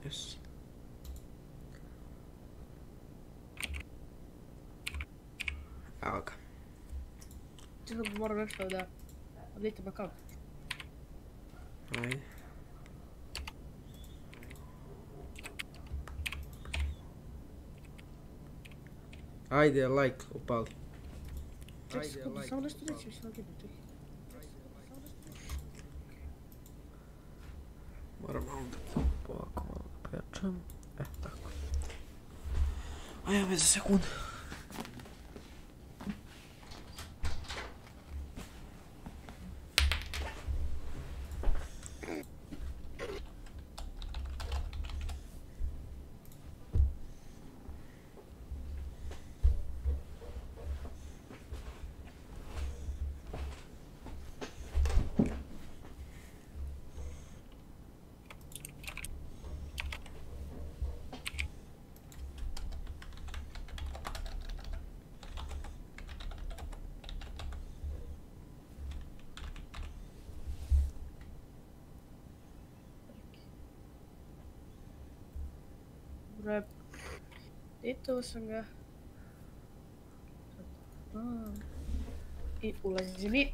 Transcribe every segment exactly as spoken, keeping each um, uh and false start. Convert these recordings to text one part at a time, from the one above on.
Yes. Evo ga. Čekaj, moram nešto da odlijetim account. Ajde. Ajde, like, upali. Čekaj sekundu, samo nešto reći, mislim loginu, čekaj. Moram malo da ovako malo da pojačam. E, tako. Ajde, već za sekundu. Bre, editao sam ga. I ulazim i...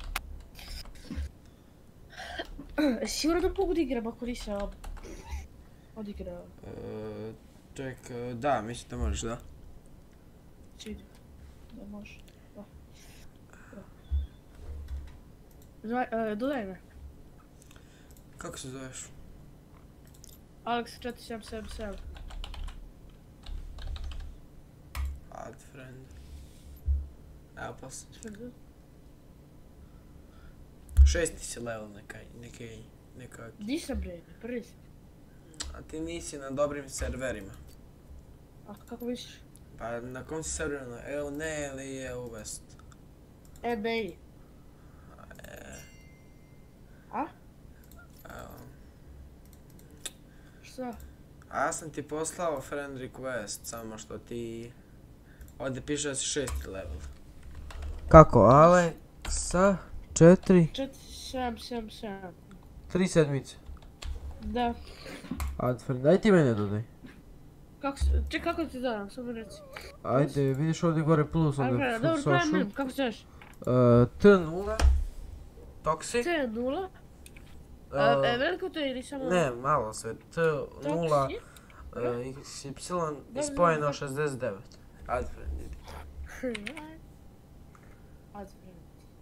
Jesi siguran da mogu da igram ako nisam odigrao? Ček, da, mislim da možeš, da. Čini, da može. Da. Dodaj me. Kako se zoveš? Alex četiri sedam sedam sedam. Add friend. Evo posle. Šesti si level nekaj, nekaj, nekak. Di sam bre, prvi si. A ti nisi na dobrim serverima. A kako misliš? Pa na kom si serveru, na E U N E ili E U West? N B I. A? Evo. Šta? A ja sam ti poslao friend request, samo što ti... Ovdje piše da si šesti level. Kako, Alexa? Četiri? četiri sedam sedam sedam. Tri sedmice. Da. Add friend, daj ti mene dodaj. Kako se, ček, kako ti dodam, samo reci. Ajde, vidiš ovdje gore plus, onda Ajde, dobro, social. pravi kako se zoveš? T nula. Toxic. T nula. E, veliko to je ili samo... Ne, malo sve. T nula. X Y i spojeno šezdeset devet. Add friend, idi. Add friend.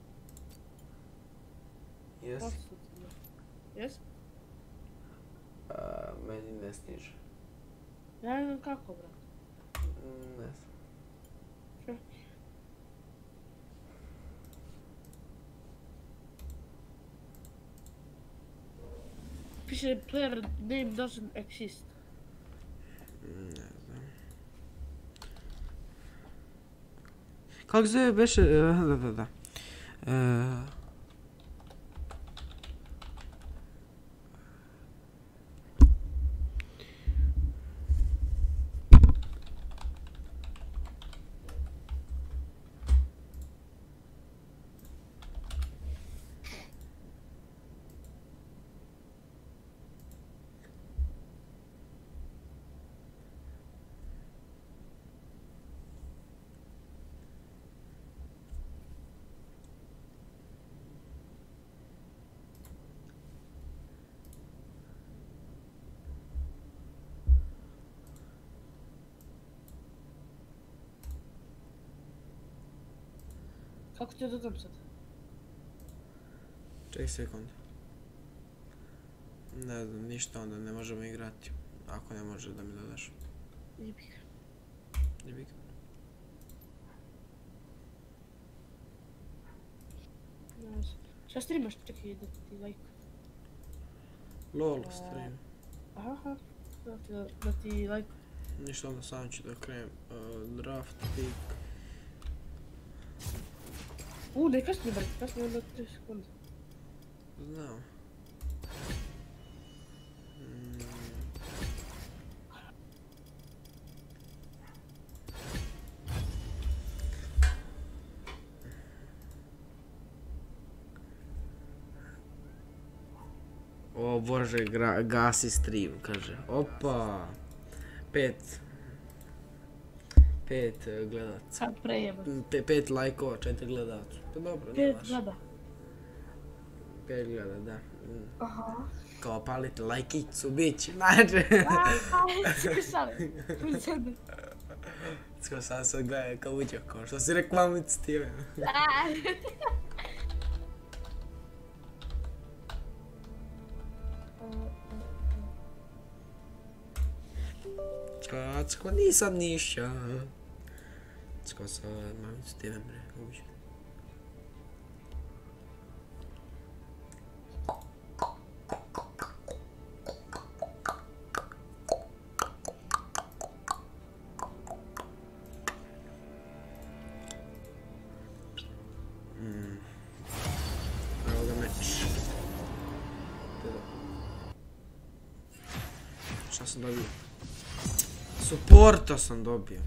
Jes? Jes? Meni ne stiže. Ja ne znam kako, brat. Ne znam. Šta? Piše player name doesn't exist. Ne znam. Kako zove beše... Da, da, da. Kako ti dodam sad? Čekaj sekund. Ne znam, ništa onda ne možemo igrati. Ako ne može da mi dodaš. Jebik. Jebik. Šta streamaš? Čekaj da ti like. LOL stream. Aha, aha. Da ti like. Ništa onda sam ću da krenem. Draft pick. U, ne kasnije brate, kasnije onda tri sekunde. Znam. O O bože, gra, gasi stream, kaže. Opa. Pet. Pet uh, gledaca. Sad prejeba. Pe, pet lajkova, četiri gledalca. Pa dobro, nije Pet vaš. gleda. Pet gleda, da. Mm. Aha. Kao palite lajkicu, bić, znači. Skušali. Sko sam sad gledaj kao uđeo, kao što si reklamic ti. Čkacko, nisam nišća. Čko sad, mamicu ti bre, uđe. Evo ga meč. Šta sam dobio? Supporta sam dobio.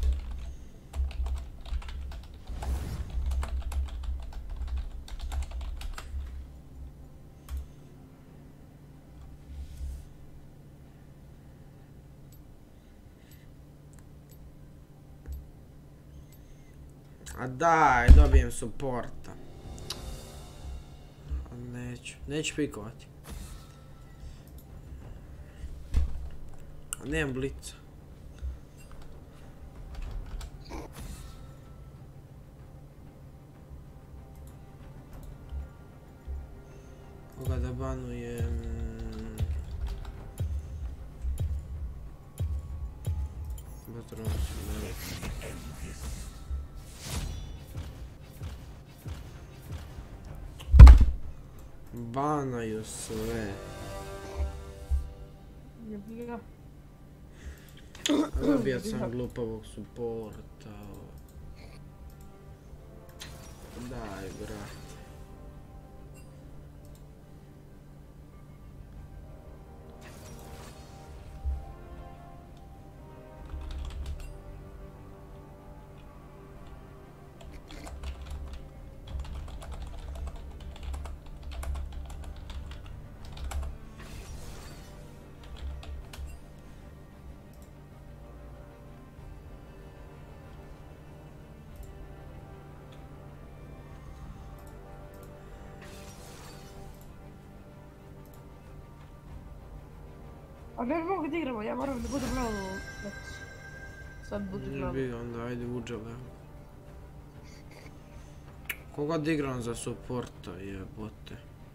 A daj, dobijem supporta. A neću, neću pikovati. A nemam blica. Koga da banujem? Batronci, ne. Banaju sve. Zabijat sam glupavog supporta. Daj, brate. A ne mogu da igramo, ja moram da budem malo... Sad budu Ne malo. bi, onda ajde uđele. Koga da igram za supporta, jebote?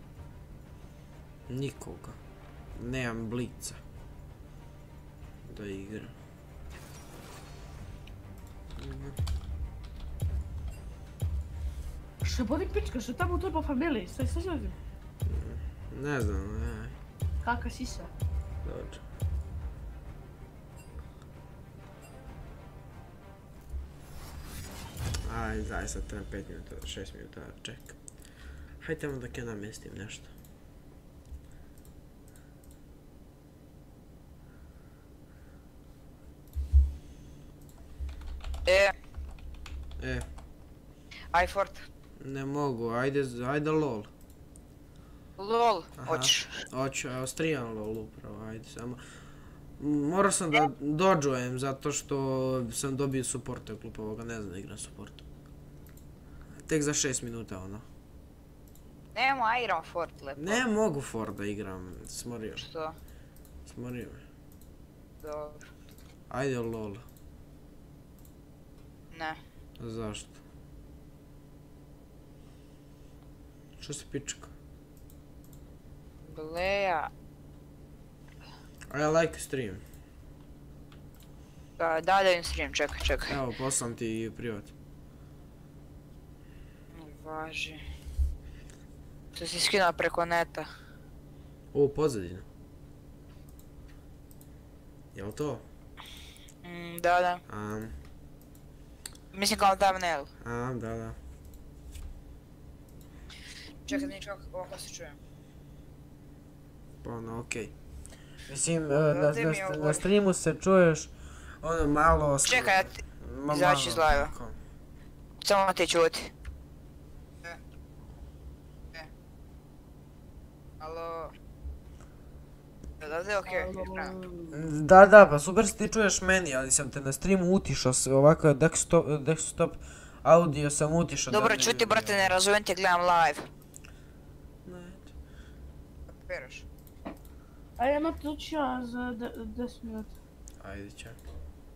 Nikoga. Nemam blica. Da igram. Što bodi pička, što tamo u Turbo Familiji, sve sve sve. Ne znam, ne. Kaka sisa. Dođe. Aj, daj sad trebam pet minuta, šest minuta čekam. Hajde tamo dok ja namjestim nešto. E, E, iFort. ne mogu, ajde, ajde lol. LOL, Aha. hoćeš. Hoću, evo streamam lol upravo, ajde samo. Morao sam da dođujem zato što sam dobio supporta u klupu ovoga, ne znam da igram supporta. Tek za šest minuta ono. Nemo, a igram Fort lepo. Ne mogu Ford da igram, smorio. Što? Smorio me. Dobro. Ajde lol. Ne. Zašto? Što si pička? Bleja. I like stream. Da, da, da im stream, čekaj, čekaj. Evo, poslam ti privat. Važi. To si skinuo preko neta. O, pozadina. Jel to? Mm, da, da. Am, Mislim kao thumbnail. am, da, da. Čekaj, nič ovako se čujem. Pa ono, okej. Mislim, e, Da, na, ti mi na, ovo- na streamu se čuješ ono malo... skoro- Čekaj, ja ti... ma izaći iz live-a. onako. Samo te čuti. E. E. Alo. Odavde okej, Da, da, pa super se ti čuješ meni, ali sam te na streamu utišao se, ovako desktop, desktop audio sam utišao. da Dobro, ne čuti bi- brate, ne razumijem te, gledam live. Ne. Kapiraš? A ja naključio za deset minuta. Ajde, čekaj.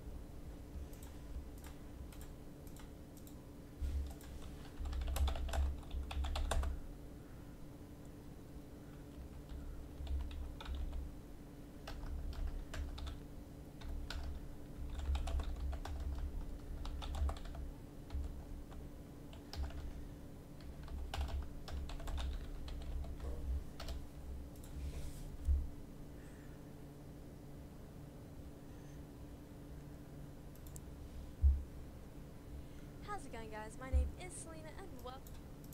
How's it going, guys? My name is Selena, and welcome.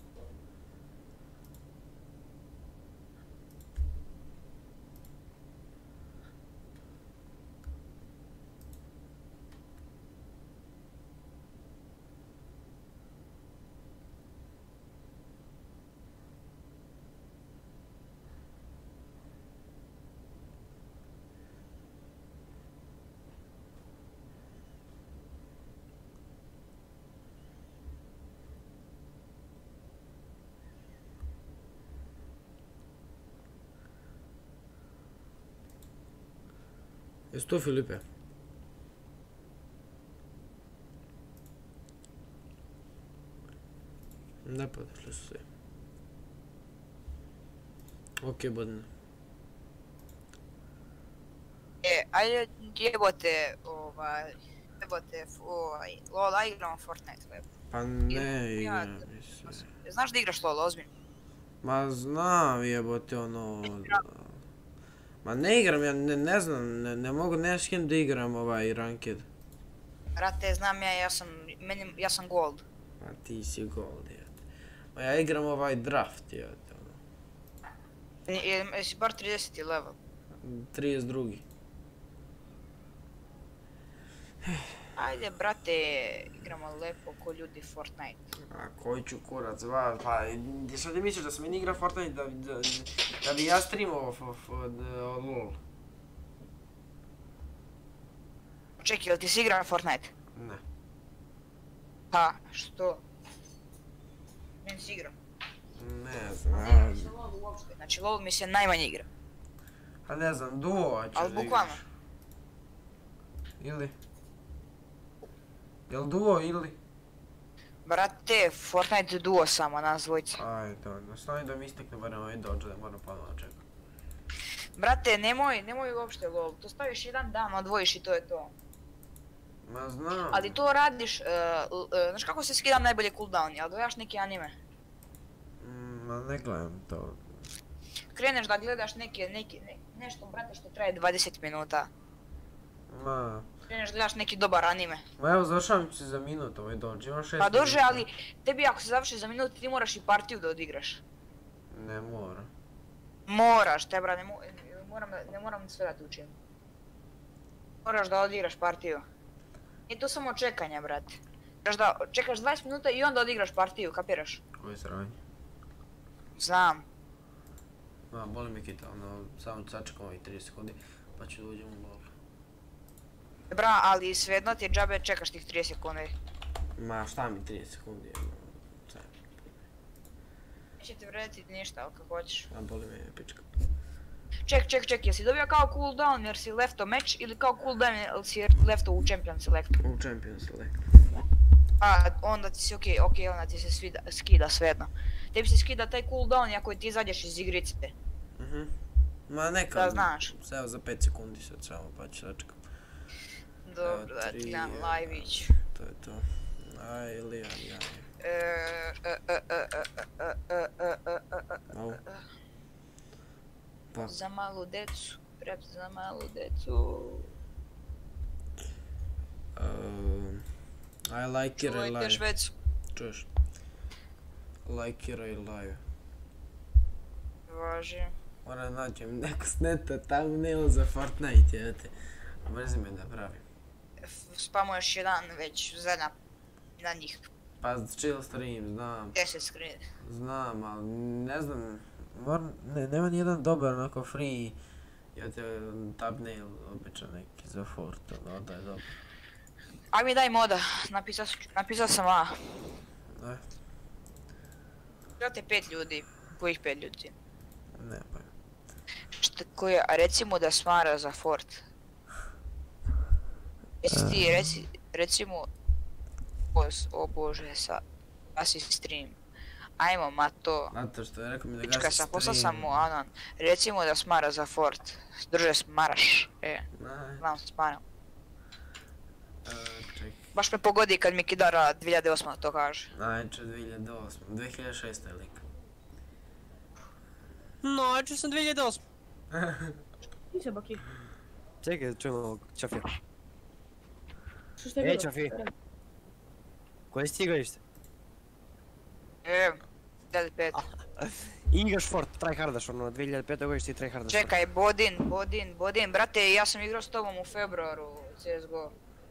Jesi tu, Filipe? Ne, pa došli su svi. Ok, bodne. E, ajde jebote, ovaj, jebote, f- ovaj, lol, aj igramo Fortnite, web. Pa ne Ja- igram, mislim. Znaš da igraš lol, ozbiljno? Ma znam jebote ono... Ma ne igram, ja ne, ne znam, ne, ne mogu, ne s kim da igram ovaj ranked. Brate, znam ja, ja sam, meni, ja sam gold. Ma ti si gold, jebote. Ma ja igram ovaj draft, jebote, ono. Je- je- Jesi bar trideseti level. trideset drugi. Ajde, brate, igramo lepo ko ljudi Fortnite. A koji ću kurac, va, pa što ti misliš da se meni igra Fortnite da, da, da bi ja streamovao f, f, d- lol? Čekaj, jel ti si igrao Fortnite? Ne. Pa, što? Meni si igrao. Ne znam, Znači, LoL mi se najmanje igra. pa ne znam, duo ćeš Ali da bukvalno. igraš. Ili? Jel duo ili? Brate, Fortnite duo samo, nas dvojica. Ajde, dobro, stavi da mi istekne barem ovaj dođe da moram ponovno čekati. Brate, nemoj, nemoj uopšte LoL. To staviš jedan dan, odvojiš i to je to. Ma znam. Ali to radiš, uh, l- uh, znaš kako se skida najbolje cooldown, jel gledaš neki anime? Mm, ma ne gledam to. Kreneš da gledaš neke, neki, ne, nešto brate što traje dvadeset minuta. Ma, Kreneš da gledaš neki dobar anime. ma evo završavam se za minut ovaj dođe, imam šest Pa dože, minuta. ali tebi ako se završi za minut ti moraš i partiju da odigraš. Ne mora. Moraš, te bra, ne, mo moram, ne moram sve da ti učim. Moraš da odigraš partiju. Nije to samo čekanje, brate. Moraš da čekaš dvadeset minuta i onda odigraš partiju, kapiraš? Koje sranje? Znam. Ma, boli me kita, ono, samo sačekam ovih trideset sekundi, pa ću da uđem u lol. Bra, ali svejedno ti je džabe čekaš tih trideset sekundi. Ma, šta mi trideset sekundi, ono, sad, Neće ti vrediti ništa, ali kako hoćeš. a boli me pička. Ček, ček, ček, jesi dobio kao cooldown jer si lefto match ili kao cooldown jer si lefto u champion select? U Champion Select. A, onda ti se okej, okej, onda ti se svida, skida svejedno. Tebi se skida taj cooldown ako ti izađeš iz igrice. Mhm. Ma neka, Da znaš. evo za pet sekundi sad samo, pa ću sačekam. Dobro, da ti tri, gledam jedan. live-ić. To je to. Aj, ili ja, ja. E, e, e, e, e, e, e, e, e, e, e. Au. Pa, Za malu decu, rap za malu decu. um, I like it, I Čuvajte live. Švecu. Čuješ? Like it, I live. Važi. Moram naći neko sneta thumbnail za Fortnite, jete. Mrzi me da pravim. Spamuješ jedan već zadnja na njih. Pa chill stream, znam, deset screen. znam, ali ne znam, moram, ne, nema nijedan dobar onako free Ja te thumbnail običan neki za Fort, ono da je dobro. Aj mi daj moda, napisao, napisao sam A. Ne, Znate pet ljudi, kojih pet ljudi? ne pa. Šta koje, a recimo da smara za Fort. Jesi ti, reci, recimo, o, o bože, sa, gasi stream. Ajmo, Mato. Zato što je rekao mi da Pička gasi sam, poslao sam mu stream. anon. Recimo da smara za Fort. Druže, smaraš. E, Ne, znam, smaram. e, čekaj. Baš me pogodi kad mi Kidara dvije hiljade osme to kaže. Najče dvije hiljade osme, dvije hiljade šeste je lik. Noće sam dvije hiljade osme. Ti se baki. Čekaj, da čujemo ovog Čafija. Što šta je Ej, bilo? Čafi. Koje si ti igralište? E, dvije hiljade pete. Igraš Fort, tryhardaš ono, dvije hiljade pete godište i tryhardaš. Čekaj, Bodin, Bodin, Bodin, brate, ja sam igrao s tobom u februaru C S G O.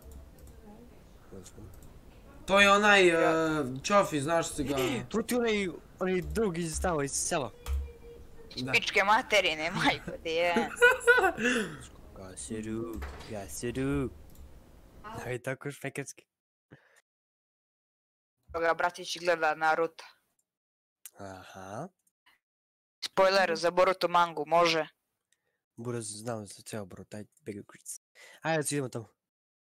To je onaj uh, Čofi, znaš si ga. Tu ti onaj, onaj drug iz stava, iz sela. Da. Pičke materine, majko ti je. Gasiru, gasiru. Aj tako špekerski. Toga bratić gleda Naruto. Aha. Spoiler za Boruto mangu, može. Buraz, znam za ceo bro, taj bega kric. Ajde, da idemo tamo.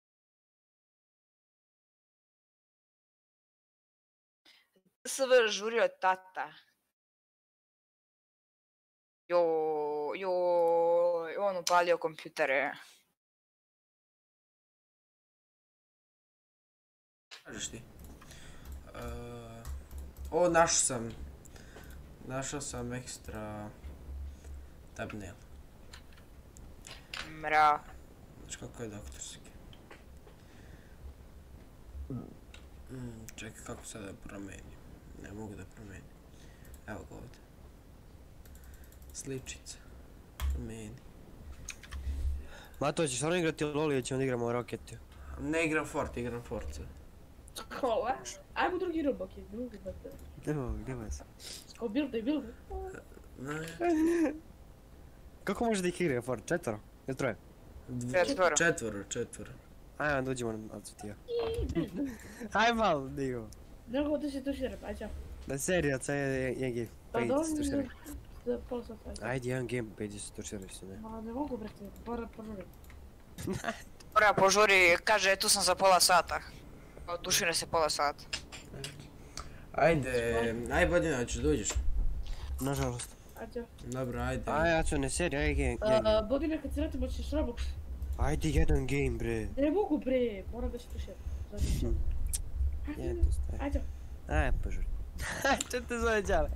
S V žurio tata. Jo, jo, on upalio kompjutere. Kažeš ti. Uh, o, našao sam. Našao sam ekstra thumbnail. Mra. Znaš kako je doktorski. Mm, čekaj, kako sad da promenim? Ne mogu da promenim. Evo ga ovdje. Sličica. Promeni. Mato, ćeš stvarno igrati Loli ili ćemo da igramo Rocket? Ne igram Fort, igram Forza. Kola. Ajmo drugi rub, okej, drugi brate. Idemo, idemo se. Kao builday, builday. Ne. Kako može da ih igra Fort? Četvoro? Ili troje? Dv- Četvoro. Četvoro, četvoro. Ajde, da uđemo na Alcutija. Ajde malo da igramo. Ne mogu da se tuširam, aj čao. Da serija, ca je jedan game. Pa Pa idi se dođi tuširaj. za za pola sata, aj čao. Ajde, jedan game, pa idi se tuširaj se, ne? Ma ne mogu brate, mora požurim. Mora požuri, kaže tu sam za pola sata. Otušire se pola sata. Ajde, aj Bodina, hoćeš da uđeš? Nažalost. Aj čao. Dobro, ajde. Aj, ja ću ne serija, ajde game. jedan game. Bodine, kad se vratimo ćeš Roblox. Ajde, jedan game, bre. Ne mogu bre, moram da se tuširam. Znači, čao. Jedan to staje. Aj čao. Aj, požuri. Čo te zove Đale?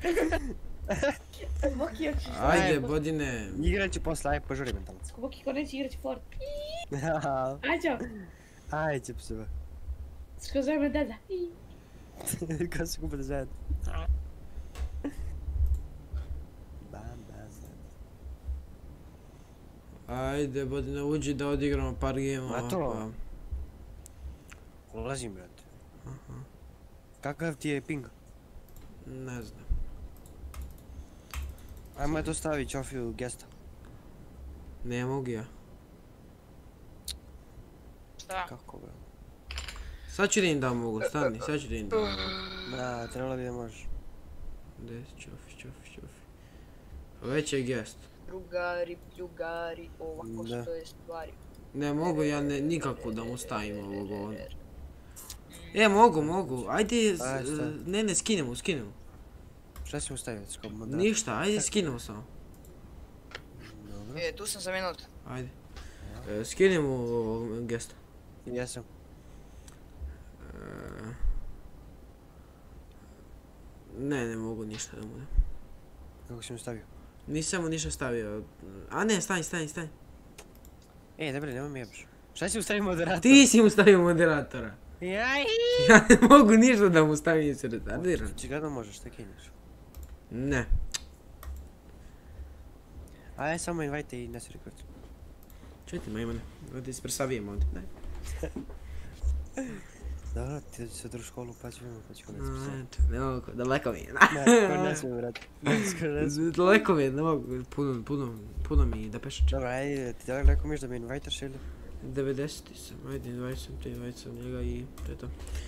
Boki, hoćeš... Ajde, Bodine. Igrat ću posle, aj, požuri mentalac. Boki, ko neće igrati Fort. Aj čao. Ajde, psova. Što zove me deda. Kako se kupate zajedno? Bam, bam, Ajde, Bodine, uđi da odigramo par gema. Ma to. Ulazim, brate. Kakav ti je ping? Ne znam. Ajmo je to stavi Čofiju gesta. Ne mogu ja. Šta? Kako ga? Sad ću da im dam mogu, stani, sad ću da im dam mogu. Da, trebalo bi da možeš. Gdje si, čofi, čofi, čofi. Pa već je gest. Drugari, pljugari, ovako Da. stoje stvari. Ne mogu ja ne, nikako da mu stavim ovog ovdje. E, mogu, mogu, ajde, s- Aj, stavi. ne, ne, skinemo, skinemo. Šta si mu stavio? Skobno da. Ništa, ajde, skinemo samo. Dobro. E, tu sam za minut. Ajde. E, skinemo ovog gesta. Jesam. E, ne, ne mogu ništa da mu dam. Kako si mu stavio? Nisam mu ništa stavio. A ne, stani, stani, stani. E, dobro, nemoj mi jebaš. Šta si mu stavio moderator? Ti si mu stavio moderatora. Jaj! Ja ne mogu ništa da mu stavim, jer se retardiram. Očigledno možeš, šta kenješ. Ne. Ajde, samo invite i nesi rekord. Čujte, majmane, ovdje ispresavijem ovdje, daj. Dobro, ti dođi sutra u školu pa ćemo, pa ćemo ne smijem. Eto, ne mogu, daleko mi je. Ne, skoro ne smijem, brate. Skoro ne smijem. Daleko mi je, ne mogu, puno, puno, puno mi da pešače. Dobro, ajde, ti daleko miš da mi invajtaš ili? devedeseti sam, ajde, dvadeset sam ti, dvadeset sam njega i to je to.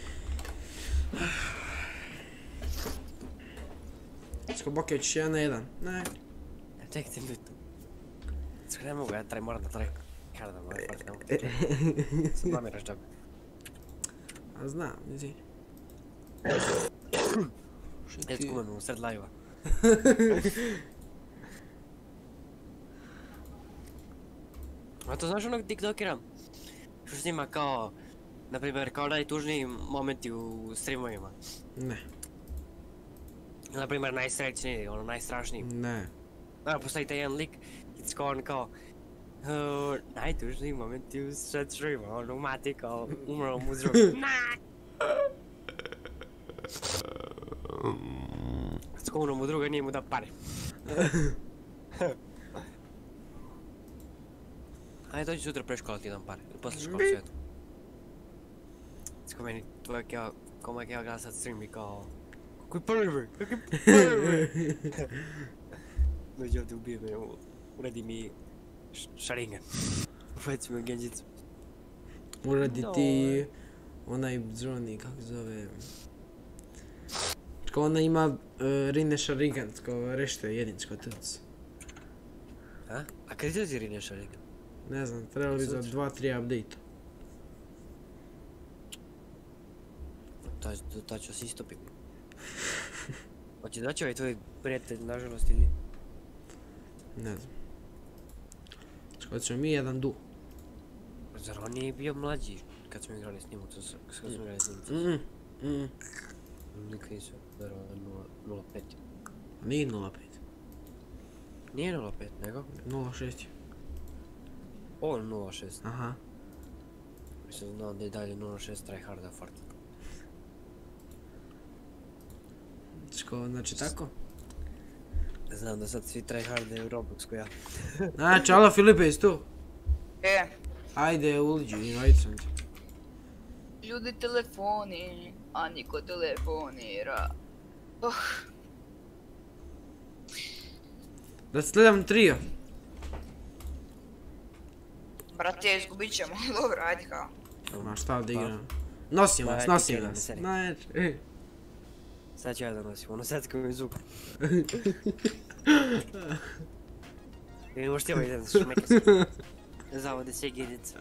Skobokeć, jedan na jedan, ne. Čekaj ti mi tu. Skoro ne mogu, ja traj, moram da traj. Kada da moram, pa ne mogu. Sad blamiraš džabe. A znam, nisi. Eto skuvam u sred live-a. A to znaš onog tiktokera? Što snima kao, na primjer, kao najtužniji momenti u streamovima. Ne, Na primjer, najsrećniji, ono, najstrašniji. ne. Evo, postoji taj jedan lik, it's kao on kao, uh, najtužniji momenti u sad streama, ono, mati kao, umro mu uzrok. Skovno mu druga, nije mu da pare. Ajde, dođi sutra pre škola ti dam pare, ili posle škola sve to. Sko meni, tvoja keva, ko moja keva gleda sad stream i kao, kako je prvi, kako je prvi. Dođi ovdje ubije me, uradi mi šaringan. Ufajci me genđicu. Uradi ti onaj Droni, kako zove... Ko ona ima uh, Rine Šarigan, ko rešte jedinsko tc. A? A kad izlazi Rine šaringan? Ne znam, trebalo bi za dva tri update. Ta ću se istopim. Hoće doći ovaj tvoj prijatelj, nažalost, ili? Ne znam. Što ćemo mi jedan du. Zar on nije bio mlađi kad smo igrali s njim u Cusa? Kad smo igrali s njim u Cusa? Mm, mm. Nikad nisu, verovatno nula pet. Nije nula pet. Nije nula pet, nego? nula šest. O, nula šest. Aha. Mislim znao da je dalje nula šest tryharda fart. Što, znači tako? Znam da sad svi tryharde u Robloxku ja. Znači, alo Filipe, jesi tu? E, Ajde, uliđu, invajt sam ti. ljudi telefoni, a niko telefonira. Oh, Da sledam trio. brate, izgubit ćemo, dobro, ajde kao. Ma šta da igram? Nosim vas, Ma, nosim ti vas. seri. Znači, e. Sad ću ja da nosim, ono sad kao mi zvuk. Ili možete ovaj jedan šmeke se. Zavode se gedica.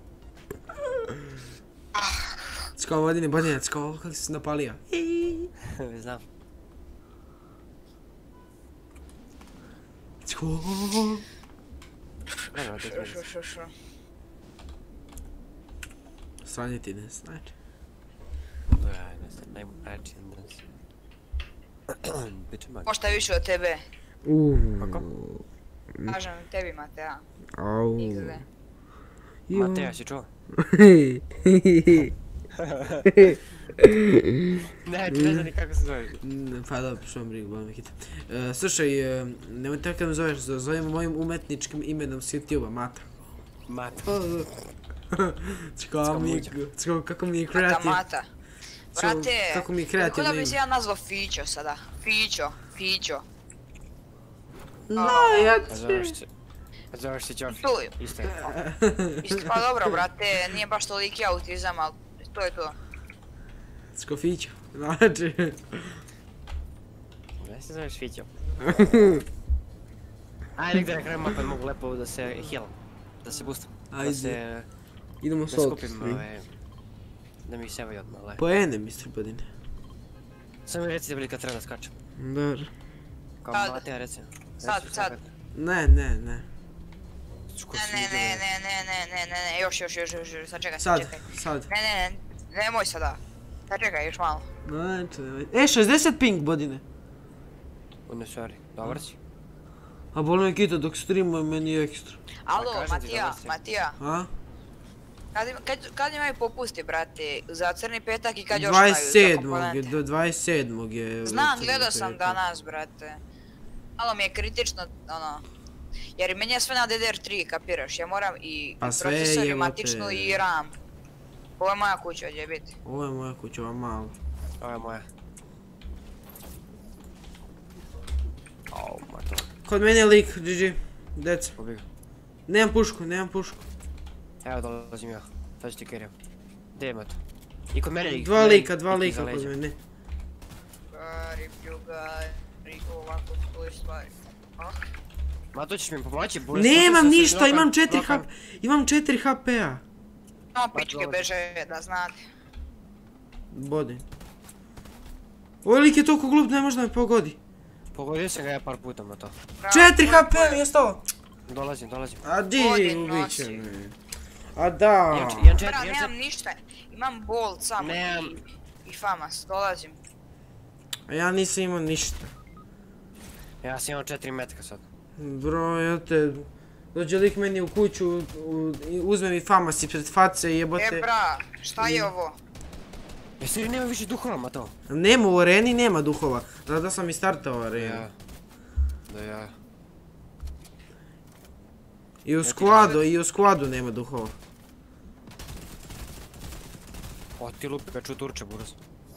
Sko, vodine, bodine, sko, kako si se napalio? Znam. Sko. Ano, to je Šo, šo, šo. Sranje ti ne, znači. Ja, ne znam, najmračiji danas. Biće mag. Možda više od tebe, Uuuu. Kako? kažem tebi Matea. Au. Nikde. Mateja, si čuo? Ne, ti ne znam ni kako se zoveš. Mm, Pa dobro, što vam brigu, bolno hita. E, Slušaj, e, nemoj tako da me zoveš, zovem mojim umetničkim imenom s YouTube-a, Mata. Mata. Čekao mi, čekao kako mi je Mata, kreativ. mata. Čekao, Brate, kako mi je kako kreativno da bi ime. se ja nazvao Fićo sada? Fićo, Fićo. No, A ja zoveš će. se... A zoveš se Ćofi. Tu, Isto je. isto pa dobro, brate, nije baš toliki autizam, ali to je to. Skofićo, znači. Ja se zoveš Fićo. Ajde, gdje na kraju mape mogu lepo da se heal. Da se boostam. Da Ajde. se... Idemo Da salt. skupim ove... Da mi sevaju odmah, le. Poene, mister Bodine. Samo mi recite bili kad treba da skačem. Dobro. Kao Sad. Mateja reci. Sad, Reci sad. kad- Ne, ne, ne. Čuko Ne, si ne, ide, ne, ne, ne, ne, ne, ne, ne, još, još, još, još, još, sad čekaj, sad Sad, čekaj. sad. Ne, ne, ne, nemoj sada. Sad čekaj, još malo. Znači, nemoj. E, šezdeset ping, Bodine. U ne, sorry. Dobar si. A bol me kita dok streamujem, meni je ekstra. Alo, kažem ti, Matija, dobar si. Matija, A? kad, ima- kad, kad imaju popusti, brate, za crni petak i kad još imaju za dvadeset sedmog je, komponente? do dvadeset sedmog je... Znam, crni gledao sam petak. danas, brate. Malo mi je kritično, ono... Jer meni je sve na D D R tri, kapiraš, ja moram i, Pa i sve procesor, i jebote. matičnu, i RAM. Ovo je moja kuća, gdje je biti. Ovo je moja kuća, ova mala. Ovo je moja. Au, mato. Kod mene je lik, G G. Deca. Ubi ga. Nemam pušku, nemam pušku. Evo dolazim ja. Sad ću ti kerijem. Gdje je mato? I kod mene lik. Dva lika, dva lika kod mene. Gari, pljugari, ovako stoji stvari. Mato ćeš mi pomoći? Nemam ništa, imam četiri H P, imam četiri H P-a. No, pičke beže, da znate. Bodi. Ovaj lik je toliko glup, ne može da me pogodi. Pogodio sam ga ja par puta, mato. četiri H P-a, jeste ovo? Dolazim, dolazim. A di, Bodi ubit će nosi. me. A da. Jedan čet- jedan čet- Bra, jedan nemam čet- ništa. Imam bolt samo Nemam. i, i famas, dolazim. A ja nisam imao ništa. Ja sam imao četiri metka sad. Bro, ja te... Dođe lik meni u kuću, u- i uzme mi famas ispred face i E jebote... bra, šta je ovo? Jesi li nema više duhova, mato? Nema u areni, nema duhova. Zato sam i startao arenu. Ja. Da ja. I u ti squadu, i u squadu nema duhova. O, ti lupi ga ču turče, buras.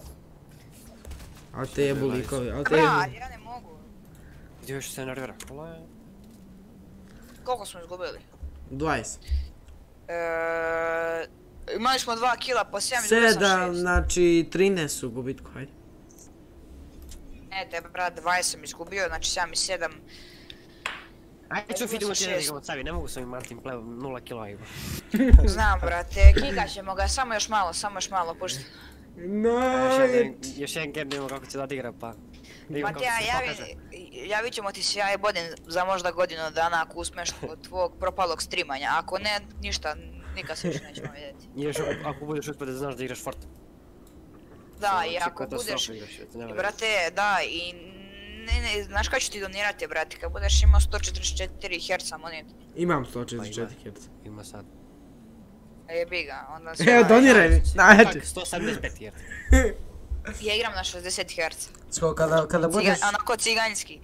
A te jebu likovi, a te Bra, jebu. ja ne mogu. Gdje još se nervira? Pola. Koliko smo izgubili? dvadeset. Eee... Imali smo dva kila po sedam, izgubili sam Sedam, šest. znači trinaest su gubitku, hajde. Ne, te brat, dvadeset sam izgubio, znači sedam i sedam. Ajde, ću vidimo ti šest. ne igramo cavi, ne mogu s ovim Martin plevom, nula kila ima. Znam, brate, kikat ćemo ga, samo još malo, samo još malo, pušti. Još jedan, Nice! još jedan game da imamo kako će da odigra, pa... Da imamo kako Matija, se javi, pokaže. javit ćemo ti se ja i Bodin za možda godinu dana ako uspeš od tvog propalog streamanja. Ako ne, ništa, nikad se više nećemo vidjeti. I još ako- ako budeš uspio da znaš da igraš Fortnite. Da, Samo i ti ako katastrofu budeš... igraš, eto, nema veze. Brate, da, i... Ne, ne, znaš kada ću ti donirati, brate, kad budeš imao sto četrdeset četiri herca monitor. Imam sto četrdeset četiri herca. Ima sad. Jebi ga, onda se... Evo, doniraj mi, znači. Tak, sto sedamdeset pet jer. Ja igram na šezdeset herca. Sko, kada, kada budeš... Ciga, onako ciganjski.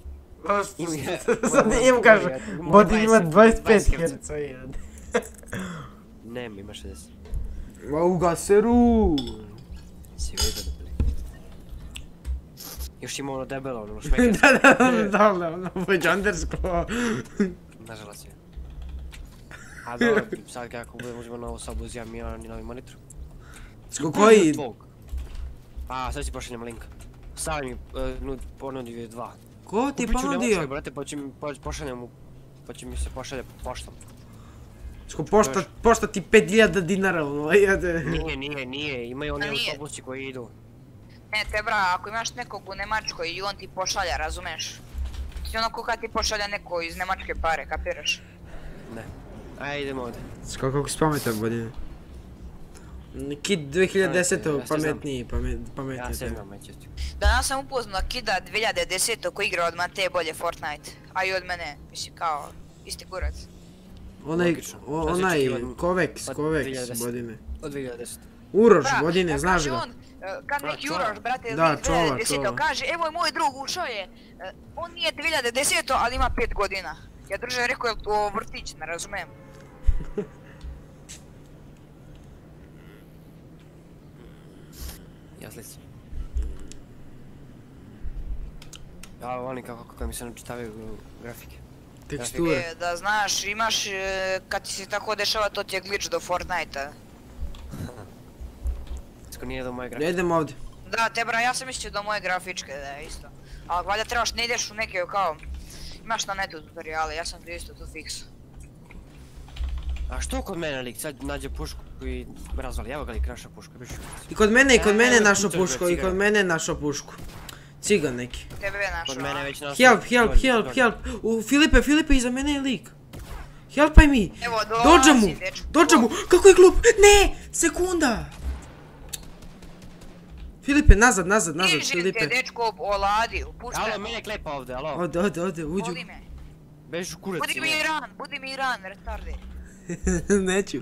Sad im kažu, Bodi ima dvadeset pet herca. Ne, ima šezdeset. Ma ugaseru! Si vidio da bili. Još ima ono debelo, ono šmeker. Da, da, da, da, da, ono vođandersko. Nažalost je. A dobro, sad kako budemo uzimati novu sobu, uzimam i onaj novi monitor. Sko, koji? Tvog. A, sad si pošaljem link. Stavim mi ponudio dva. Ko ti Kupit ću ponudio? Nemačkoj, brate, pa će mi po- pošaljem mu... Pa će mi se pošalje poštom. Sko, pošta, pošta ti pet hiljada dinara, ono, jede. Nije, nije, nije, imaju oni A nije? autobusi koji idu. Ne, te bra, ako imaš nekog u Nemačkoj i on ti pošalja, razumeš? Ti onako kad ti pošalja neko iz Nemačke pare, kapiraš? Ne. Ajde, idemo ovdje. Sko, kako si pametan, Bodine. Kid dvije hiljade deset. Ja se znam. pametniji, pamet, pametniji. Ja se od znam, neće ti. Danas sam upoznao Kida dvije hiljade deset. koji igra od Mate bolje Fortnite, a i od mene, mislim kao, isti kurac. Onaj, Logično. o- Šta si onaj, očekivao? Koveks, Od Koveks, dvije hiljade deset. Bodine. Od dvije hiljade deset. Uroš, Bra, Bodine, da znaš kaže ga. on, e, kad Da, neki čova. Uroš, brate, Da, iz dvije hiljade čova, deset. čova. kaže, evo moj drug ušao je, e, on nije dvije hiljade deset. ali ima pet godina. Ja druže rekao, je to vrtić, ne razumem. Ja slici. Ja volim kako, kako mi se načitavaju grafike. Teksture. E, da znaš, imaš, e, kad ti se tako dešava, to ti je glitch do Fortnite-a. Sko nije do moje Ja grafike. idem ovdje. Da, te bra, ja sam mislio do moje grafičke, da je isto. Ali valjda trebaš, ne ideš u neke kao... Imaš na netu tutoriale, ja sam to isto tu fiksao. A što kod mene lik sad nađe pušku i razvali, evo ga lik naša puška, biš. I kod mene, i kod E, mene evo, našo pucaš ga, puško, i cigare. kod mene našo pušku. Cigan neki. Tebe je našao. Kod mene već našao. Help, help, help, help. U, Filipe, Filipe, iza mene je lik. Helpaj mi. Evo, Dođa mu, dolazi, dečko. dođa mu. Kako je glup? Ne, sekunda. Filipe, nazad, nazad, nazad, Križi te, Filipe. dečko, oladi, puštaj. Alo, mene klepa ovdje, alo. Ode, ode, ode, uđu. Voli me. Bež u kurac. Budi mi Iran, budi mi Iran, retarde. Neću.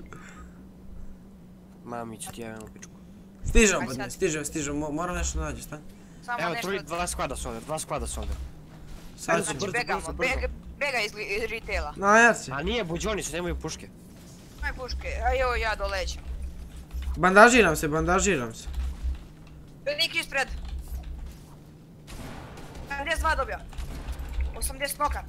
Mami ću ti javim u pičku. Stižem, Aj Bodine, sad. stižem, stižem. Mo- Moram nešto nađi, stan. Samo Evo, nešto... troj, dva sklada su ovdje, dva sklada su ovdje. Sad Ajde, ću. brzo, Znači, begamo, brzo, brzo. bega, bega iz, li- iz retaila. Najar se. A nije, buđoni su, nemaju puške. Aj puške, a evo ja dolećem. Bandažiram se, bandažiram se. Lik ispred. sedamdeset dva dobio. osamdeset noka.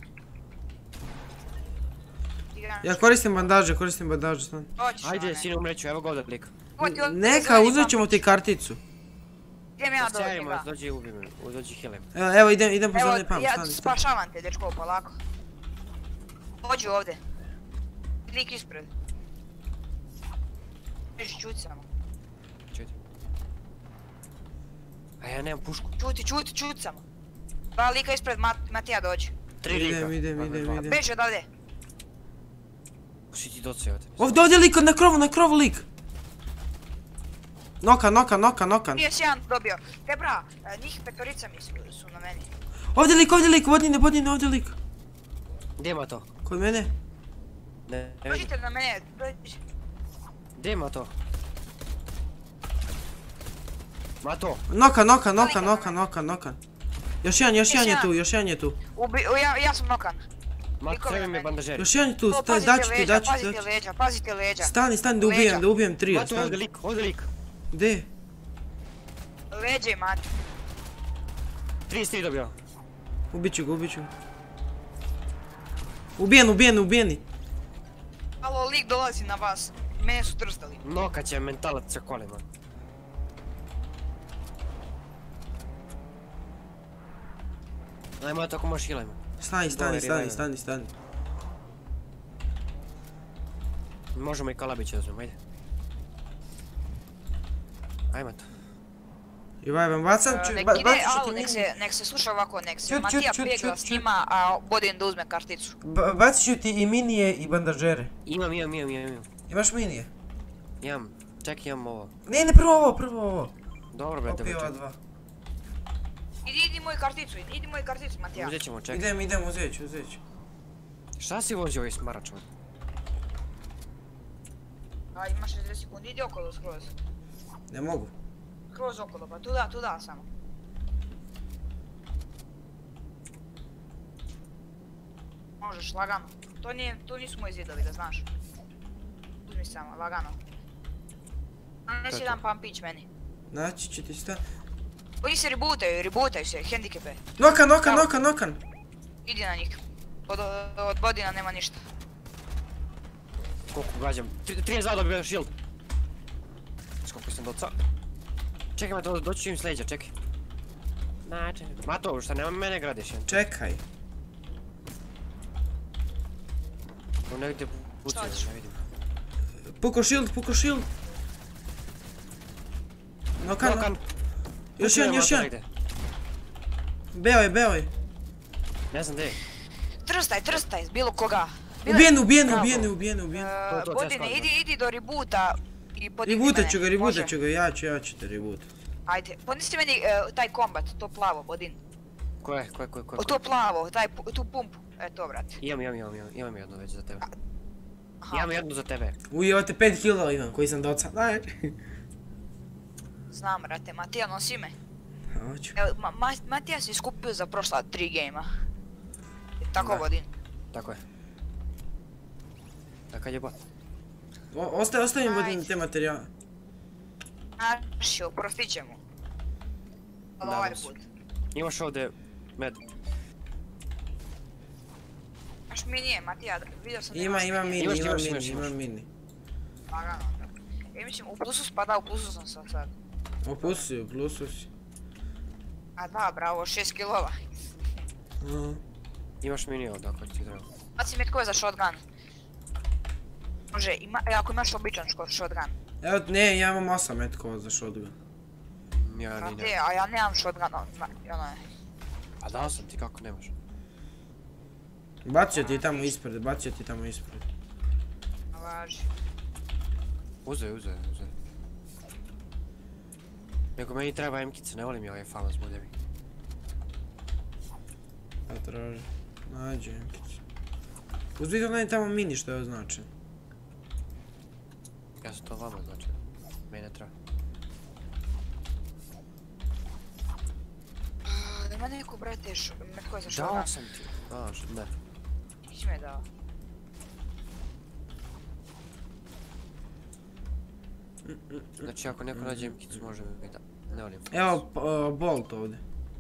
Ja koristim bandaže, koristim bandaže, stan. Doći, Ajde, one. sine, umreću, evo ga ovdje lik. Evo ti od- Neka, zeleni uzet ćemo pampić. ti karticu. Idem ja do Sjarimo, njega. dođi i ubi me, dođi healim. Evo, evo idem, idem po Evo, zeleni pump, ja stani, stani. spašavam te, dečko, polako. Dođi ovdje. Lik ispred. Beži, čuti samo. Čuti. A ja nemam pušku. Čuti, čuti, čuti samo. Dva lika ispred, Mat- Matija dođi. Tri lika. Idem, idem, Pa, idem, dva. idem. Beži odavde. Si ti doceo te. Ovdje, ovdje lik, na krovu, na krovu lik. Nokan, nokan, nokan, nokan. Nije si jedan dobio. Te bra, e, njih petorica mi su, su na meni. Ovdje lik, ovdje lik, vodine, vodine, ovdje lik. Gdje ima to? Kod mene? Ne, ne vidim. Dođite na mene, dođi. Gdje ima to? Ma to. Nokan, nokan, nokan, nokan, nokan, nokan. Još jedan, još jedan je jedan. tu, još jedan je tu. Ubi, u, ja, ja sam nokan. Ma Niko treba na mi meni. bandažeri. Još jedan je tu, To, staj, pazite daću ti, leđa, daću ti, pazite daću. leđa, pazite leđa. Stani, stani, da Leđa. ubijem, da ubijem trija, Ma to, ovdje stani. lik, ovdje lik. Gdje? Leđa imate. trideset tri dobio. Ubit ću ga, ubit ću ga. Ubijen, ubijen, ubijeni. Alo, lik dolazi na vas. Mene su trstali. Noka će mentalac sa kolima. Ajmo, tako možeš healajmo. Stani, stani, Dole, stani, revive. stani, stani. Možemo i kalabiće da uzmemo, ajde. Ajmo to. I vajbam, bacam ću, Nek ba- ide, bacit ću alo, ti nek mini. se, nek se sluša ovako, nek se Čut, čut, Matija čut, pegla čut, s čut. njima, a Bodin da uzme karticu. Ba- Bacit ću ti i minije i bandažere. Imam, imam, imam, imam, imam. Imaš minije? Imam, čekaj, imam ovo. Ne, ne, prvo ovo, prvo ovo. Dobro, brate, Opio ova brate. dva. Idi, idi moju karticu, idi, idi moju karticu, Matija. Uzet ćemo, čekaj. Idem, idem, uzet ću, uzet ću. Šta si vozio ovaj smarač? A, imaš šezdeset sekundi, idi okolo skroz. Ne mogu. Skroz okolo, pa tuda, tuda samo. Možeš, lagano. To nije, to nisu moji zidovi, da znaš. Uzmi samo, lagano. Nanesi to? jedan pampić meni. Naći ću ti stan. Oni se rebootaju, rebootaju se, hendikepe. Nokan, nokan, Evo. nokan, nokan. Idi na njih. Od, od Bodina nema ništa. Koliko gađam? trideset dva dobio shield. Skoliko sam docao. Čekaj, ma to doći ću im s leđa, čekaj. Na, čekaj. Ma to, šta nema mene gradiš, jen. Čekaj. Tu negdje pucaju, Šta ćeš? ne vidim. Puko shield, puko shield. Nokan, Nokan. Još Pucaju jedan, još mato jedan. negdje. Beo je, beo je. Ne znam gdje je. Trstaj, trstaj, bilo koga. Bilo- Ubijen, ubijen, Bravo. ubijen, ubijen, ubijen. E, To, to, Bodine, teško, idi, idi do reboota i podigni mene. Rebootat ću ga, može? rebootat ću ga, ja ću, ja ću te rebootat. Ajde, podnesi meni e, taj kombat, to plavo, Bodin. Ko je, ko je, ko je, ko je? O, to plavo, taj, pu- tu pumpu. E, to, brate. Imam, imam, imam, imam, imam jednu već za tebe. Aha, Imam jednu za tebe. Uj, evo te pet kila imam, koji sam doca. Daj. znam, brate, Matija, nosi me. Hoću. Evo, ma, ma, Matija si skupio za prošla tri gejma. Tako, Da. Bodin. Tako je. A kad je bot? O- Ostaje, ostavim Ajde. vodin te materijale. Naši, oprostit ćemo. Ali Da, ovaj nosi. put. Imaš ovdje med. Znaš mi nije, Matija, vidio sam da Ima, imaš ima mini. mini, Imaš, ima imaš, mini, imaš, ima imaš. mini. Lagano, da. E, mislim, u plusu spada, u plusu sam sad sad. O, plusu si, u plusu si. A da, bravo, šest kilova. Aha. Imaš mini ovdje ako ti treba. Baci mi tko je za shotgun. Može, ima, e, ako imaš običan ško- shotgun. Evo, ne, ja imam osam metkova za shotgun. Ja ni Brate, ne. a ja nemam shotgun, ono, ono je. A dao sam ti kako nemaš. Bacio ti tamo ispred, bacio ti tamo ispred. Važi. Uzeo, uzeo, uzeo. Nego meni treba emkice, ne volim ja ovaj famas buljevi. Pa traži. Nađi emkicu. Uzvidi onaj tamo mini što je označen. Ja sam to vama znači. Meni ne treba. A, ima neko, brate, š, me tko je za shotgun. Dao sam ti. A, š- ne. Nisi me dao. Znači ako neko nađe emkicu može mi da... Ne volim. Evo uh, Bolt ovdje.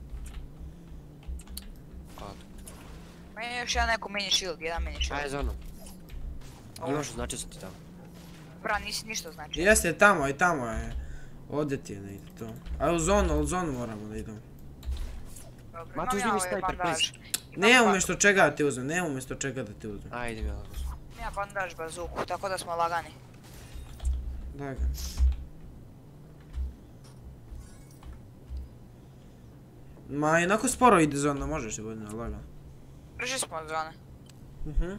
Meni je još jedan neko mini shield, jedan mini shield. Ajde za ono. Imaš znači sam ti tamo. Bra, nisi ništa znači. Jeste tamo i tamo je. Ovdje ti je negdje to. A u zonu, u zonu moramo da idemo. Dobro, Ma, tu imam uzmi ja mi ovaj sniper, bandaž. Ne Imam umjesto čega da ti uzmem, ne umjesto čega da ti uzmem. Ajde idem ja lako. ba- Imam bandaž bazuku, tako da smo lagani. Da ga. Ma jednako sporo ide zona, možeš ti bodine, lagano. Brži smo od zone. Mhm.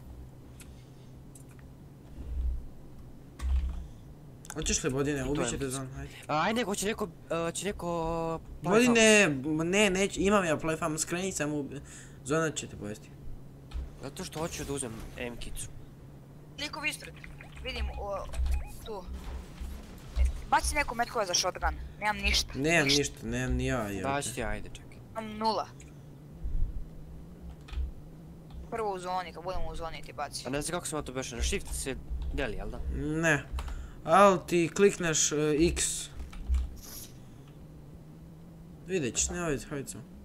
Hoćeš li bodine, ubit ćete zonu, hajde. Ajde neko, će neko, će neko... Bodine, ne, neće, imam ja play farm, skreni samo, zona će te pojesti. Zato što hoću da uzem emkicu. Likov ispred. Vidim o, tu. Baci neko metkove za shotgun. Nemam ništa. Nemam ništa, nemam ni ja, Da jel ću te. ti, ajde čekaj. Imam nula. Prvo u zoni, kad budemo u zoni ti baci. A ne znam kako sam to beše, na shift se deli, jel da? Ne. Al ti klikneš uh, X. Vidjet ćeš, ne vidjet, hajde samo.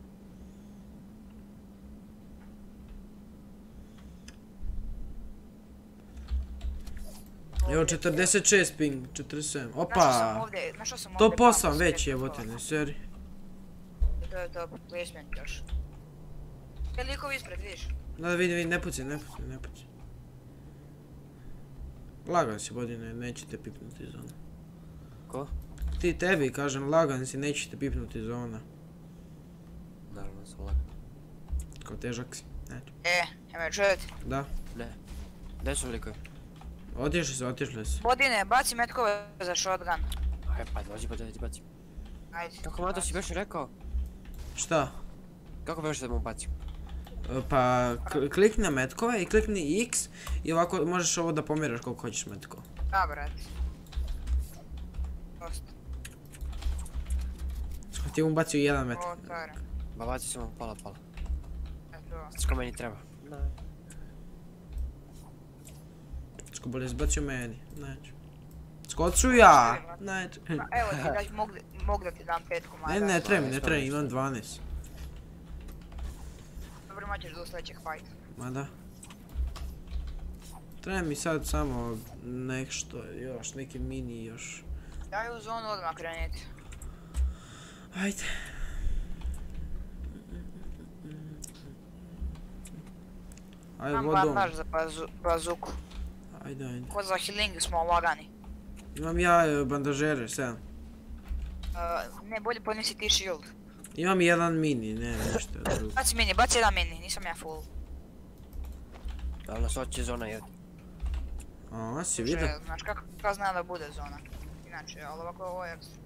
Evo četrdeset šest ping, četrdeset sedam, Našao sam opa! ovdje, našao sam ovdje. Top osam bump već strip jebote, ne seri. To je to placement još. Je likov ispred, vidiš? Da vidi, vidi, ne puci, ne puci, ne puci. Lagan si bodine, nećete pipnuti iz zona. Ko? Ti tebi kažem, lagan si, nećete pipnuti iz zona. Naravno sam lagan. Kao težak si, neće. E, ja me čujete. Da. Ne. Gdje su likovi? Otišli su, otišli su. Bodine, baci metkove za shotgun. Ajde pa dođi pa da ti bacim. Ajde. Kako Mato si beše rekao? Šta? Kako beše da mu bacim? E, Pa k- klikni na metkove i klikni X i ovako možeš ovo da pomjeraš koliko hoćeš metkova. Da, brate. Dosta. Sko ti mu bacio jedan metak. Otvaram. Ba baci samo pola pola. Eto. Što meni treba? Sko bolje izbacio meni, neću. Skoču ja, neću. Ma, evo ti, da, mogu, mogu da ti dam pet komada. Ne, ne, treba mi, ne treba, imam dvanaest. Dobro, maćeš do sljedećeg fight. Ma da. Treba mi sad samo nešto još, neki mini još. Daj u zonu odmah kreniti. Ajde. Ajde, Imam vodom. bandaž za bazu, bazuku. Ajde, ajde. Ko za healing smo lagani. Imam ja e, bandažere, sedam. Uh, ne, bolje podnesi ti shield. Imam jedan mini, ne nešto drugo. Baci mini, baci jedan mini, nisam ja full. Ali nas hoće zona jedna. A, si Slušaj, vidio? znaš kako kako zna da bude zona. Inače, ali ovako ovo je ekstra.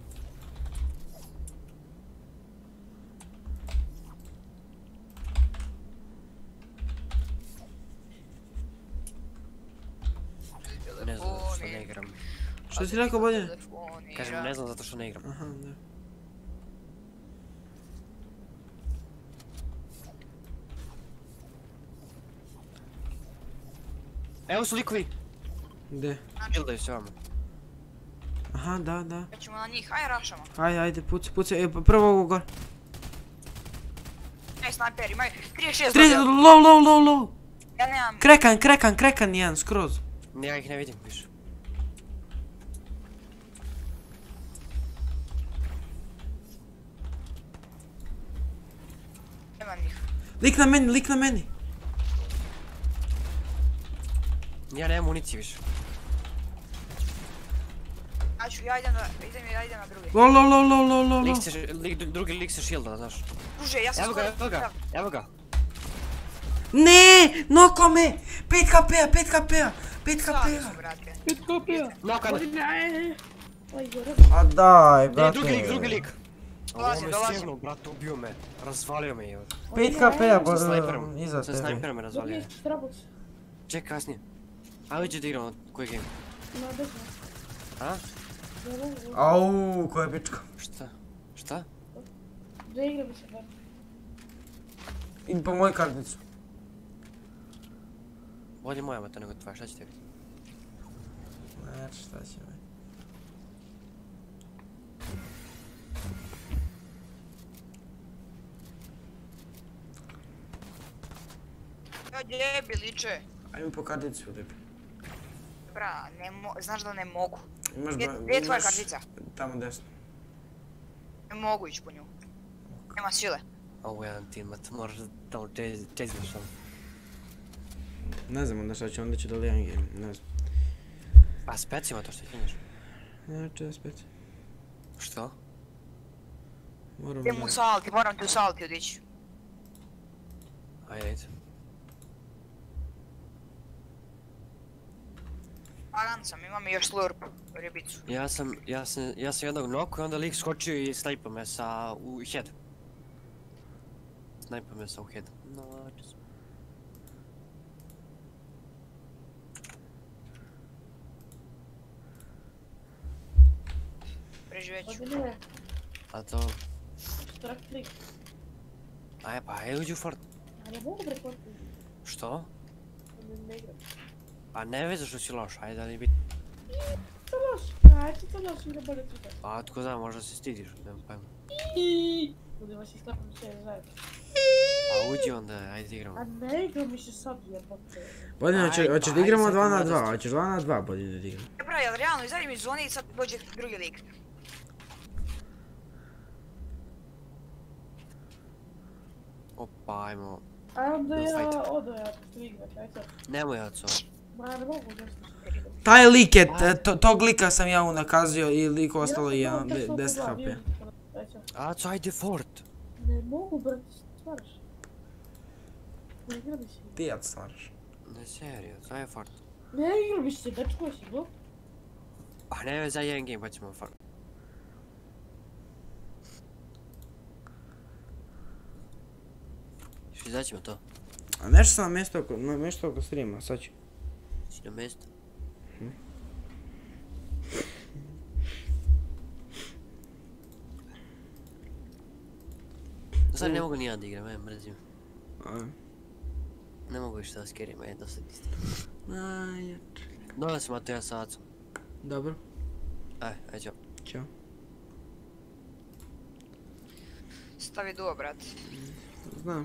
Ne znam zato što ne igram. Što si rekao bolje? Kažem ne znam zato što ne igram. Aha, da. Evo su likovi! Gdje? Buildaju se vamo. Aha, da, da. Krećemo na njih, aj rašamo. Ajde, ajde, puci, puci, e, pa prvo ovo gore. Aj snajper, imaj trideset šest Tri, dobio. low, low, low, low. Ja nemam, Krekan, krekan, krekan jedan, skroz. Ja ih ne vidim više. nemam njih. Lik na meni, lik na meni. Ja nemam municije više. Ja ću, ja idem na, idem, ja idem na drugi. Low, low, low, low, low, low, Lik low. se, lik, drugi lik se shielda, znaš. Druže, ja sam Evo ga, skoro... evo ga, evo ga. Ne, noko me. pet H P-a, pet H P-a, pet H Sami su, P-a. brate. Noka na... A daj, Ne, brate. drugi lik, drugi lik. Dolazim, Ovo me dolazim. stignuo, brate, ubio me. Razvalio me, evo. pet H P-a, Sa bo, snajperom. iza Sa tebe. snajperom me razvalio. Ček, kasnije. Ajde ću da igramo koji game. A? Au, koja pička. Šta? Šta? Da igramo se bar. Idi po moju karticu. Bolje moja mata nego tvoja, šta će tebi? Znači, šta će me. Kad je biliče? Ajme po karticu, Filipe. Bra, ne mo... znaš da ne mogu. Imaš Gdje ba... gdje je tvoja imaš kartica? Tamo desno. Ne mogu ići po nju. Nema sile. Ovo je jedan tim, a to moraš da tamo čezneš tamo. Ne znam onda šta će, onda će doli jedan game, ne znam. Pa specima to što imaš. Znači da spet. Što? Moram Idem u salti, moram ti u salti odići. Ajde, ajde. Pagan sam, imam i još slurp, ribicu. Ja sam, ja sam, ja sam jednog noku i onda lik skočio i snajpao me sa u head. Snajpao me sa u head. No, just... Preživet ću. Ovdje ne, A to... štrak trik. Aj, pa ajde uđi u fort. A ne mogu prekoriti. Što? Ne, ne igram. Pa ne veze što si loš, ajde da li biti. To loš. Ajde to loš, igra bolje tuta. Pa tko zna, možda se stidiš, nemam pojma. Budemo si sklapam sve zajedno. Pa uđi onda, ajde igramo. A ne igram više sad jebote. Bodin, Aj, hoće- pa, hoćeš da ajde, igramo sad dva na mlada dva, ste. hoćeš dva na dva, Bodin, da igramo. E bra, jel realno izađi mi iz zone i sad dođe drugi lik. Opa, ajmo. A onda No ja fight. odo ja što igrat, ajde. Nemoj oco. Ma ne mogu nešto što. Taj lik je, t- to- tog lika sam ja unakazio i lik ostalo i ja, be- bez H P. Aco, ajde fort. Ne mogu brate, stvaraš. Ne igram više. Ti ja stvaraš. Ne, serio, to je fort. Ne igram više, dečko si, no? Pa ne veze za jedan game pa ćemo fort. Što izaćemo to? A nešto sam na mjesto oko, na mjesto oko streama, sad ću. Si na mjesto? Sad ne mogu ni ja da igram, aj mrzim. A, Ne mogu više da skerim, aj dosta isti. najjače. Dolazim, a to ja sa Acom. Dobro, Aj, aj ćao. ćao. Stavi duo, brat. Znam.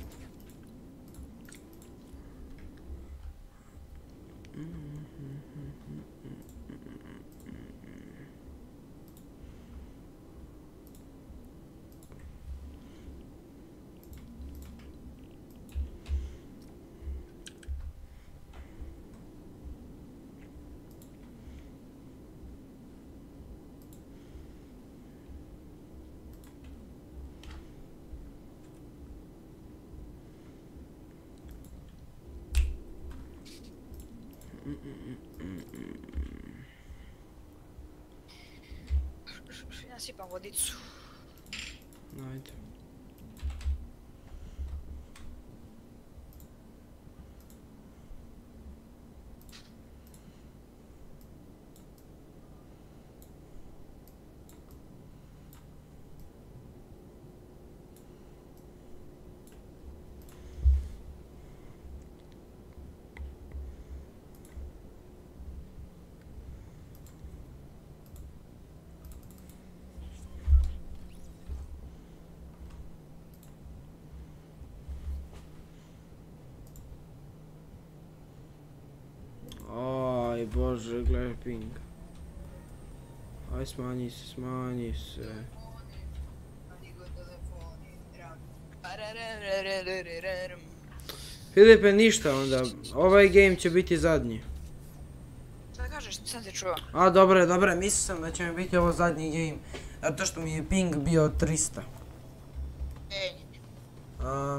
Nasipam vodicu. Ajde. Aj bože, gledaj ping. Aj smanji se, smanji se. Filipe, ništa onda, ovaj game će biti zadnji. Šta kažeš, nisam te čuo. A dobro je, dobro je, mislio sam da će mi biti ovo zadnji game. Zato što mi je ping bio trista. Ej, A,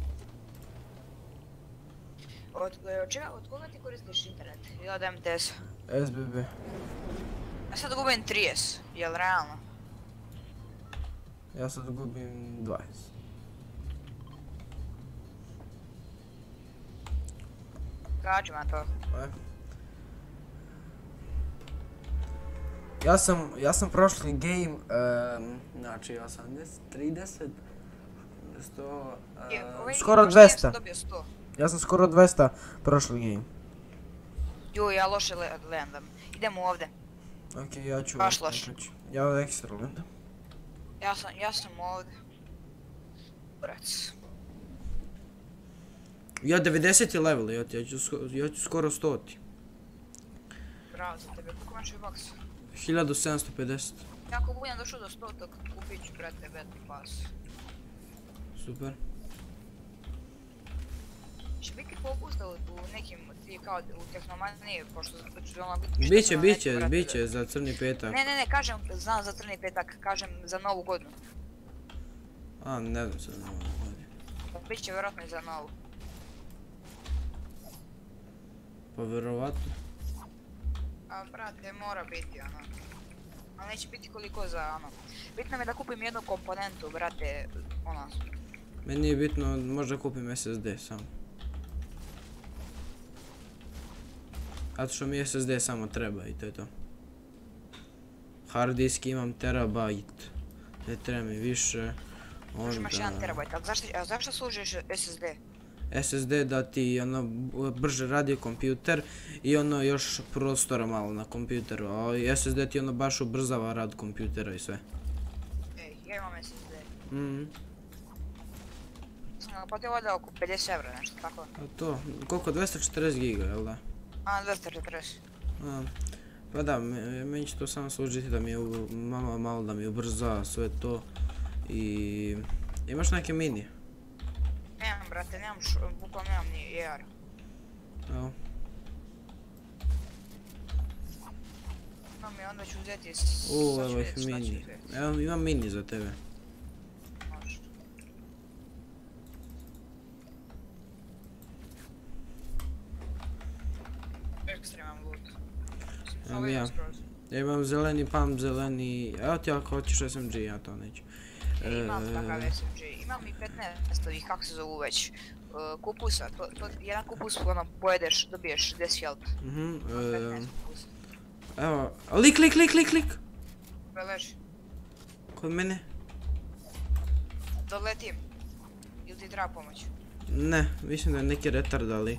od, od čega, od koga ti koristiš internet? Ili od M T S? S B B. Ja sad gubim trideset, jel realno? Ja sad gubim dvadeset. Kaži ma to. E. Ja sam, ja sam prošli game, um, znači osamdeset, trideset, sto, Je, uh, ovaj skoro prošli game dvesta. sam dobio sto. Ja sam skoro dvesta prošli game. Ju, ja loše le- landam. Idemo ovdje. Ok, ja ću... Baš loš. ja ću- Ja od ekstra landam. Ja sam, ja sam ovdje. Brac. Ja devedeset level, ja, ja, ću, sko- ja ću skoro stoti. Bravo za tebe, koliko imaš V-Bucks? hiljadu sedamsto pedeset. Ja ako budem došao do stotog, kupit ću, brate, Battle Pass. Super. Će biti popusta u, u nekim, ti kao u tehnomaniji, pošto ću ono biti... Biće, biće, biće za crni petak. Ne, ne, ne, kažem, znam za crni petak, kažem za novu godinu. A, ne znam sad na ovo godinu. Biće vjerojatno i za novu. Pa vjerovatno. A, brate, mora biti, ono. Ali neće biti koliko za, ono. Bitno mi je da kupim jednu komponentu, brate, ono. Meni je bitno, možda kupim S S D samo. Zato što mi S S D samo treba i to je to. Hard disk imam terabajt. Ne treba mi više. Možda imaš Onda... jedan terabajt, ali zašto, a zašto služiš S S D? S S D da ti ono brže radi kompjuter i ono još prostora malo na kompjuteru, a S S D ti ono baš ubrzava rad kompjutera i sve. Ej, ja imam S S D. Mhm. Sam ga platio valjda oko pedeset evra, nešto tako. A to, koliko? dvesta četrdeset giga, jel da? A, dvesta četrdeset. A, pa da, me- meni će to samo služiti da mi u- malo, malo da mi ubrza sve to i... Imaš neke mini? Nemam, brate, nemam, š- bukvalno nemam ni E R. Evo. Imam i onda ću uzeti s... U, sad ću evo ih vidjeti šta ću mini. uzeti. Evo, imam mini za tebe. Može. Ekstreman loot. Evo Ovo je ja. skroz. Ja imam zeleni pump, zeleni... Evo ti ako hoćeš S M G, ja to neću. E, imam E, takav S M G, imam i petnaest ovih, kako se zovu već, uh, kupusa, to, to, jedan kupus ono pojedeš, dobiješ šezdeset health. Mhm, Imam e, petnaest kupusa. evo, lik, lik, lik, lik, lik! Gdje leži? Kod mene? Doletim. Ili ti treba pomoć? Ne, mislim da je neki retard, ali...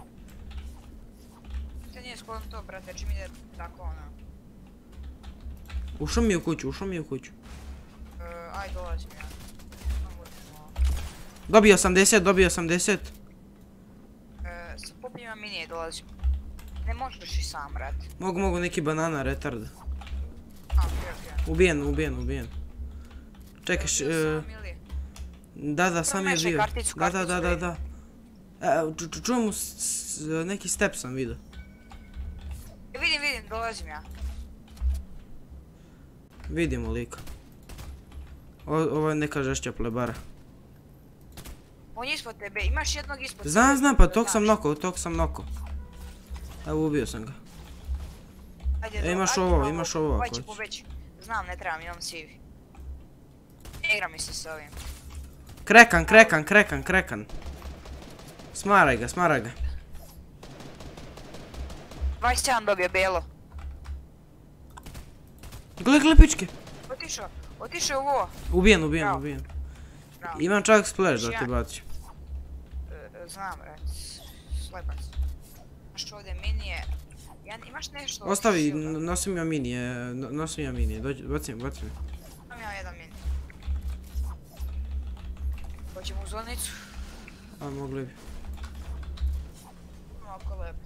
To nije skoro to, brate, čim ide tako ono. Ušao mi je u kuću, ušao mi je u kuću. Uh, aj dolazim ja. Samo budemo. Dobio osamdeset, dobio osamdeset. Uh, sa popljima minije dolazim. Ne možeš i sam, brate. Mogu, mogu neki banana retard. A, okej, okej. Ubijen, ubijen, ubijen. Čekaj, š, Bio e, sam ili? da, da, sam je Promešaj bio. karticu, Da, da, karticu, da, da, ej. da. E, ču- ču- čujem mu s- s- neki step sam vidio. E, vidim, vidim, dolazim ja. Vidimo lika. O, ovo je neka žešća plebara. On je ispod tebe, imaš jednog ispod Znam, tebe, znam, pa da tog sam znaš. noko, tog sam noko. Evo, ubio sam ga. Ajde, E, do- imaš ajde ovo, malo, imaš ovo ako ovaj će hoćeš. pobeći. Znam, ne trebam, imam sivi. Ne igra mi se s ovim. Krekan, krekan, krekan, krekan. Smaraj ga, smaraj ga. dvadeset sedam dobio belo. Gle, gle, pičke. Otišao, otišao u ovo. Ubijen, ubijen, Bravo. ubijen. Bravo. Imam čak splash da Još ti jedan. bacim. E, e, znam, bre. Slepac. Imaš ovdje minije. Ja, imaš nešto od Ostavi, shielda? n- nosim ja minije, no- nosim ja minije, dođi, bacim, bacim. Imam ja jedan mini. Hoćemo u zonicu. A, mogli bi. Ovako lepo.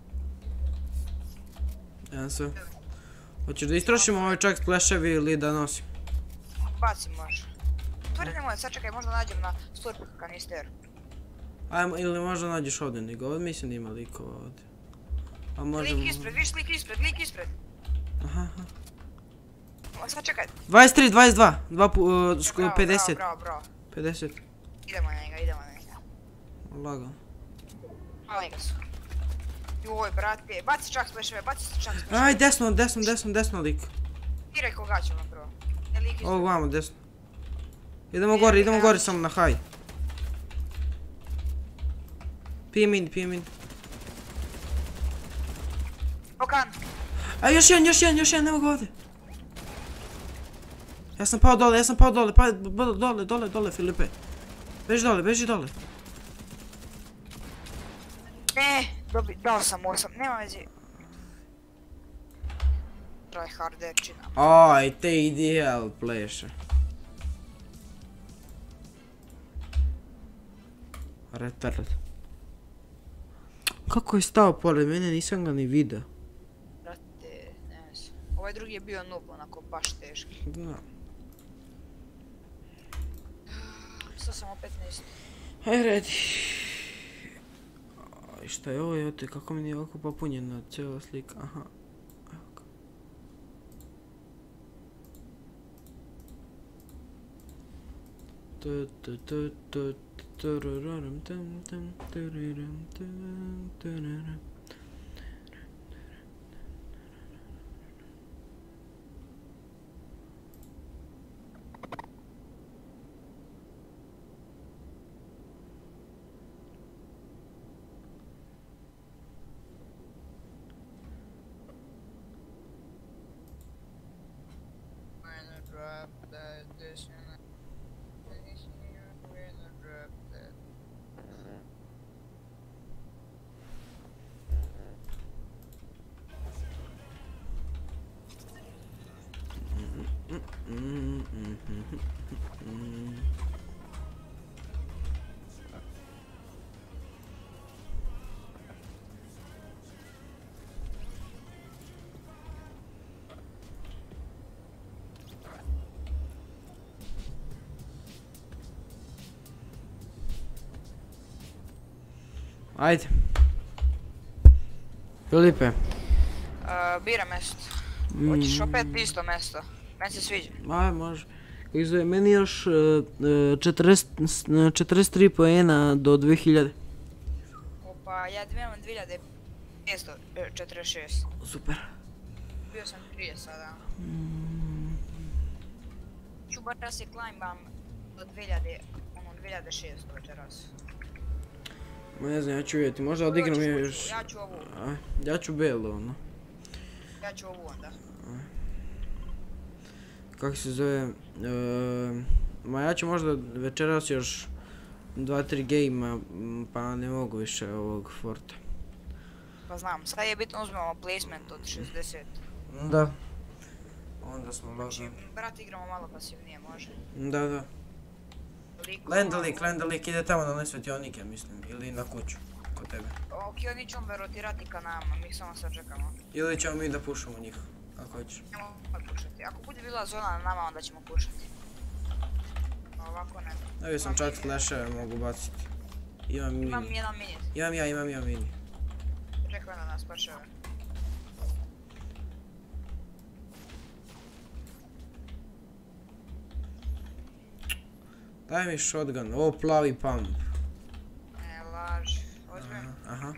Jedan sve. Hoćeš da istrošimo ovaj čak splashevi ili da nosim? Bacim može. Tvori nemoj, sad čekaj, možda nađem na slurpu kanister. Ajmo, ili možda nađeš ovdje nego, ovdje mislim da ima likova ovdje. A možemo... Lik ispred, viš lik ispred, lik ispred. Aha, aha. O, sad čekaj. dvadeset tri, dvadeset dva, dva pu, uh, ško- Bravo, pedeset. Bravo, bravo, bravo. pedeset. Idemo na njega, idemo na njega. Lagano. Mali ga su. Joj, brate, baci čak splasheve, baci čak splasheve. Aj, desno, desno, desno, desno lik. Tiraj koga ćemo prvo. Ne lik ispred. Ovo vamo, desno. Idemo gore, idemo gore samo na high. Pijem in, pijem in. Pokan. A još jedan, još jedan, još jedan, evo ga ovdje. Ja sam pao dole, ja sam pao dole, pa dole, dole, dole, Filipe. Beži dole, beži dole. Ne, dobi, dao sam osam, nema veze. Tryhardečina. Aj, te ideal pleše. Retard. kako je stao pored mene, nisam ga ni vidio. Brate, ne znam. Ovaj drugi je bio noob, onako baš teški. Da. Sad sam opet na isto. Aj redi. Aj, šta je ovo, evo te, kako mi nije ovako popunjena cijela slika, aha. Evo ga. Tu, tu, tu, tu, tururaram, tum, tum, turiram, tum, turiram. Mm, mm, mm, mm. Ajde. Filipe. Uh, bira mesto. Hoćeš opet isto mesto? Meni se sviđa. Aj, može. Kako zove, meni još uh, četrdeset tri poena do dvije hiljade. Opa, ja imam dvije hiljade petsto četrdeset šest. Super. Bio sam prije sada. Mm. Ću bar da se climbam do dvije hiljade, ono dvije hiljade šesto večeras. Ma ne znam, ja ću vidjeti, možda odigram Ja ću- još... Ja ću ovu, A, ja ću belo, ono. ja ću ovu onda. Kako se zove... e, ma ja ću možda večeras još dva tri gejma, pa ne mogu više ovog forta. Pa znam, sad je bitno uzmemo placement od šezdeset. Da. Onda smo Znači, lagano. brat igramo malo pasivnije, može. Da, da. Liko, Lendalik, Lendalik ide tamo na one svetionike, mislim, ili na kuću, kod tebe. Ok, oni će on rotirati ka nama, mi samo sad čekamo. Ili ćemo mi da pušamo njih, ako hoćeš. Nemo pušati, ako bude bila zona na nama, onda ćemo pušati. Ovako ne. Evo sam čak flasheve mogu baciti. Imam Imam mini. jedan minut, Imam ja, imam ja mini. čekaj na nas paševe. Daj mi shotgun, ovo plavi pump. Ne, laž. Ozbiljno. Aha, aha.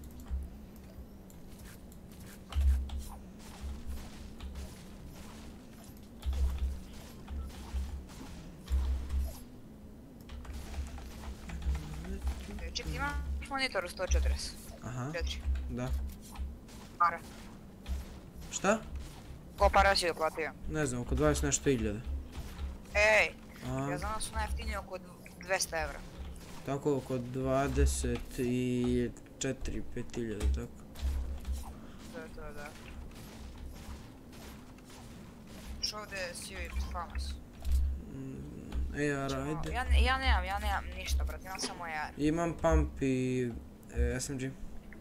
Čekaj, ima monitor u sto četrdeset. Aha, četiri. da. Para. Šta? Ko para si uplatio? Ne znam, oko dvadeset nešto hiljada. Ej, A, ja znam da su najjeftiniji oko dvesta evra. tako oko dvadeset četiri pet hiljada, tako. To je to, da. Što ovdje si famas? Mm, A R, ajde. Ja, ne- ja nemam, ja nemam ništa, brat, imam samo A R. Imam pump i e, S M G.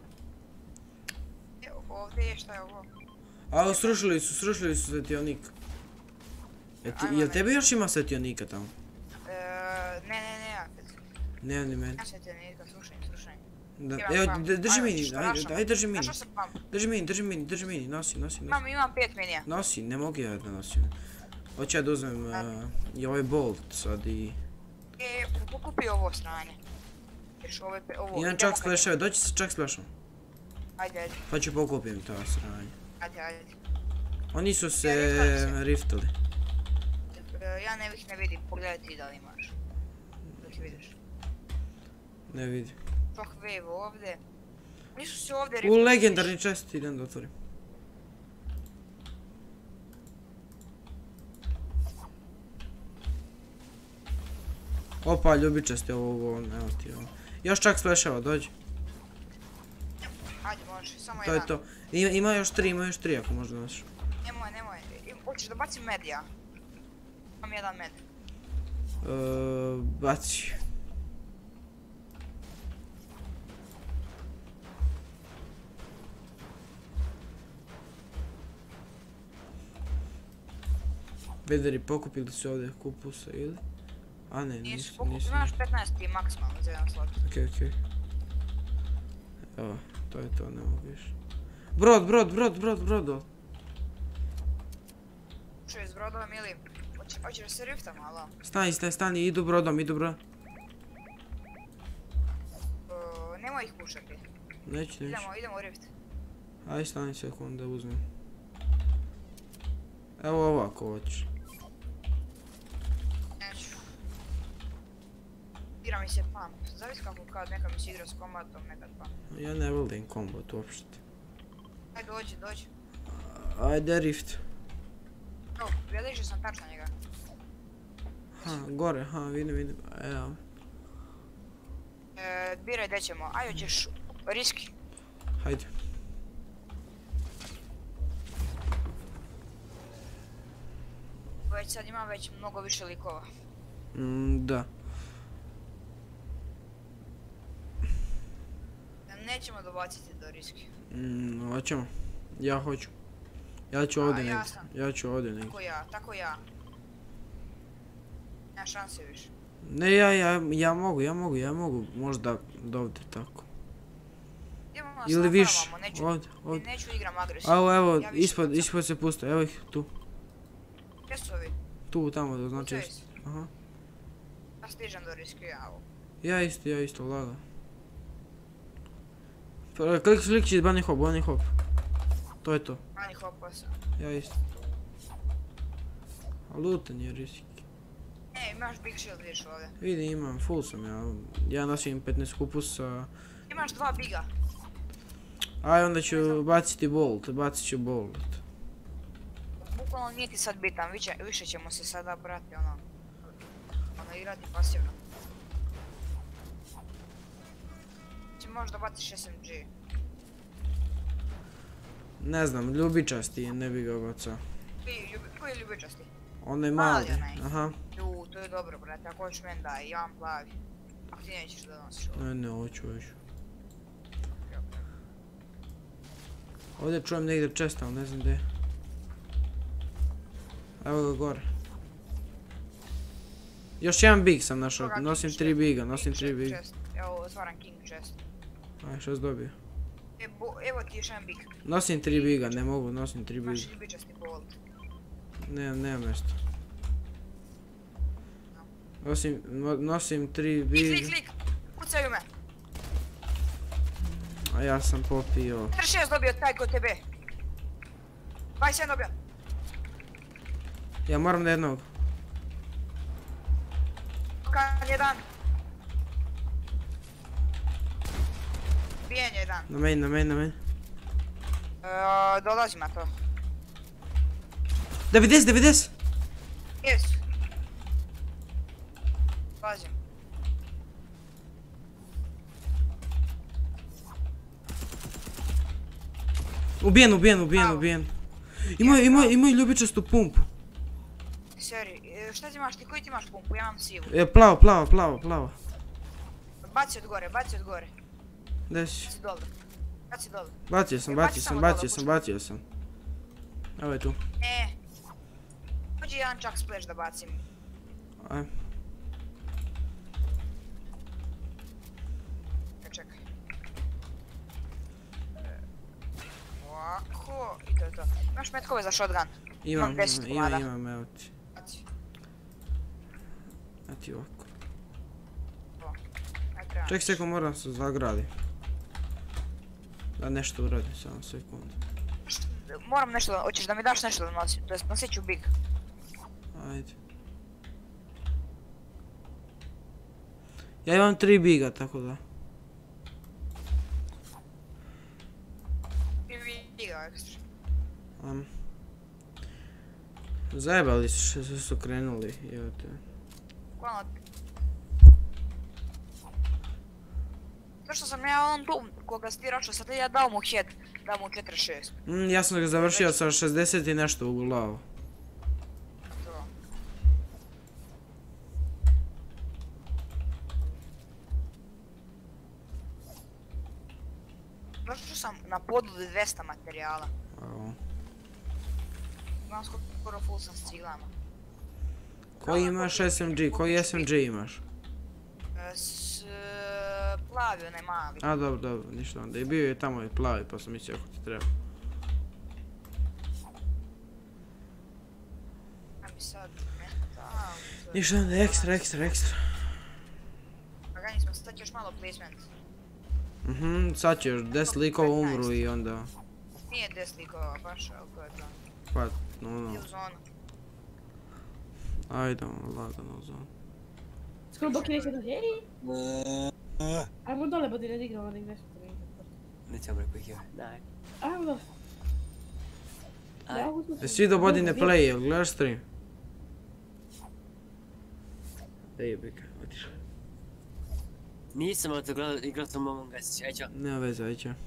Evo, ovdje je, šta je ovo? A, srušili su, srušili su svetionik. E, ti- Ajmo, jel ne. tebi još ima svetionika tamo? E, ne, ne, ne, opet. Ne, ni meni. Ja se te ne slušaj, slušaj. Da, Imam evo, pump. d- drži Ajmo, mini, što ajde, našao? ajde, drži mini. Našao sam pump. Drži mini, drži mini, drži mini, nosi, nosi, nosi. Imam, imam pet minija. Nosi, ne mogu ja da nosim. Hoću ja da uzmem uh, i ovaj bolt sad i... E, pokupi ovo stranje. Ješ ove, pe- ovo, Imam idemo čak kad- splasheve, doći se čak splashom. Ajde, ajde, Pa ću pokupim to sranje. ajde, ajde. Oni su se riftali se. riftali. E, ja ne ih ne vidim, pogledaj ti da li imaš. Da ti vidiš. Ne vidim. Shockwave ovdje. Nisu se ovdje U riftali. legendarni chest idem da otvorim. Opa, ljubit će ste ovo, ovo, evo ti ovo. Još čak splasheva, dođi. Ajde, može, samo To je jedan. to. Ima, ima još tri, ima još tri ako možda nosiš. Nemoj, nemoj. Im- Hoćeš da bacim med ja? Imam jedan med. Uh, baci. Vederi, pokupili su ovdje kupusa ili? A ne, Nisu nisu, pokup, nisu. imaš petnaest ti maksimalno za jedan slot. Okej, okej. Evo, to je to, ne mogu više. Brod, brod, brod, brod, brod. Što je s brodom ili? Hoće- Hoćeš da se rifta malo? Stani, stani, stani, idu brodom, idu brodom. O, Nemoj ih pušati. Neću, neću. Idemo, idemo u rift. Aj, stani sekund da uzmem. Evo ovako hoćeš. Neću. Igra mi se pump. Zavisi kako kad neka mi se igra s kombatom, nekad pump. Ja ne volim kombat uopšte. Aj dođi, dođi. Ajde, rift. Evo, gledaj što sam tačno njega. Ha, gore, ha, vidim, vidim. Evo. E, biraj gdje ćemo. Aj, hoćeš riski. Hajde. Već sad imam već mnogo više likova. Mm, da. Nećemo dobaciti do riski. Mm, hoćemo. Ja hoću. Ja ću ovdje A, ja negdje. sam. Ja ću ovdje negdje. Tako ja, tako ja. Nema šanse više. Ne, ja, ja, ja mogu, ja mogu, ja mogu. Možda do ovdje tako. Idemo na Ili više. slapavamo, neću, Ovdje, ovdje. neću igram agresivno. Evo, evo, Ja više ispod, pucam. ispod se puste. Evo ih, tu. Gdje su ovi? Tu, tamo, da znači Pucaju isto. se. Aha. Ja stižem do riski, ja ovo. Ja isto, ja isto, laga. Pa, Klik, klikći, bunny hop, bunny hop. To je to. Mani hopao sam. Ja isto. A lutan je rizik. E, imaš big shield vidiš ovdje. Vidi, imam, full sam ja. Ja nosim petnaest kupusa. Imaš dva biga. Aj, onda ću baciti bolt, bacit ću bolt. Bukvalno nije ti sad bitan, više, više ćemo se sada brati ono... Ono igrati pasivno. Ti možda baciš S M G. Ne znam, ljubičasti je, ne bi ga bacao. Koji, ljubi, koji je ljubičasti? Onaj Mali mali, onaj. aha. Ju, to je dobro brate, ako hoćeš meni daj, ja vam plavi. Ako ti nećeš da nosiš ovo. Ne, ne, hoću, hoću. Ovdje čujem negdje česta, ali ne znam gdje. Evo ga gore. Još jedan big sam našao, Toga nosim King tri chest, biga, nosim King tri biga. chest. Evo, otvaram King chest. Aj, što si dobio? E, bo, evo ti još jedan big. Nosim tri biga, ne mogu, nosim tri Imaš biga. ljubičasti bolt. Nemam, nemam mjesta. Nosim, no- nosim tri Klik, klik, biga, klik! Pucaju me! a ja sam popio. četrdeset šest dobio taj kod tebe. dvadeset jedan dobio. Ja moram da jednog. Kan jedan. Bijen jedan. Na meni, na meni, na meni. E, dolazim na to. devedeset, devedeset! Jes. Dolazim. Ubijen, ubijen, ubijen, Bravo. ubijen. Imaju, imaju, imaju ljubičastu pumpu. Seri, e, šta ti imaš ti? Koji ti imaš pumpu? Ja imam sivu. E, plavo, plavo, plavo, plavo. Baci od gore, baci od gore. Gdje si? Baci dole. Baci dole. Bacio sam, E, bacio baci sam, samo bacio dole, sam, pušta. bacio sam. Evo je tu. E. Hođi jedan čak splash da bacim. Aj. E, čekaj. E, ovako, i to je to. Imaš metkove za shotgun? Imam, deset imam, komada. imam, evo ti. Baci. Evo ti ovako. Aj, treba. Ček sekund, moram se zagradi. Da nešto uradim, samo sekund. Moram nešto, da- hoćeš da mi daš nešto da nosim, to jest nosit ću big. Ajde. Ja imam tri biga, tako da. Biga ekstra. Um. Zajebali su, što su krenuli, evo te. Bukvalno. Zašto sam ja on tu, koga si ti račao, sad ja dao mu head, dao mu četrdeset šest. Mm, ja sam ga završio sa šezdeset i nešto u glavu. To. Zašto sam na podu dvesta materijala? Au. Imam skoro full sam s ciglama. Koji imaš S M G? Koji S M G imaš? E, S... plavi onaj mali. A dobro, dobro, ništa onda. I bio je tamo i plavi pa sam mislio ako ti treba. A mi sad... metal... Ništa onda, ekstra, ekstra, ekstra. Pa ga nismo, sad još malo placement. Mhm, sad će još deset likova umru i onda... Nije deset likova baš, ali ko je to? Pa, no, no. Nije u zonu. Ajde, lagano u zonu. Skoro dok neće dođe, ej! Ajmo dole, bodi ne igramo, nek nešto to ne igra. Nećemo rekao ih je. Daj. Ajmo dole. Aj. Jesi vidio Body ne play, jel gledaš stream? Da jebika, otišao. Nisam ali to gledao, igrao sam Among Us, aj ćao. Nema veze, aj će.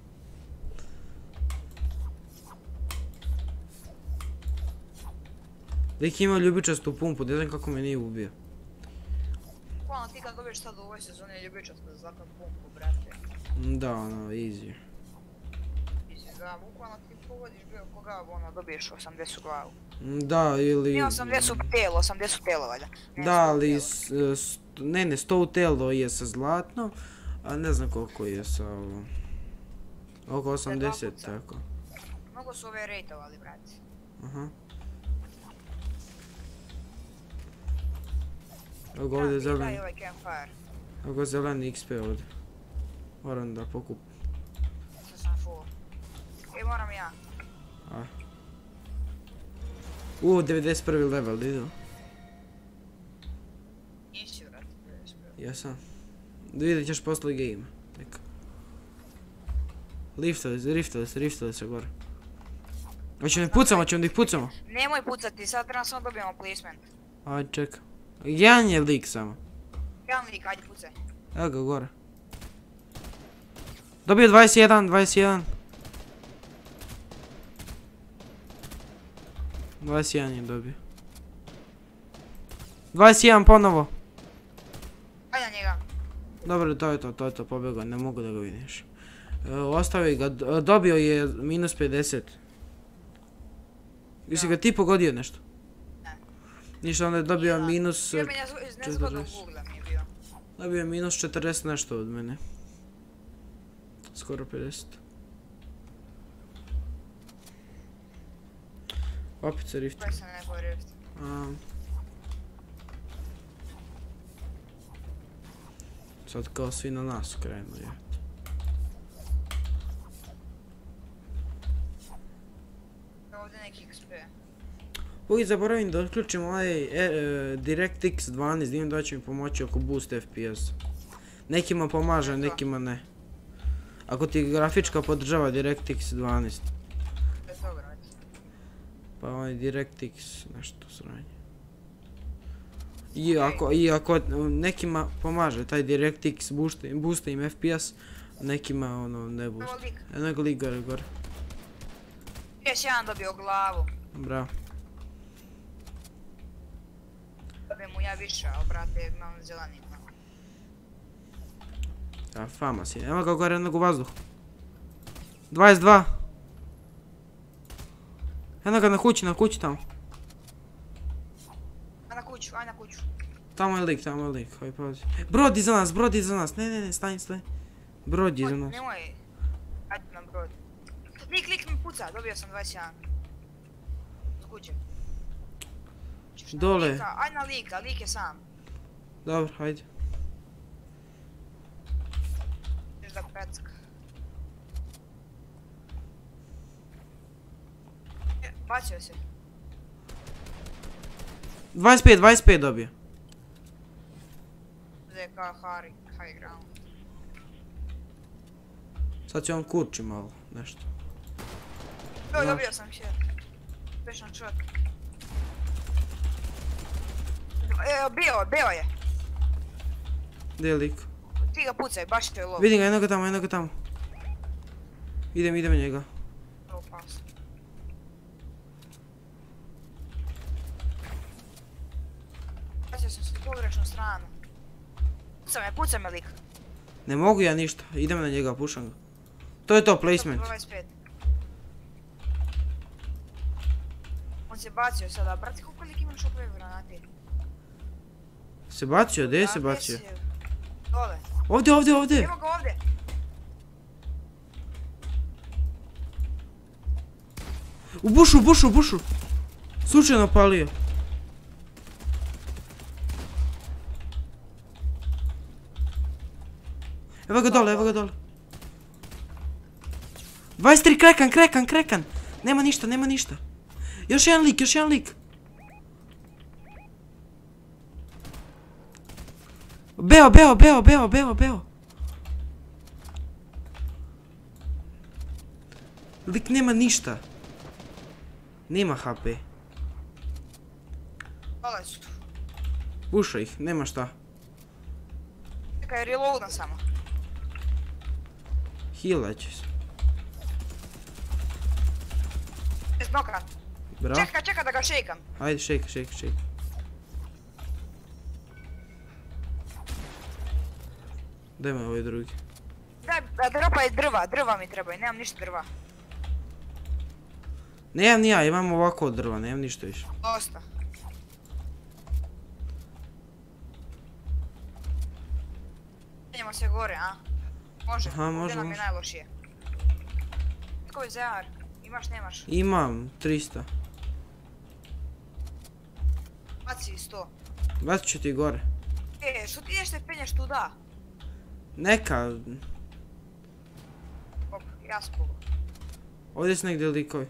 Lik ima ljubičastu pumpu, ne znam kako me nije ubio. Bukvalno ti kad dobiješ sad u ovoj sezoni ljubičastu za zakon pumpu, brate. Da, ono, easy. Mislim da, bukvalno ti pogodiš bilo koga, ono, dobiješ osamdeset u glavu. Da, ili... Nije osamdeset u telo, osamdeset u telo, valjda. Ne, Da, sto u ali... telo. s- s- Ne, ne, sto u telo je sa zlatno, a ne znam koliko je sa ovo... Oko osamdeset, puca. tako. Mnogo su ove rejtovali, brate. Aha. Evo ga ovdje Daj zeleni, ovaj campfire. evo ga zeleni X P ovdje. Moram da pokupim. Sad sam full. E, moram ja. A. U, devedeset prvi level, idu. Nisi, brate. Jesam. Vidjet ćeš posle game. Tek. Liftali se, riftali se, riftali se gore. Hoćemo ih pucamo, hoćemo da ih pucamo. Nemoj pucati, sad trebamo samo dobijemo placement. Ajde, čekaj. Jedan je lik samo. Jedan lik, ajde pucaj. Evo ga gore. Dobio dvadeset jedan, dvadeset jedan. dvadeset jedan je dobio. dvadeset jedan ponovo. Ajde na njega. Dobro, to je to, to je to, pobjegao, ne mogu da ga vidiš. E, ostavi ga, d- dobio je minus pedeset. Jesi ga ti pogodio nešto? Ne. Ništa, onda je dobio Ja. minus... Bio mi nezgo- iz nezgodnog četrdeset. ugla mi je bio. Dobio je minus četrdeset nešto od mene. Skoro pedeset. Opet se rifti. Koji sam neko rift. A. Sad kao svi na nas krenu, je. Ovdje neki X P. Uvijek zaboravim da otključim ovaj e, e, DirectX dvanaest, vidim da će mi pomoći oko boost F P S. Nekima pomaže, nekima ne. Ako ti grafička podržava DirectX dvanaest, To je to, brate. pa ovaj DirectX nešto sranje. I ako, i ako nekima pomaže taj DirectX boosta, boosta im F P S, nekima ono ne Ovo boosta. lik. Jednog lik gore gore. Još jedan dobio glavu. Bravo. Dobijem mu ja više, ali brate, imam zeleni. A fama si, evo ga gore jednog u vazduhu. dvadeset dva. Eno ga na kući, na kući tamo. Aj na kuću, aj na kuću. Tamo je lik, tamo je lik, hoj pazi. Brod iza nas, brod iza nas, ne ne ne, stani, stani. Brod iza nas. Nemoj. Ajde na brod. Lik, lik mi puca, dobio sam dvadeset jedan. Od kuće. Ćeš na Dole. lika, aj na lika, lik je sam. Dobro, hajde. Ćeš da pecka. E, bacio se. dvadeset pet, dvadeset pet dobio. Ovdje je kao Harry, high ground. Sad će on kurči malo, nešto. Joj, Znaš. dobio sam še. Pešan shot. E, bio, bio je. Gdje je lik? Ti ga pucaj, baš to je lov. Vidim ga, jednog tamo, jednog tamo. Idem, idem njega. Ovo pas. Bacio sam se u pogrešnu stranu. Pucaj me, pucaj me lik. Ne mogu ja ništa, idem na njega, pušam ga. To je to, placement. dvadeset pet. On se bacio sada, brate, koliko lik imaš opet granati? Se bacio, gdje se Da, bacio? gdje si? Dole. Ovdje, ovdje, ovdje. Evo ga ovdje. U bušu, u bušu, u bušu. Slučajno palio. Evo ga dole, evo ga dole. dvadeset tri krekan, krekan, krekan. Nema ništa, nema ništa. Još jedan lik, još jedan lik. Beo, beo, beo, beo, beo, beo. Lik nema ništa. Nema H P. Dole su. Buša ih, nema šta. Čekaj, reloadam samo. Healat će se. Snoka. Bravo. Čekaj, čekaj da ga šejkam. Ajde, šejka, šejka, šejka. Daj me ovaj drugi. Daj, dropaj drva, drva mi trebaju, nemam ništa drva. Nemam ni ja, imam ovako od drva, nemam ništa više. Dosta. Idemo se gore, a? Može, Aha, ovdje može, nam je može. najlošije. Tko je zar? Imaš, nemaš? Imam, trista. Baci sto. Bacit ću ti gore. E, što ti ideš te penješ tuda? Neka, Op, ja skupo. ovdje su negdje likovi.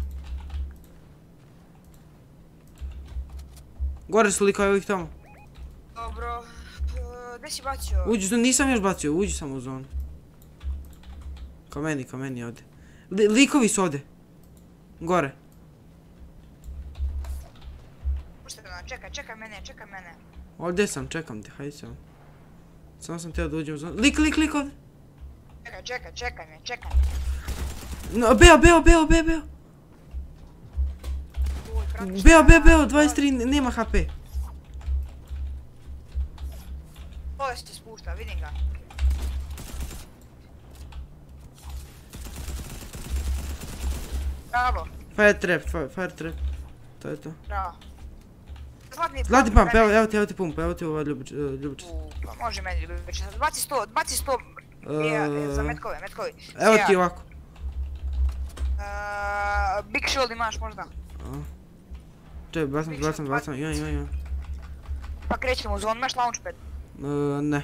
Gore su likovi ovih tamo. Dobro, e, gdje si bacio? Uđi, zonu, nisam još bacio, uđi sam u zonu. Ka meni, ka meni ovdje. Li- likovi su ovdje. Gore. Puštaj me, čekaj, čekaj mene, čekaj mene. Ovdje sam, čekam te, hajde samo. Samo sam teo da uđem u zonu. Lik, lik, lik ovdje. Čekaj, čekaj, čekaj me, čekaj. No, beo, beo, beo, beo, beo. Uj, brate, šta Beo, ja- beo, beo, dvadeset tri, nema H P. Dole se spušta, vidim ga. Bravo, Fire trap, fire, fire trap. To je to. bravo. Zlatni Zlatni pump, pump, evo, evo ti, evo ti pump, evo ti ova ljubič, ljubičica. U, pa može meni ljubičica. Baci sto, baci sto. Ja, za metkove, metkovi. Evo Ja. ti ovako. Uh, Big shield imaš možda. Čekaj, bacam, Big bacam, shot, bacam, imam, imam, imam. Pa krećemo u zonu, imaš launchpad. E, ne.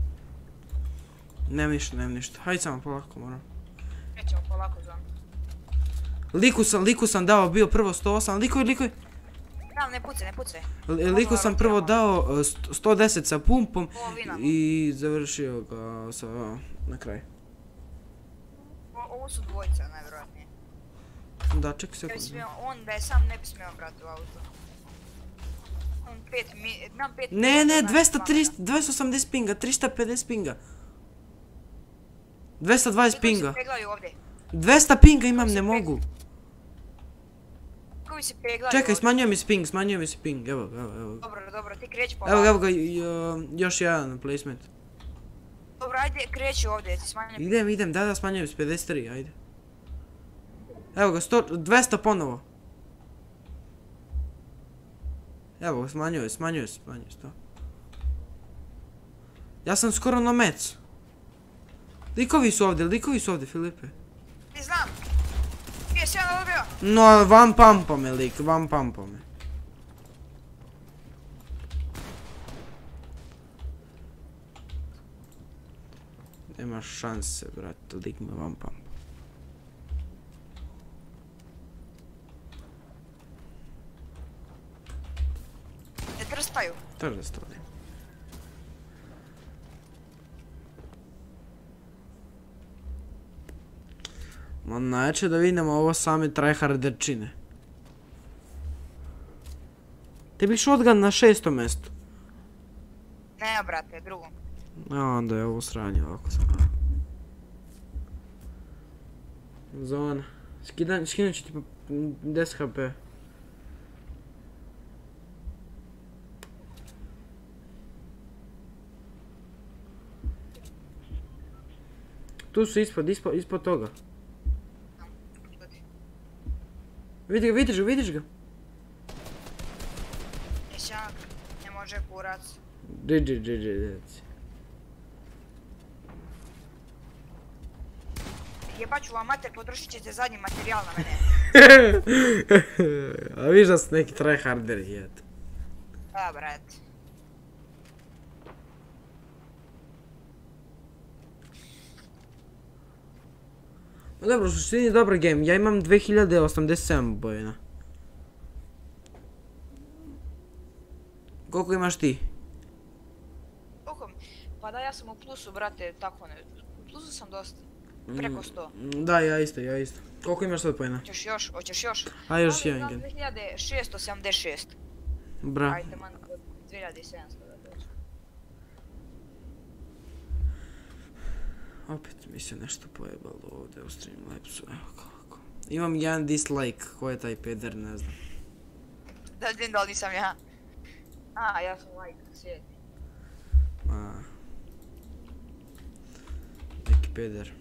Nemam ništa, nemam ništa. Hajde samo polako, moram. Krećemo polako u zonu. Liku sam, liku sam dao, bio prvo sto osam, likovi, likovi. Da, ne pucaj, ne pucaj. Li- Liku sam prvo dao e, sto- sto deset sa pumpom Polovina. i završio ga sa, na kraju. O- Ovo su dvojica, najvjerojatnije. Da, čekaj Ja bi sekund. smio, on da je sam ne bi smio brati u auto. On pet mi, nam pet Ne, minuta, ne, znači dvesta pametno. trideset, dvesta osamdeset pinga, tristo pedeset pinga. dvesta dvadeset Koji se pinga. peglaju ovdje? dvesta pinga imam, se ne peg- mogu. Koji se peglaju Čekaj, ovdje? smanjuje mi se ping, smanjuje mi se ping, evo ga, evo, evo ga. Dobro, dobro, ti kreći polako. Evo ga, evo ga, jo- još jedan placement. Dobro, ajde, kreći ovdje, ti smanjujem. Idem, idem, da, da, smanjujem se, pedeset tri, ajde. Evo ga, sto, dvesta ponovo. Evo ga, smanjuje, smanjuje, smanjuje, sto. Ja sam skoro na mec. Likovi su ovdje, likovi su ovdje, Filipe. Ti znam. Prije si jedan dobio. No, van pampa me, lik, van pampa me. Nema šanse, brate, lik me van pampa. Ne trstaju. To da stavim. Ma najče da vidimo ovo same tryharderčine. Tebi shotgun na šestom mjestu. Ne, brate, drugo. A onda je ovo sranje ovako samo. Zona. Skidan, skinut ću ti pa deset H P. Tu su ispod, ispod, ispod toga. Vidi ga, vidiš ga, vidiš ga. Ćak, ne može kurac. Dži, dži, dži, deci. Jebaću vam mater, potrošit ćete zadnji materijal na mene. A viš da su neki tryharderi, eto. Da, brat. No dobro, u suštini je dobar game, ja imam dve hiljade osamdeset sedam bojena. Koliko imaš ti? Koliko? Pa da, ja sam u plusu, brate, tako ne. U plusu sam dosta. Preko sto. Mm, Da, ja isto, ja isto. Koliko imaš sad pojena? Hoćeš još, hoćeš još? A još Ali jedan imam game. dve hiljade šesto sedamdeset šest. Bra. Ajde, man, dve hiljade sedamsto da dođe. Opet mi se nešto pojebalo ovdje u Streamlabsu, evo kako. Imam jedan dislike, ko je taj peder, ne znam. Da vidim da li nisam ja. A, ja sam like, sjeti. Ma. Neki peder.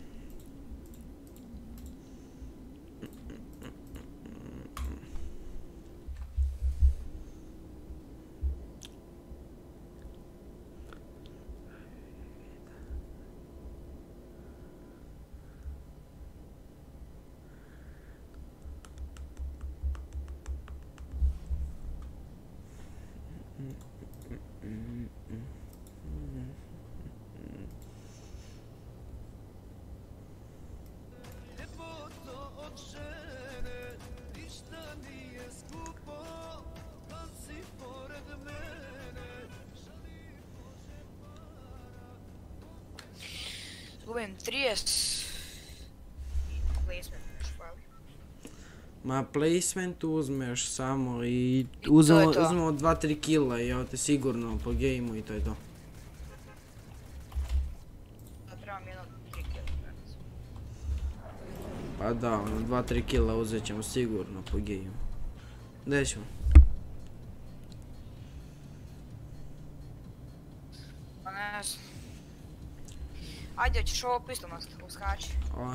Gubim trideset. Placement još fali. Ma placement uzmeš samo i I to uzmemo, je to. uzmemo dva tri kila i evo te sigurno po gameu i to je to. Da trebam jedno tri kila, brate. Pa da, ono dva tri kila uzet ćemo sigurno po gameu. Gdje ćemo? Pa ne znam. Ajde, hoćeš ovo pismo uskači. Ovo.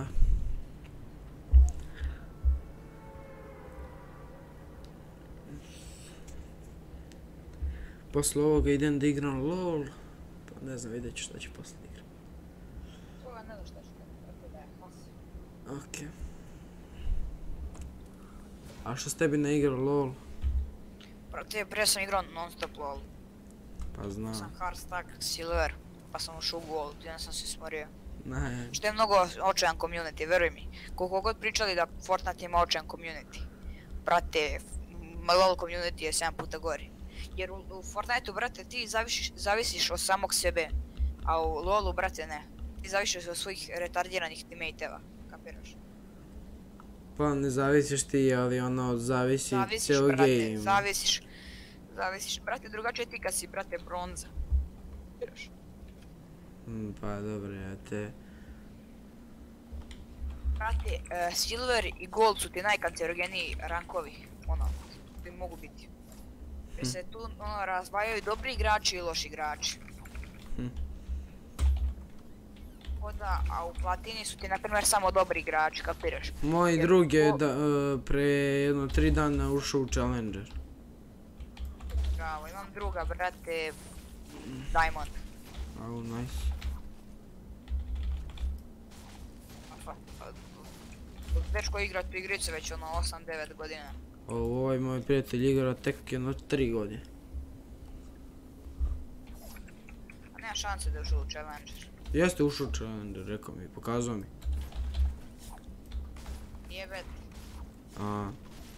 Posle ovoga idem da igram LOL. Pa ne znam, vidjet ću šta ću posle igram. Toga ne znam šta ću tako da je pas. Okej. A što s tebi ne igra LOL? Proti prije sam igrao non stop lol. Pa znam. Sam hard stack silver, pa sam ušao u gold, jedan sam se smorio. Ne, Što je mnogo očajan community, veruj mi. Koliko god pričali da Fortnite ima očajan community. Brate, m- LOL community je sedam puta gori. Jer u, u Fortniteu, brate, ti zavisiš, zavisiš od samog sebe. A u LOLu, brate, ne. Ti zavisiš od svojih retardiranih teammateeva, kapiraš? pa ne zavisiš ti, ali ono, zavisi Zavisiš, cijel brate, game. zavisiš. Zavisiš, brate, drugačije ti kad si, brate, bronza. Kapiraš? Mm, pa dobro, ja te... Brate, e, silver i gold su ti najkancerogeniji rankovi, ono, koji mogu biti. Jer se tu, ono, razdvajaju dobri igrači i loši igrači. Hm. Onda, a u platini su ti, na primjer, samo dobri igrači, kapiraš? Moj Jer drug je go- da, e, pre jedno tri dana ušao u Challenger. Bravo, imam druga, brate, Diamond. Au, nice. Afa, a, Dečko igra tu igricu već ono osam devet godina. O, ovaj moj prijatelj igra tek jedno tri godine. A nema šanse da uđu u Challenger. Jeste ušao u Challenger, rekao mi, pokazao mi. Jebet, A,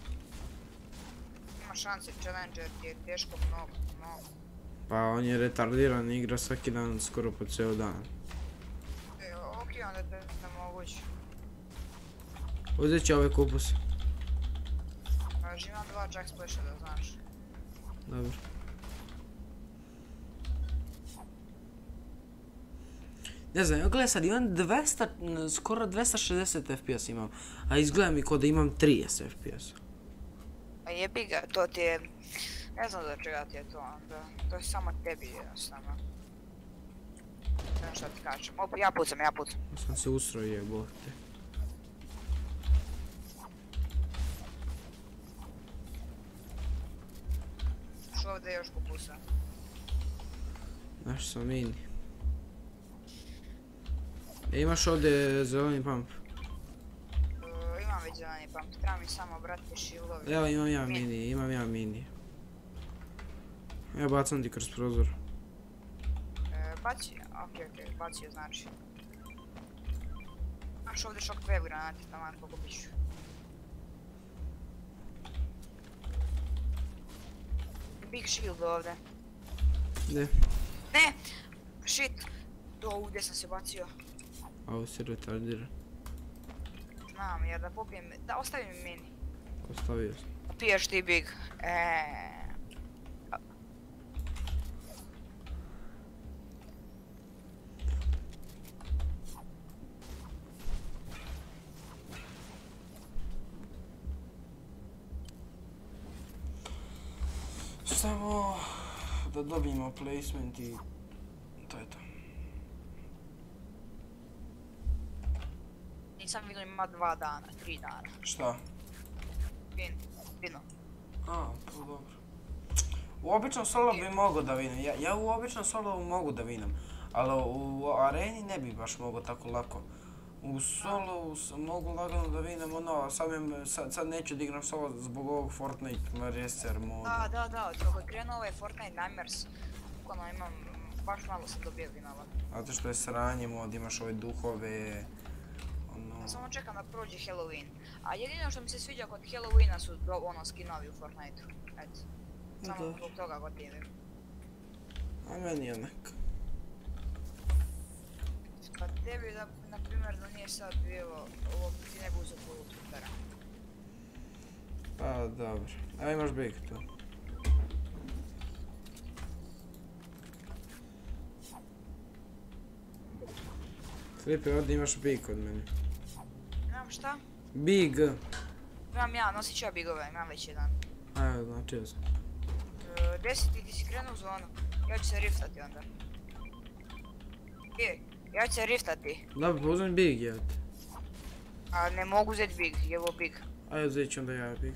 ima šanse, Challenger ti je teško mnogo, mnogo. pa on je retardiran, igra svaki dan skoro po ceo dan. E, okej, onda te ne moguće. Uzet ću ove kupuse. Znači imam dva Jack Splasha da znaš. Dobro. Ne znam, evo gledaj sad, imam dvesta, n- skoro dvesta šezdeset F P S imam, a izgleda mi kao da imam trideset F P S. A jebi ga, to ti je... Ne znam do čega ti je to onda. To je samo tebi jednostavno. Ne znam šta ti kažem. Opet ja pucam, ja pucam. Sam se usro i jebote. ovdje još kupusa. Naš sam mini. E, imaš ovdje zeleni pump? Uh, imam već zeleni pump, treba mi samo brate shieldovi. Evo imam ja mini, imam ja mini. Evo bacam ti kroz prozor. Uh, baci, okej, okay, okej, okay, bacio znači. Imaš ovdje shockwave granate, taman koliko biću. Big shield ovdje. Gdje? Ne! Shit! Do, ovdje sam se bacio. A ovo se retardiran. Znam, jer da popijem, da ostavim mi mini. Ostavio sam. Piješ ti big. Eee... Samo da dobijemo placement i to je to. Nisam vidio ima dva dana, tri dana. Šta? Vin, vino. A, to dobro. U običnom solo bi mogao da vinem, ja, ja u običnom solo mogu da vinem, ali u areni ne bi baš mogao tako lako. U solo mogu lagano da vinem ono, sam sad, sad neću da igram solo zbog ovog Fortnite Racer moda. Da, da, da, od kako je krenuo ovaj Fortnite Nightmares, bukvalno imam, baš malo sam dobio vinova. Zato što je sranje mod, imaš ove duhove, ono... Ja samo čekam da prođe Halloween, a jedino što mi se sviđa kod Halloweena su do, ono skinovi u Fortniteu, eto. Samo Dobro. zbog toga gotivim. A meni onak. Pa tebi, da, na primjer, da nije sad bilo, ovo ti ne bi uzeo polu Twittera. Pa dobro. A imaš big tu. Filipe, ovdje imaš big kod mene. Imam šta? Big! Imam ja, nosit ću ja bigove, imam već jedan. A evo, znači ja sam. E, deseti ti si krenuo u zonu, ja ću se riftati onda. Je, ja ću se riftati. Dobro, pa uzmem big, jel te? A ne mogu uzeti big, je ovo big. Ajde, uzet ću onda ja big.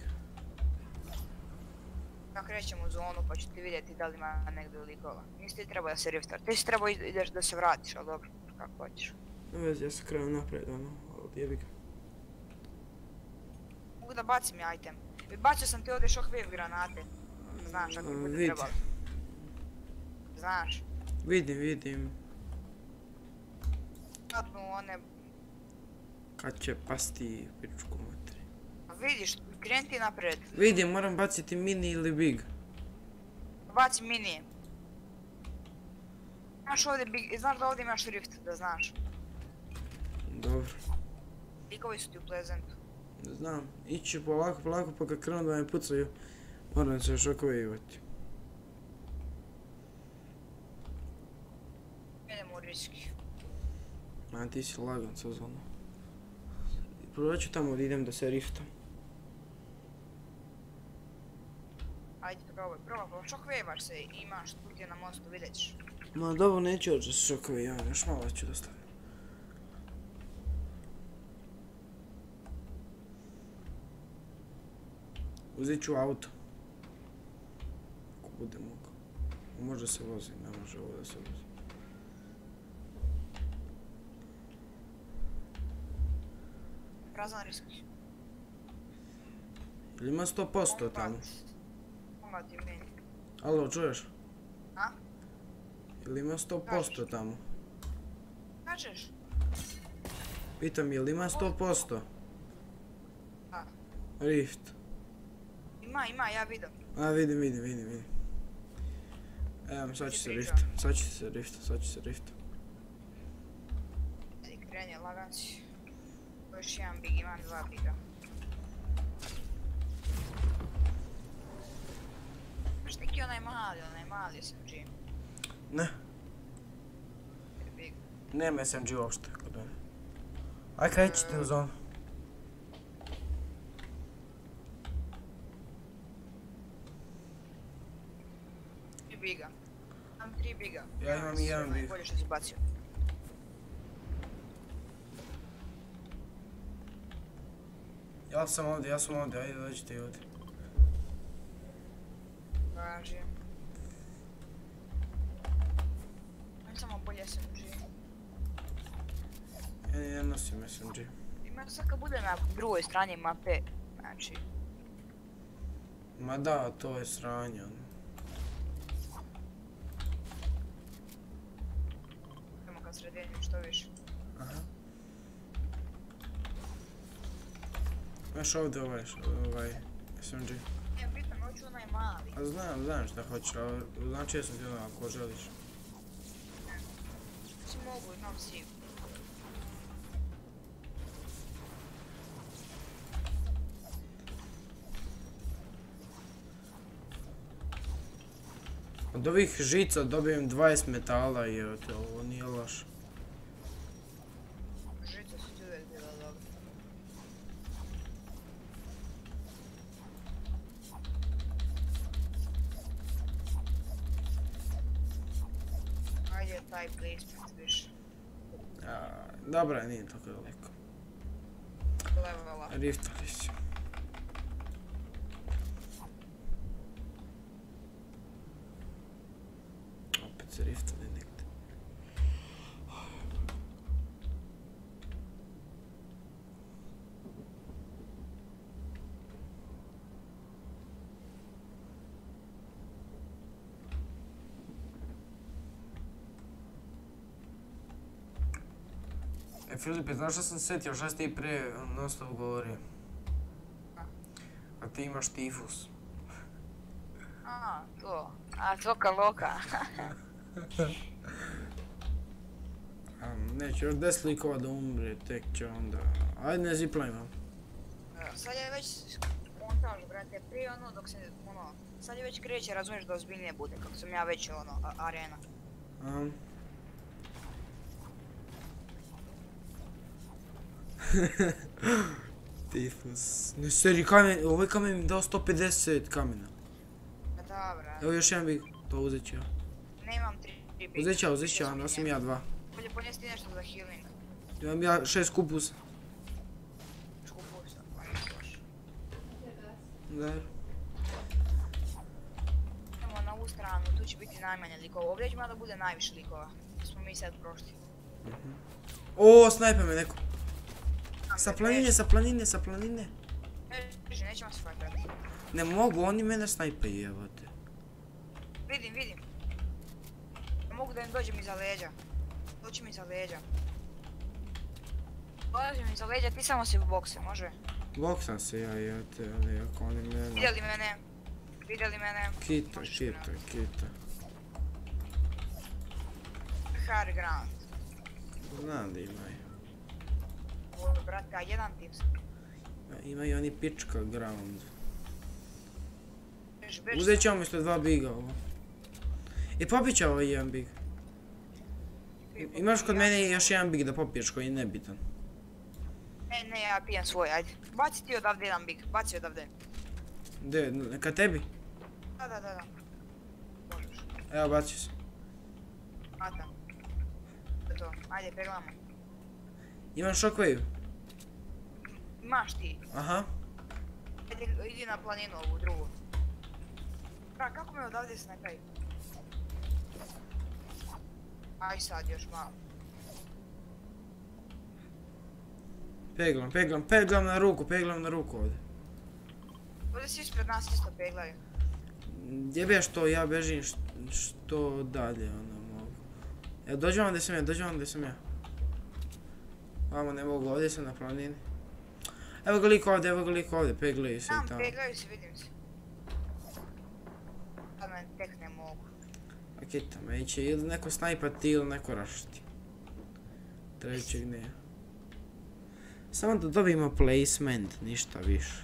Ja krećem u zonu pa ću ti vidjeti da li ima negdje likova. Nisi ti trebao da se riftaš, ti si trebao ideš da se vratiš, ali dobro, kako hoćeš. Ne vezi, ja sam krenuo napred, ono, ovdje big. Mogu da bacim ja item. Bacio sam ti ovdje shockwave granate. Znaš ako mi bude Vidi. trebalo. Znaš. Vidim, vidim. Padnu one... Kad će pasti pičku materi. A vidiš, kreni ti napred. Vidim, moram baciti mini ili big. Baci mini. Znaš ovdje big, znaš da ovdje imaš rift, da znaš. Dobro. Likovi su ti u Pleasantu. Znam, ići polako, polako, pa kad krenu da me pucaju, moram se šokvejivati. Idemo u riski. Ma ti si lagan sa zonu. Prvo ću tamo da idem da se riftam. Ajde probaj, probaj, pa shockwaveaš se i imaš tu ti je na mostu, vidjet ćeš. Ma dobro, neću ođe se šokvejivam, još malo ću da stavim. Uzet ću auto. Ako bude mogao. Može se vozi, ne može ovo da se vozi. Prazan riski. Ili ima sto posto tamo? Kombat ti meni. Alo, čuješ? A? Ili ima sto posto tamo? Kažeš? Pitam, jel ima sto posto? A. Rift. Ima, ima, ja vidim. A, vidim, vidim, vidim, vidim. Evo, sad ću se pričao. rifta, sad ću se rifta, sad ću se rifta. Ajde, kreni, lagan si. Još jedan big, imam dva biga. Znaš neki onaj mali, onaj mali S M G. Ne, Big. nema S M G uopšte kod mene. Aj, krećite u zonu. Tri biga. Imam tri biga. Ja imam i jedan big. Bolje što si bacio. Ja sam ovdje, ja sam ovdje, ajde dođite i ovdje. Važi. samo bolje S M G. Ja ne nosim S M G. Ima sad kad bude na drugoj strani mape, znači... Ma da, to je sranje, ono. Idemo kad sredinim što više. Aha. Imaš ovdje ovaj, ovaj S M G. Ne, bitno, hoću onaj mali. A znam, znam šta hoćeš, ali znači ja sam ti ono ako želiš. Si mogu, imam siv. Od ovih žica dobijem dvadeset metala i evo te, ovo nije loše. Žica su ti uvijek bila dobra. Ajde taj placement više. A, dobra, nije tako daleko. Levela. Riftali su. Opet se riftali negdje. E, Filipe, znaš šta sam se sjetio, šta si ti prije non stop govorio? A ti imaš tifus. A, to. A, coka loka. A, neće, još deset likova da umre, tek će onda... Ajde, ne ziplajmo. Sad je već montaž, brate, prije ono dok se, ono, sad je već kreće, razumiješ da ozbiljnije bude, kako sam ja već, ono, a- arena. A. Tifus. Ne seri kamen, ovaj kamen mi dao sto pedeset kamena. Pa da, brate. Evo još jedan bih to uzet ću ja. Nemam tri, tri big. Uzet ću ja, uzet ću ja, nosim ja dva. Bolje ponesti nešto za healing. Imam ja šest kupusa. Škupusa, pa nije loš. Da. Idemo na ovu stranu, tu će biti najmanje likova. Ovdje će mada bude najviše likova. To smo mi sad prošli. O, snajpa me neko. Sa planine, sa planine, sa planine. Beži, nećemo se fajtati. Ne mogu, oni mene snajpaju, evo te. Vidim, vidim. Ne mogu da im dođem iza leđa. Dođi mi iza leđa. Dođi mi iza leđa, ti samo si u bokse, može? Boksam se ja, evo te, ali ako oni mene... Vidjeli mene? Vidjeli mene? Kita, Možeš kita, krenuti. kita. High ground. Znam da imaju. Ovo, brate, a jedan tips. Imaju oni pička ground. Beži, beži. Uzet ćemo isto dva biga ovo. I popit će ovaj jedan big. Imaš kod mene još jedan big da popiješ koji je nebitan. Ne, ne, ja pijem svoj, ajde. Baci ti odavde jedan big, baci odavde. Gdje, ka tebi? Da, da, da, da. Možeš. Evo, bacio se. Mata. To je to, ajde, peglamo. Imam shockwave. Imaš ti. Aha. Ajde, idi na planinu ovu drugu. Bra, kako me odavde snajpaju? Aj sad još malo. Peglam, peglam, peglam na ruku, peglam na ruku ovdje. Ovdje si ispred nas isto peglaju. Jebeš to, ja bežim š- što dalje, ono mogu. Evo, dođem vam gdje sam ja, dođem vam gdje sam ja. Vamo ne mogu, ovdje sam na planini. Evo ga lik ovdje, evo ga lik ovdje, peglaju se Tam, i tamo. peglaju se, vidim se. Sad me tek ne mogu. A kita me iće ili neko snajpati ili neko rašiti. Trećeg ne. Samo da dobijemo placement, ništa više.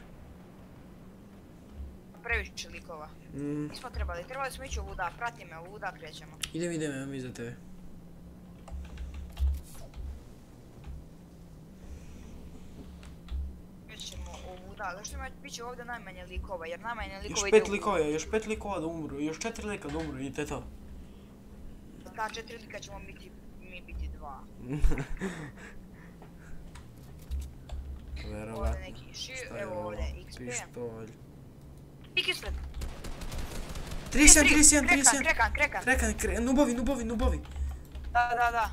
Previše likova. Mm, Nismo trebali, trebali smo ići ovuda, prati me, ovuda krećemo. idem, idem, evo mi za tebe. Krećemo ovuda, zašto ima bit će ovdje najmanje likova, jer najmanje Još likova pet ide u... likova, još pet likova da umru, još četiri lika da umru i te to. Za ta četiri lika ćemo biti, mi biti dva. Ovdje Verovatno. neki šir, Šta je evo ovo? ovdje X P. Pištolj. Pik ispred. trideset jedan, trideset jedan, Krekan, trideset jedan. krekan, krekan. Krekan, krekan, nubovi, nubovi, nubovi. Da, da, da.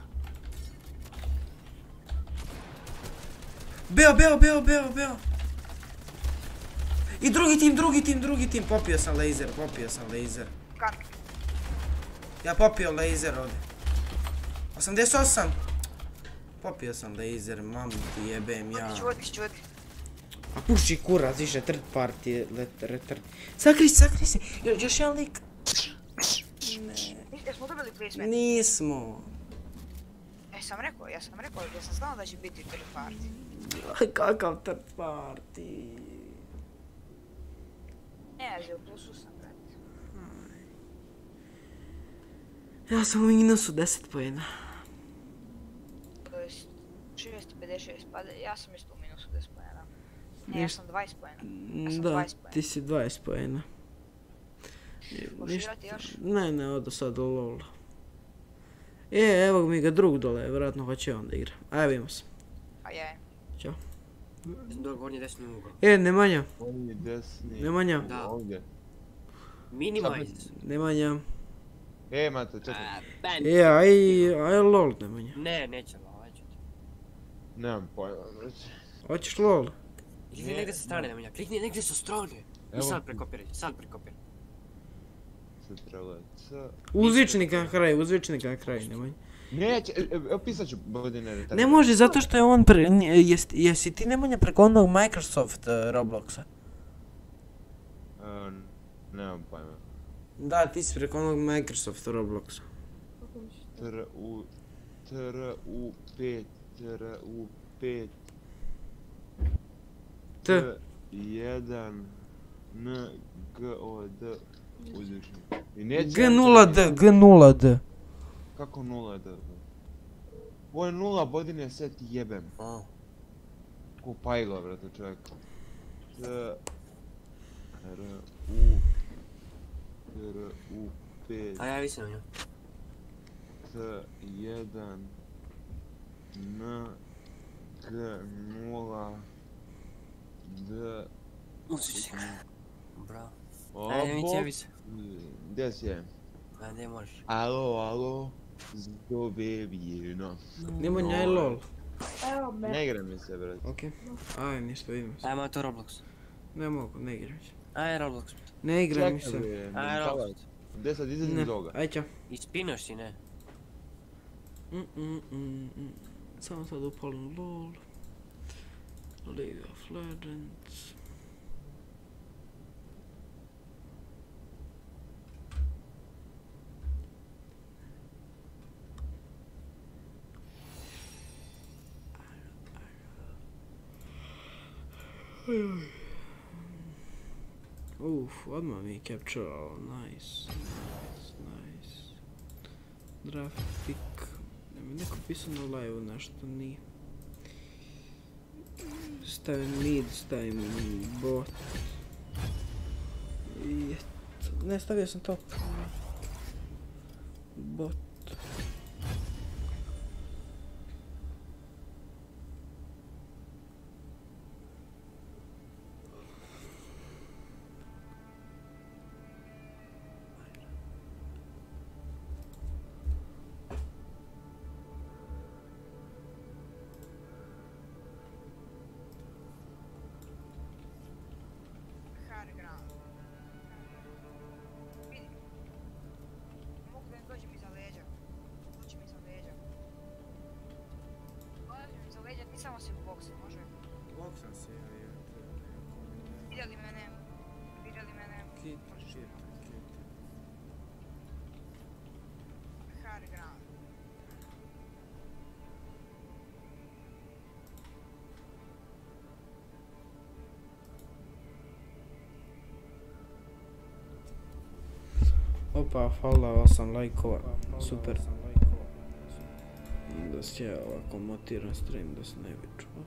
Beo, beo, beo, beo, beo. I drugi tim, drugi tim, drugi tim. Popio sam laser, popio sam laser. Kad? Ja popio laser ovdje. osamdeset osam. Popio sam laser, mam ti jebem ja. Čuti, čuti. A puši kurac, više third party, retard. Sakri se, sakri se. Jo- Još jedan lik. Jesmo dobili placement? Nismo. Ja sam rekao, ja sam rekao, ja sam znao da će biti third party. Kakav third party. Ne, ja u plusu sam, brate. Ja sam u minusu deset pojena. To je šest pedeset šest, pa ja sam isto u minusu deset pojena. Ne, ja sam dvadeset pojena. Ja sam Da, dvadeset pojena. ti si dvadeset pojena. Hoćeš igrati još? Ne, ne, odo sad u lol. E, evo mi ga drug dole, vjerojatno hoće on da igra. A evo imamo se. A je. Ćao. Dole gornji desni ugao. E, Nemanja, Oni desni. Nemanja, Da. Ovdje. Minimize. Nemanja. E, mate, čekaj. A, band. E, aj, aj lol, Nemanja. Ne, neće lova, ću ti. Nemam pojma, brate. Hoćeš lol? Klikni negdje sa strane, Nemanja, klikni negdje sa strane. I Evo. sad prekopiraj, sad prekopiraj. Sad treba C. Uzvičnik na kraj, uzvičnik na kraj, Nemanja. Neće, evo pisat ću godine. Ne može, zato što je on pre... nje- jes- Jesi ti Nemanja preko onog Microsoft eh, Robloxa? E, Nemam pojma. Da, ti si preko onog Microsoft Robloxa. Tr u... Tr u pet. Tr u pet. T. jedan. N. G O D. Uzvišnik. I neće... G nula D, G nula D. Kako nula D? Ovo je nula godine, sve ti jebem. A, Ko pajla, brate, čovjek. T... R u... R u pet. a ja visim na nju. T jedan. N. G nula. D. Usiš. Bravo. O, Ajde, mi će bok. visim. Gdje si je? A, gdje možeš? Alo, alo. Zdobe vino. Nemanja, aj lol. Evo me. Ne igra mi se, brate. Okej. Aj, ništa, vidimo se. Ajmo to Roblox. Ne mogu, ne igram se. Aj, Roblox. Ne igram mi Čekaj, se. bre, Aj, mentalac. Roblox. Gdje sad izađem Ne, iz ovoga? aj ćao. Ispinaš si, ne? Mm, mm, mm, mm. Samo sad upalim lol. League of Legends. Uf, odmah mi je capturalo, nice, nice, nice. Draft pick. Nema neko pisao na live nešto, nije. Stavim mid, stavim bot. I eto, ne, stavio sam top. Bot. Hard ground. Vidi. Mogu da dođe mi za leđa. Dođe mi za leđa. Dođe mi za leđa, ti samo se u boksu, može. Boksam se ja, ja. Vidjeli mene. Vidjeli mene. Kit, kit, kit. Hard ground. Opa, hvala, osam lajkova, super. Da se ja ovako montiram stream, da se ne bi čuo.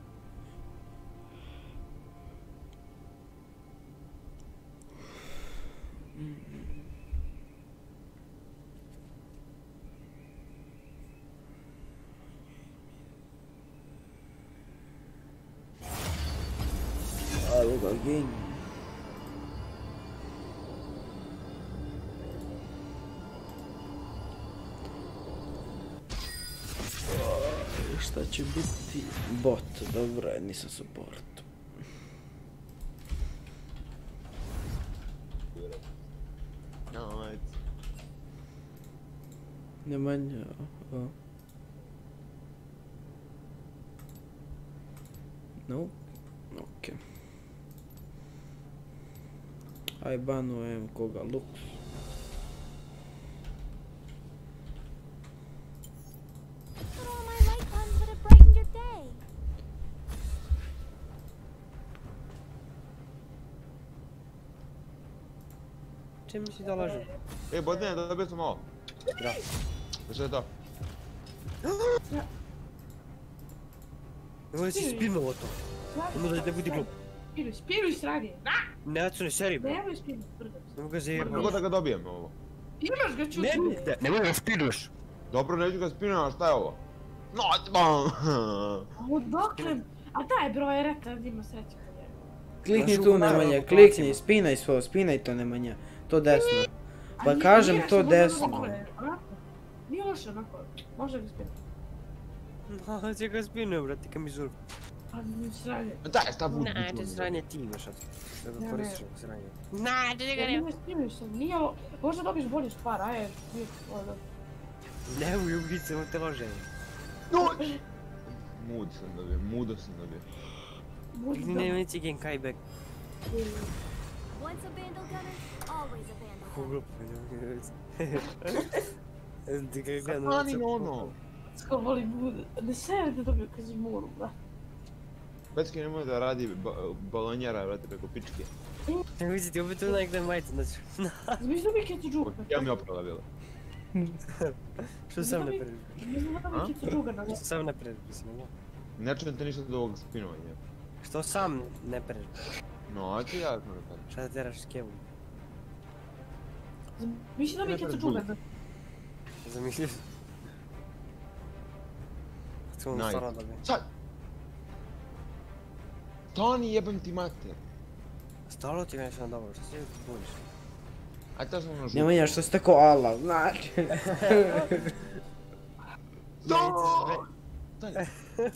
Evo ga, genij. Šta će biti bot? Dobro je, nisam support. No, ajde. Nemanja, a? No, okej. Aj banujem koga, Lux. Put all my light buttons that have brightened your day. Čemu si dolažu? E, Bodine, dobio sam ovo. Da. Šta je to? Nemoj da si spinovo to. Ono da ne budi glup. Spinuj, spinuj sranje. Ne, ne seri bro. Nemoj spinuj, brdo. Ne mogu ga Kako zajebati. da ga dobijem ovo? Imaš ga čuti. Ne, nemoj ga spinuš. Dobro, neću ga spinujem, a šta je ovo? No, bam! Odakle? A daj broj reka, da ima sreće kod njega. Klikni Znaš, tu u Nemanja, naravno, klikni, bacimo. spinaj svo, spinaj to Nemanja. To desno. A Pa nije- kažem nije to loše, može desno. onako, onako. Nije loše onako, može ga spinuti. No, će ga spinu, brate, kam izur. A nije sranje. Daj, stav u Ne, to je sranje ti imaš, a da ga Ne, koristiš ne. ovo sranje. Nah, did Ja, nemoj spinuj se, nije lo... Možda dobiš bolji spar, ajde. Nije, ono. Ne, u ubice, on te lože. Mood sam dobio, mudo sam dobio. Možda Klikni da- ne neći gen kaj back. Once a vandal gunner, always a vandal Ko gunner. glupo, ne. Ti ga gledam. Stani ono! Skoro volim bude. Ne sere te dobio kad si moru, da. Pecki nemoj da radi ba- balonjera, vrati, preko pičke. Ne vidi ti opet onak da majicu, znači. Zmiš da mi kecu džuga. Ja mi oprala bila. Što sam ne preš? Zmiš da mi kecu džuga na Što sam ne preš, mislim, ne? Ne čujem te ništa od ovog spinovanja. Što sam ne preš? No, a ti ja znam da kažem. Šta da teraš skevu? Zmiš da mi Ne kecu preš džuga džuga. na... Zamisliš? Što mu Nice. stvarno dobije? Sad! Stani, jebem ti mater! Stalo ti nešto na dobro, što se buniš? Ajde to sam ono žuto. Nemanja, što si tako ala, znači. Stani!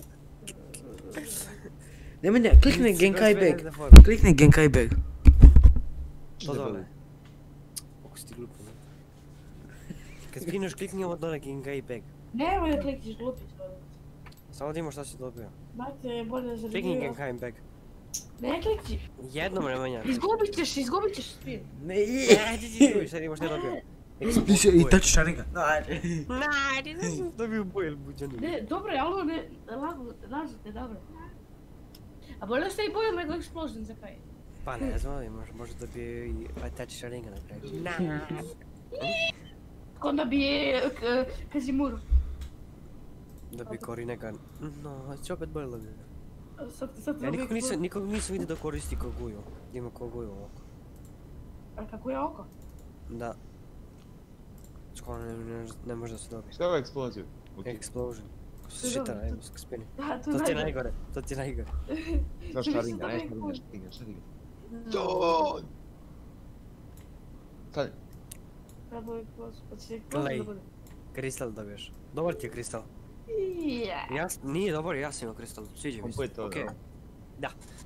Nemanja, klikni Genkai back. Da fora. Klikni Genkai back. Što dole? Kako si ti glupo, ne? Kad spinaš klikni ovo dole Genkai back. Nemoj da klikniš glupi skoro. Samo da imaš šta si dobio. Znate, bolje za Klikni Genkai back. Ne klikni. Jednom Nemanja. Izgubit ćeš, izgubit ćeš spin. Ne, Ne, ti ti izgubiš, sad imaš šta dobio. I tači šaringa. Ne, ti sam dobio bojel buđani. Ne, dobro je, ali ovo ne, lago, lažete, dobro. A bolje ste i bolje nego Explosion za kaj. Pa ne znam, ali možda, možda dobio i Atachi Sharinga na kraju. Na. Onda bi je k- Kazimuru. Dobio Korinaga. No, će opet bolje dobio. Sad, sad Ja dobije nikog nisam, Explosion. nikog nisam vidio da koristi Koguju. Da ima Koguju ovako. A kako je oko? Da. Skoro ne, ne, ne može da se dobije. Šta je ovo eksploziju? Explosion. To je Šitara, dobro, ajmo se spini. Da, to To ti je najgore. najgore, to ti je najgore. Šta Čekaj, šaringa, šta ne je šaringa, cool? šaringa, šaringa. To! Stani. Kako je gospod, će Glej. Explosion da bude. Kristal dobiješ. Dobar ti je kristal. Yeah. Ja, nije dobar, ja sam imao kristal, sviđa mi se. Opet to, Okej. da. Da.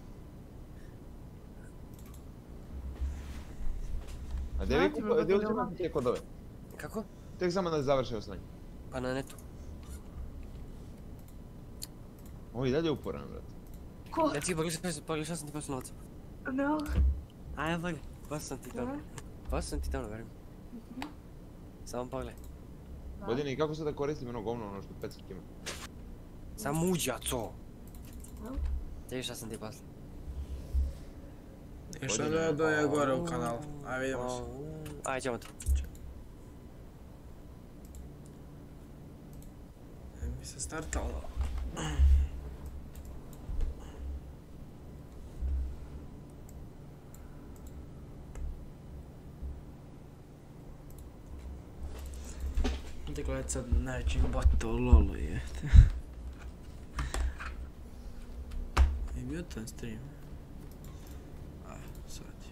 A gdje vi Znači, kupa, da gdje bude uzimate ovako. te kodove? Kako? Tek samo da završe osnanje. Pa na netu. Ovo je i dalje uporan, brate. Ko? Ja ti pogledaj, pogledaj sam ti poslao novac. No. Ajde, pogledaj, poslao sam ti to. Da. Poslao sam ti to, verujem. Samo pogledaj. Godine, i kako sad da koristim ono govno, ono što Pecki ima? Samo uđi, a co? Da. Te viš šta sam ti poslao. I što da da je gore u kanalu. Ajde vidimo se. Ajde, ćemo to. E, mi se startalo. Da gledaj sad najveći bot u lolu je. I mutan stream. A, sad je.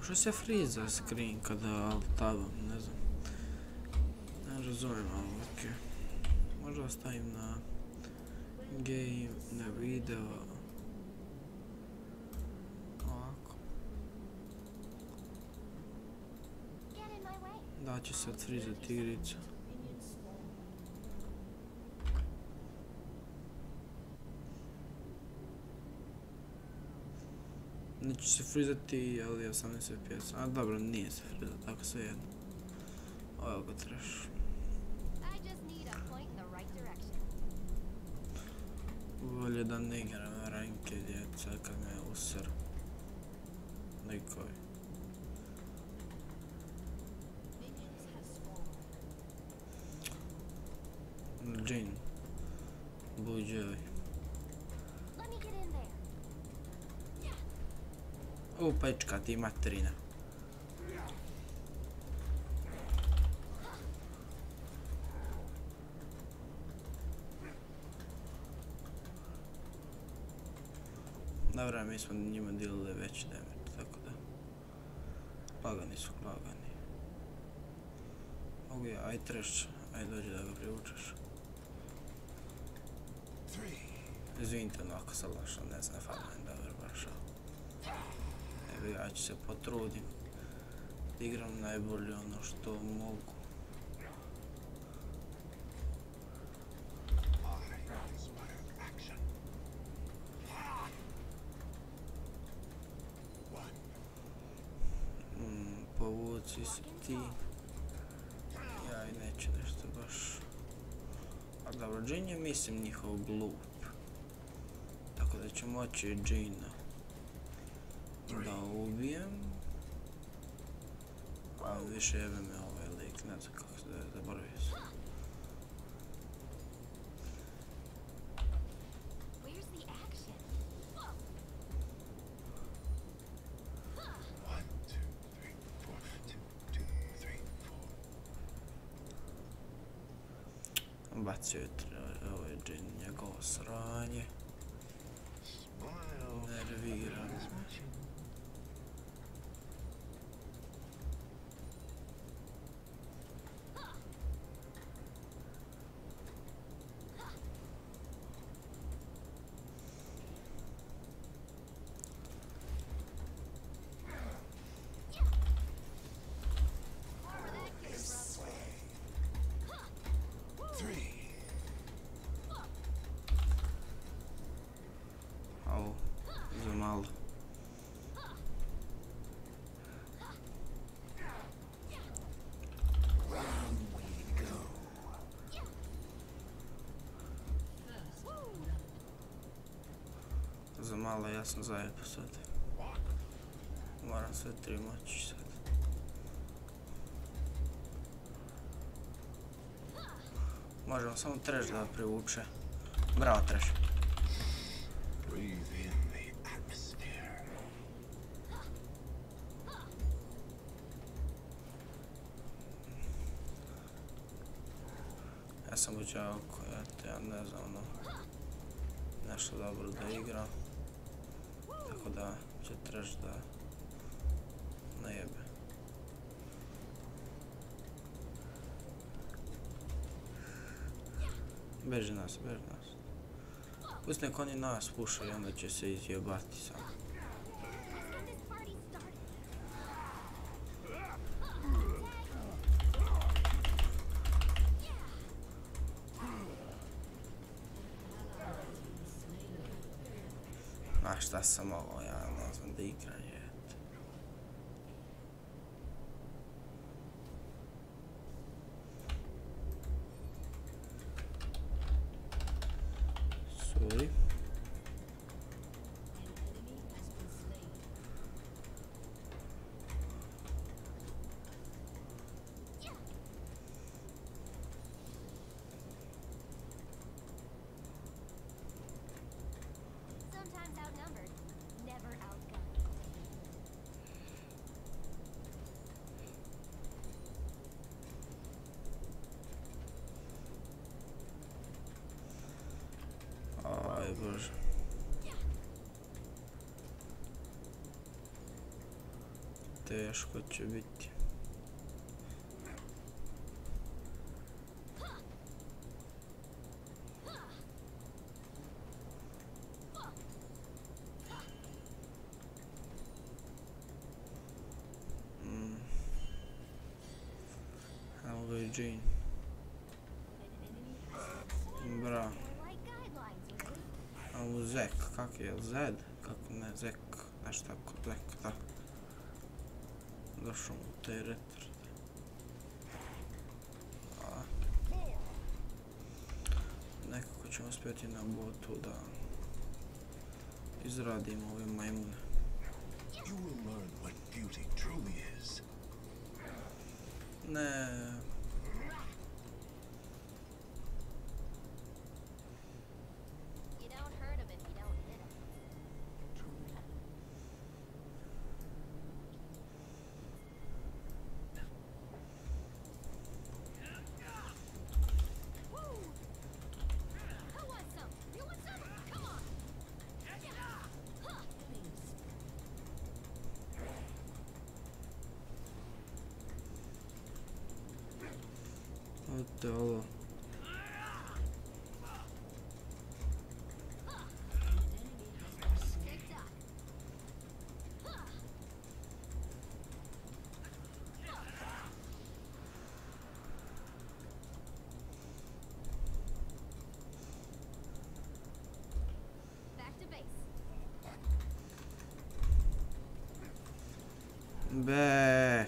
A što se friza screen kada tabam, ne znam. Ne razumijem, ali okej. Možda ostavim na game, na video. Ovako. Da će sad frizati igricu. Neće se frizati, ali osamnaest F P S. A dobro, nije se frizati, tako sve jedno. Ovo ga treš. Bolje da ne igram ranke djeca kad me usr. Likovi. Jin. Buđevi. U, pečka ti materina. Dobra, mi smo njima dijelili veći damage, tako da... Lagani su, lagani. Mogu ja, aj treš, aj dođi da ga privučeš. Izvinite, no ako sam lošao, ne znam, farmam dobro baš. Evo ja ću se potrudim. Igram najbolje ono što mogu. Mm, povuci se ti. Ja i neću nešto baš. A dobro, Jin je mislim njihov glup. Tako da ću moći Jina da ubijem. A više jebe me ovaj lik, ne znam kako se da je, zaboravio sam. Bacio je ovaj Jin, njegovo sranje. Nervira me. Au, za malo. Za malo, ja sam zajepo sad. Moram sve tri moći sad. Možemo samo treš da privuče. Bravo treš. Ja sam uđao koja te, ja ne znam, ono, nešto dobro da igram. Tako da će treš da najebe. Beži nas, beži nas. Pusti nek oni nas pušaju i onda će se izjebati samo. A šta sam ovo, ja ne znam da igram je. Sorry. Sometimes outnumbered, never outgunned. Aj bože. teško će biti. Mm. Evo ga i Jean. Bra. A u Zek, kak je, Zed? Kako ne, Zek, nešto tako, Zek, da. Došao u taj retard. A. Nekako ćemo uspjeti na botu da izradimo ove majmune. Ne. Ode ovo. Back.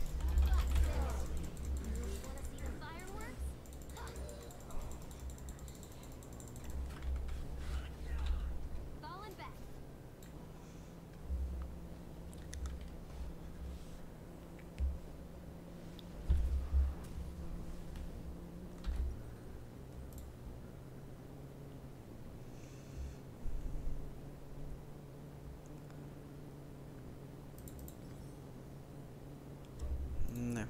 Ne.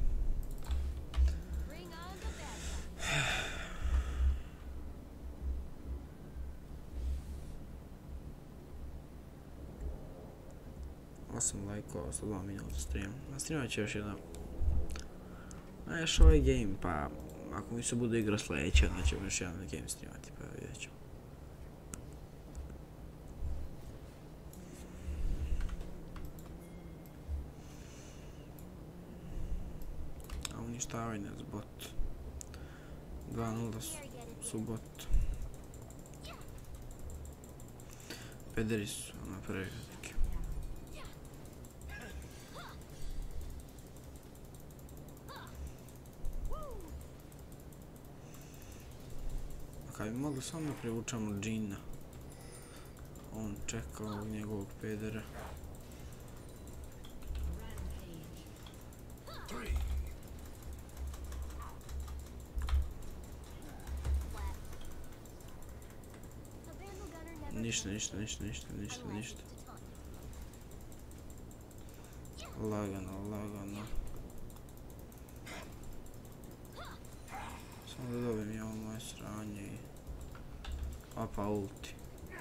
osam lajkova, sto dva minuta stream. Streamat će još jedan. A još ovaj game, pa ako mi se bude igra sljedeća, onda ćemo još jedan game streamati, pa vidjet ćemo. A uništavanje s bot. dva nula su bot. Pederi su na prevelike. Kad bi mogli samo da privučamo Jeana. On čeka ovog njegovog pedera. Ništa, ništa, ništa, ništa, ništa, ništa. Lagano, lagano. Samo da dobijem ja ovo moje sranje i... Opa, ulti.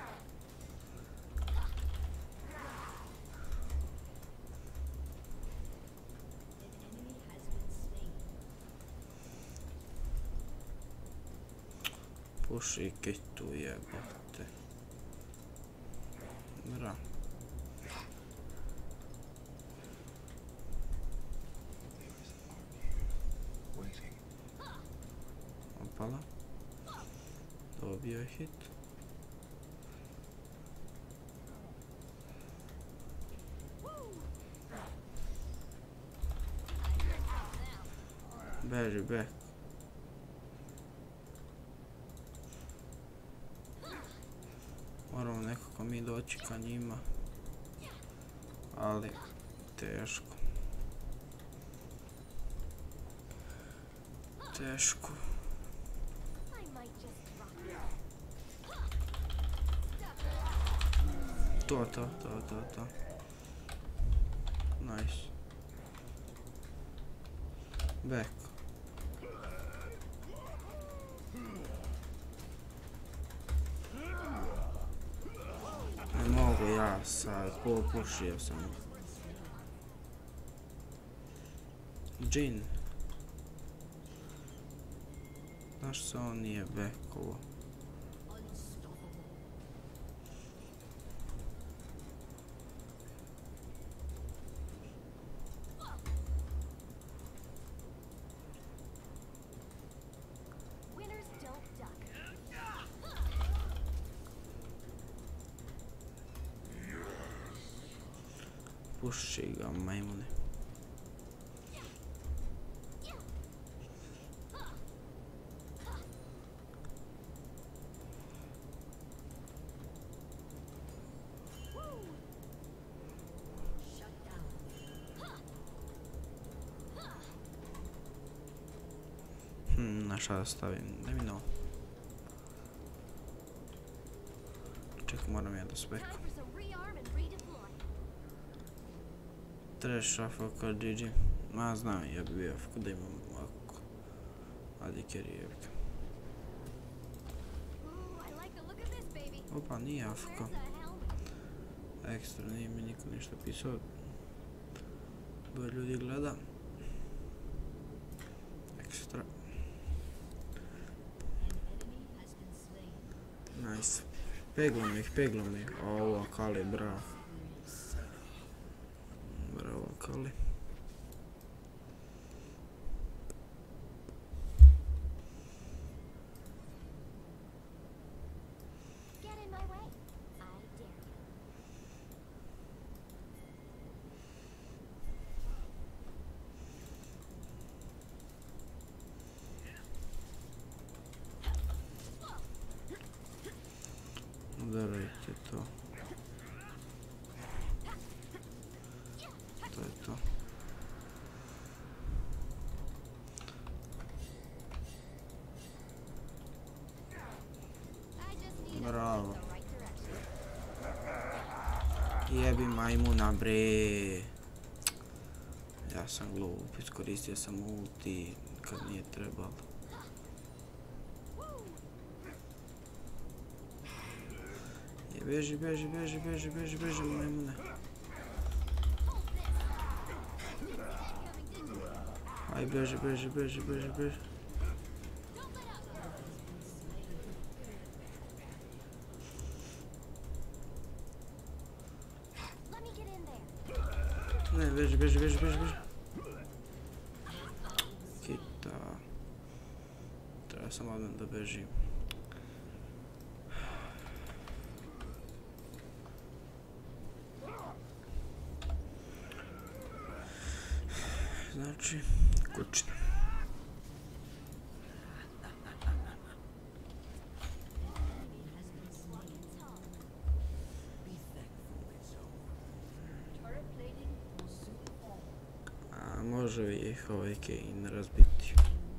Puši kitu jebote. Bra. Opala. Dobio je hit. Beži back. Moramo nekako mi doći ka njima. Ali teško. Teško. To, to, to, to, to. Nice. Back. Ne mogu ja sad, popušio sam. Jin. Zašto se on nije bekovo? Puši ga, majmune. Hmm, na šta da stavim? Daj mi novo. Čekaj, moram ja da spekam. Trash A F K G G. Ma znam, ja bi bio A F K da imam ovako. Adi carry jebika. Opa, nije A F K. Ekstra, nije mi niko ništa pisao. Dvoje ljudi gleda. Ekstra. Nice. Peglom ih, peglom ih. Ovo, Kali, bravo. Bravo, Kali. Udarajte to. To je to. Bravo. Jebi majmuna, bre. Ja sam glup, iskoristio sam ulti kad nije trebalo. Beži, beži, beži, beži, beži, beži, majmune. Aj, beži, beži, beži, beži, beži. Ne, beži, beži, beži, beži, beži. Kita. Treba sam odmah da bežim. Znači, kućina. A može ih ovaj Kane razbiti.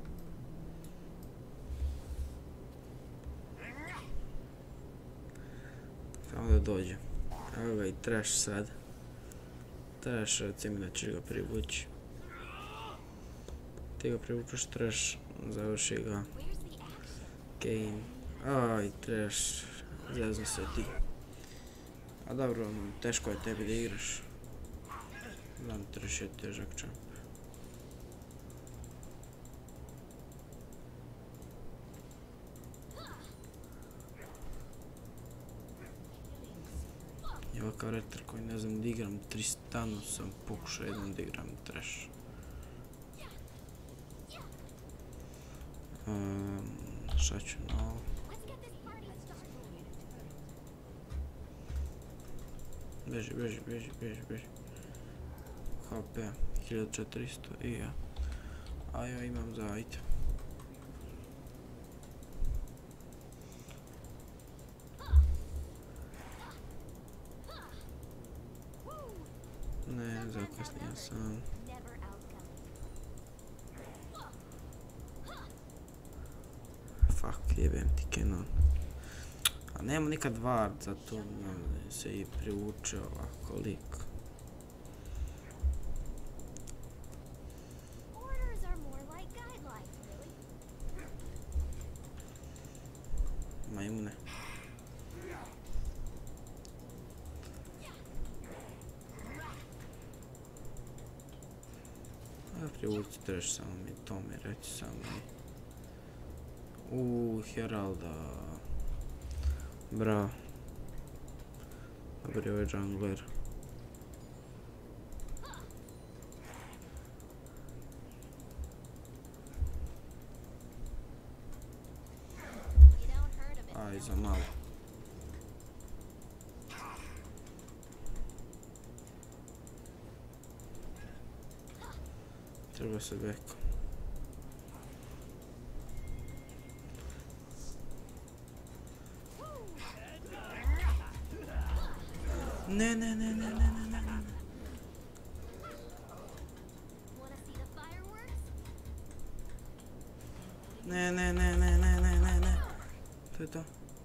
Samo da dođe. Evo ga i Trash sad. Trash recimo da će ga privući. Ti ga privučeš, Trash, završi ga. Kane. Aj, Trash, zezno se ti. A dobro, teško je tebi da igraš. Znam, Trash je težak čak. I ovakav retar koji ne znam da igram Tristanu sam pokušao jednom da igram Trash. Um, šta ću na ovo? Beži, beži, beži, beži, beži. H P hiljadu četiristo i ja. A ja imam za item. Ne, zakasnio sam. Fuck, jebem ti Canon. A nema nikad ward, zato se i privuče ovako lik. Majmune. privući treš, samo mi to mi reći, samo mi. Uuu, Heralda. Bravo. Dobar je ovaj jungler. Aj, za malo. Treba se beko. Ne, ne, ne, ne, ne, ne, ne, ne. Ne, ne, ne, ne, ne, ne, ne, ne. To je to.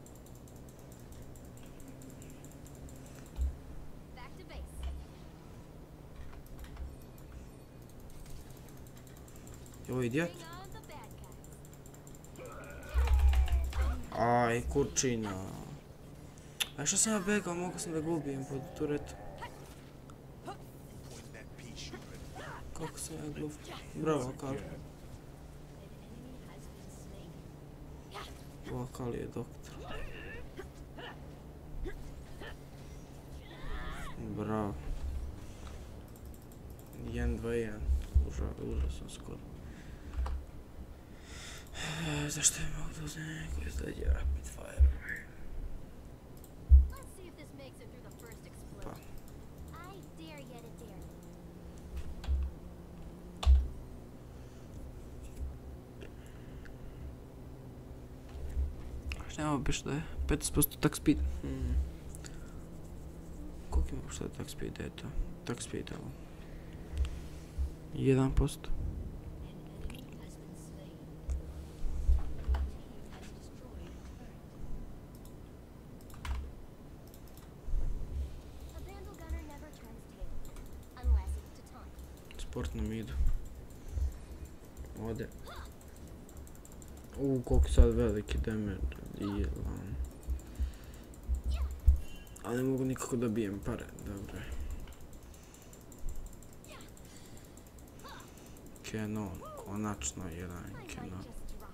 Je ovo idiot? Aj, kurčina. A što sam ja begao, mogu sam da gubijem pod turetu. Kako sam ja glup. Bravo, Akali. O, Akali je doktor. Bravo. jedan dva jedan. Užasno skoro. Zašto je mogu da uzem neko izdađe Rapid Fire? Pa. Šta imamo biš da je? petnaest posto attack speed. Hmm. Koliko imamo šta attack speed je to? Attack speed, evo. jedan posto. Sport nam idu. Ode. Uuu, koliko sad veliki damage. Ali ne mogu nikako da bijem pare, dobro. Canon, konačno jedan Canon.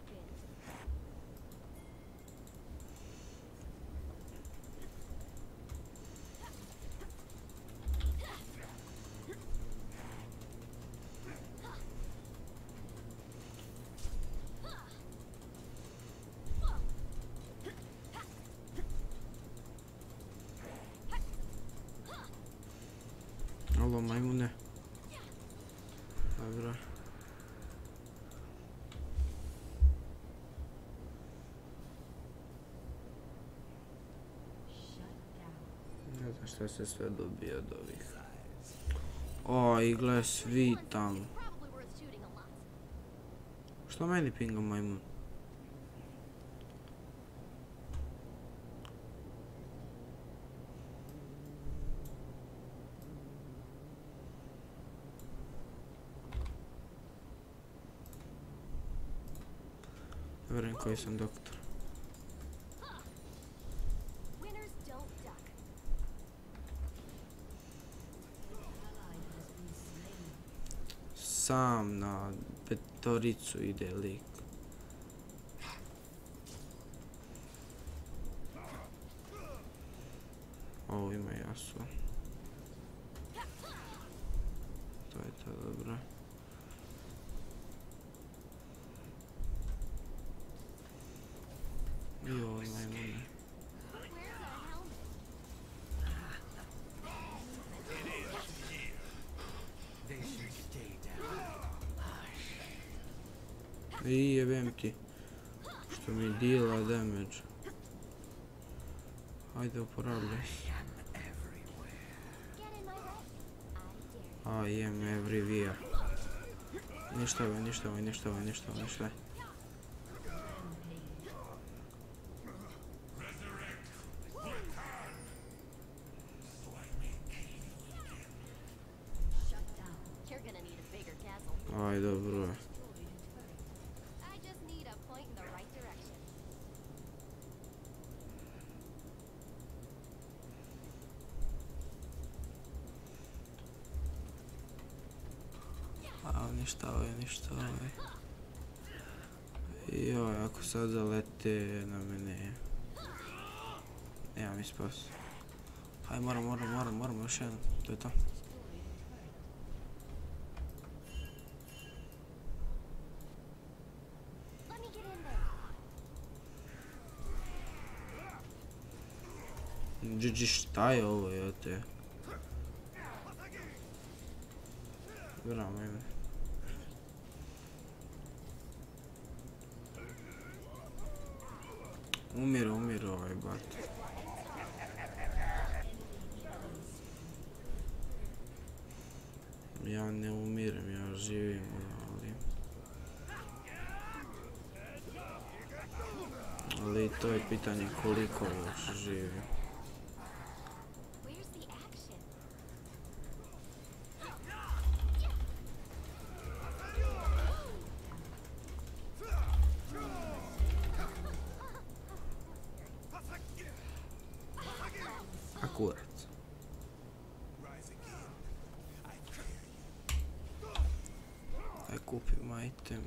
Alo, majmune. Dobro. Ne znam šta se sve dobije od ovih. O, i gle, svi tamo. Što meni pinga majmun? Vjerujem koji sam doktor. Sam na petoricu ide lik. Ovo ima Yasuo. To je to, dobro. I ovo majmune. I jebem ti. Što mi dila damage. Ajde, oporavljaj se. I am everywhere. Ništa ovaj, ništa ovaj, ništa ovaj, ništa ovaj, ništa ovaj. Aj, dobro je. A, ništa ovaj, ništa ovaj. Joj, ako sad zalete na mene. Nema mi spas. Hajde, moram, moram, moram, moram još jednom. To je to. G G, šta je ovo, jote? Bravo, ime. Umire, umire ovaj bat. Ja ne umirem, ja živim, ali... Ali to je pitanje koliko još živim. Akurat. Aj kupim item.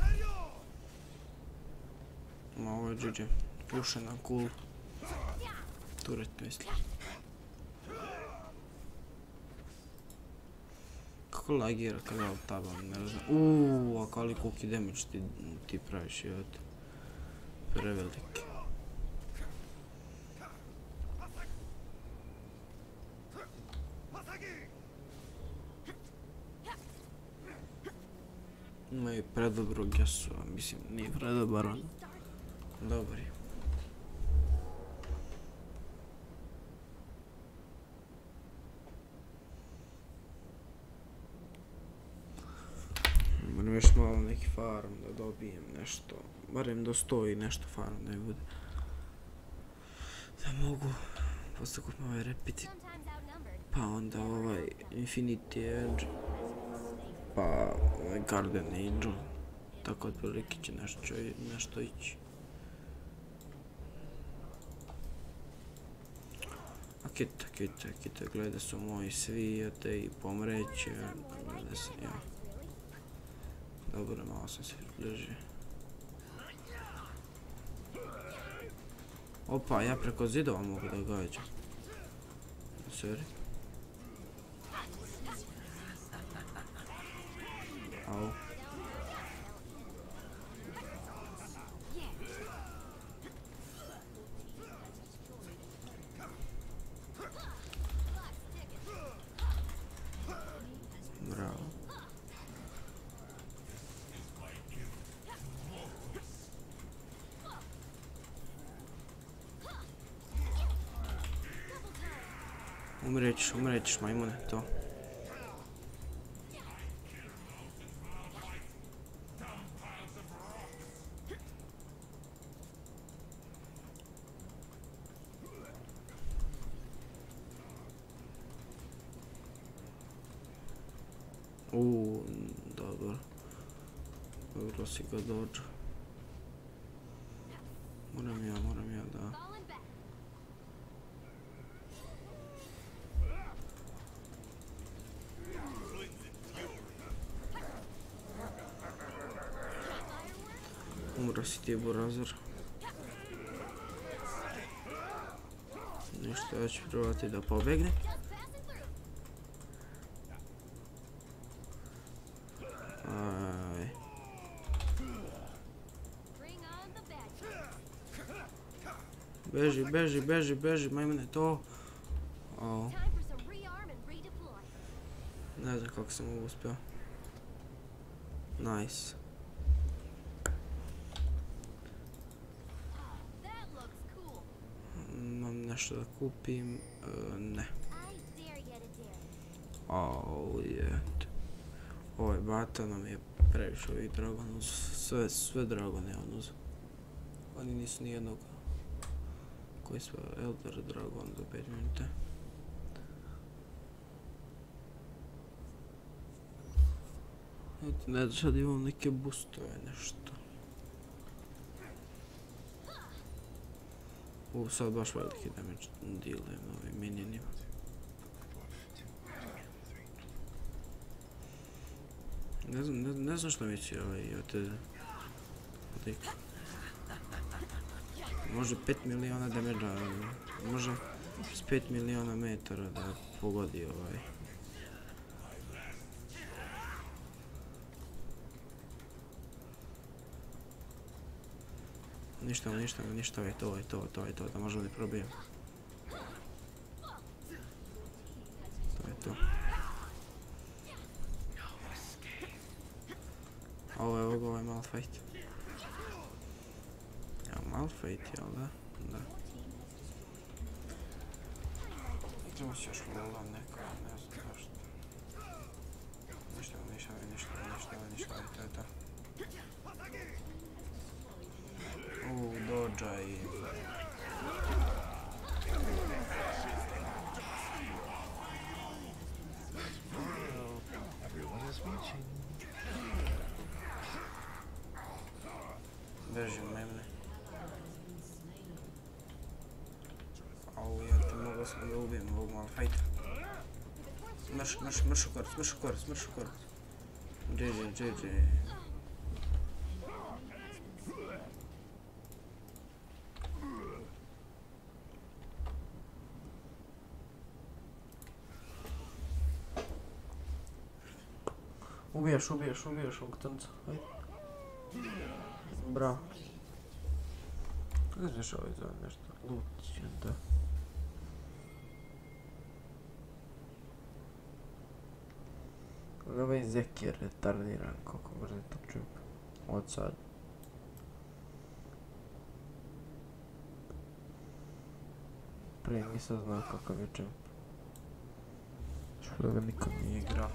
Ma ovo je G G. Pušena cool. Turret mislim. Kako lagira kada ja tabam, ne znam. Uuuu, a kali koliki damage ti, ti praviš, jevate. Preveliki. Ima i predobrog Yasuo, mislim, nije predobar on. Dobar je. Moram još malo neki farm da dobijem nešto, barem do sto i nešto farm da mi bude. Da mogu, posto kupim ovaj repetit, pa onda ovaj Infinity Edge, pa ovaj Garden Angel, tako otprilike će nešto, nešto ići. A kita, kita, kita, gleda su moji svijate i pomreće, gleda se ja. Dobro, malo sam se približio. Opa, ja preko zidova mogu da gađam. Sorry. Au. Bravo. Umrećeš, umrećeš majmune, to. Uuu, dobro. Dobro si ga dođu. Moram ja, moram ja da... Umro si ti burazor. Ništa, ja ću probati da pobegne. Aj. Beži, beži, beži, beži, majmune, to. O. Ne znam kako sam ovo uspio. Nice. Imam nešto da kupim, uh, ne. Oh, je. Ovaj bata nam je previše ovih dragona, sve, sve dragone on uzeo. Oni nisu nijednog. Koji sve Elder Dragon za pet minuta. Ne znam, sad imam neke boostove, nešto. U, sad baš veliki damage dealujem ovim minionima. Ne znam, ne, ne znam što misli ovaj od te... lik. Može pet miliona damage-a, može s pet miliona metara da pogodi ovaj. Ništa, ništa, ništa, je to, je to, to je to, da možemo da probijem. To je to. Ovo je ovo, ovo je Malphite. Ja, Malphite, jel da? Da. Treba si još lola neka, ne znam zašto. Ništa, ništa, ništa, ništa, ništa, to je to. Uuu, dođa i... Beži u mene. Au, ja te mogu sam da ubijem ovog Malphite. Mrš, mrš, mrš u korac, mrš u korac, mrš u korac. G G, G G. Ubijaš, ubijaš, ubijaš ovog trnca, hajde. Bravo. Kako znaš ovaj zove nešto? Lucian, da. Ovaj Zeki je retardiran, koliko brzo to čujem. Od sad. Prije nisam znao kakav je jump. Što ga nikom nije igrao.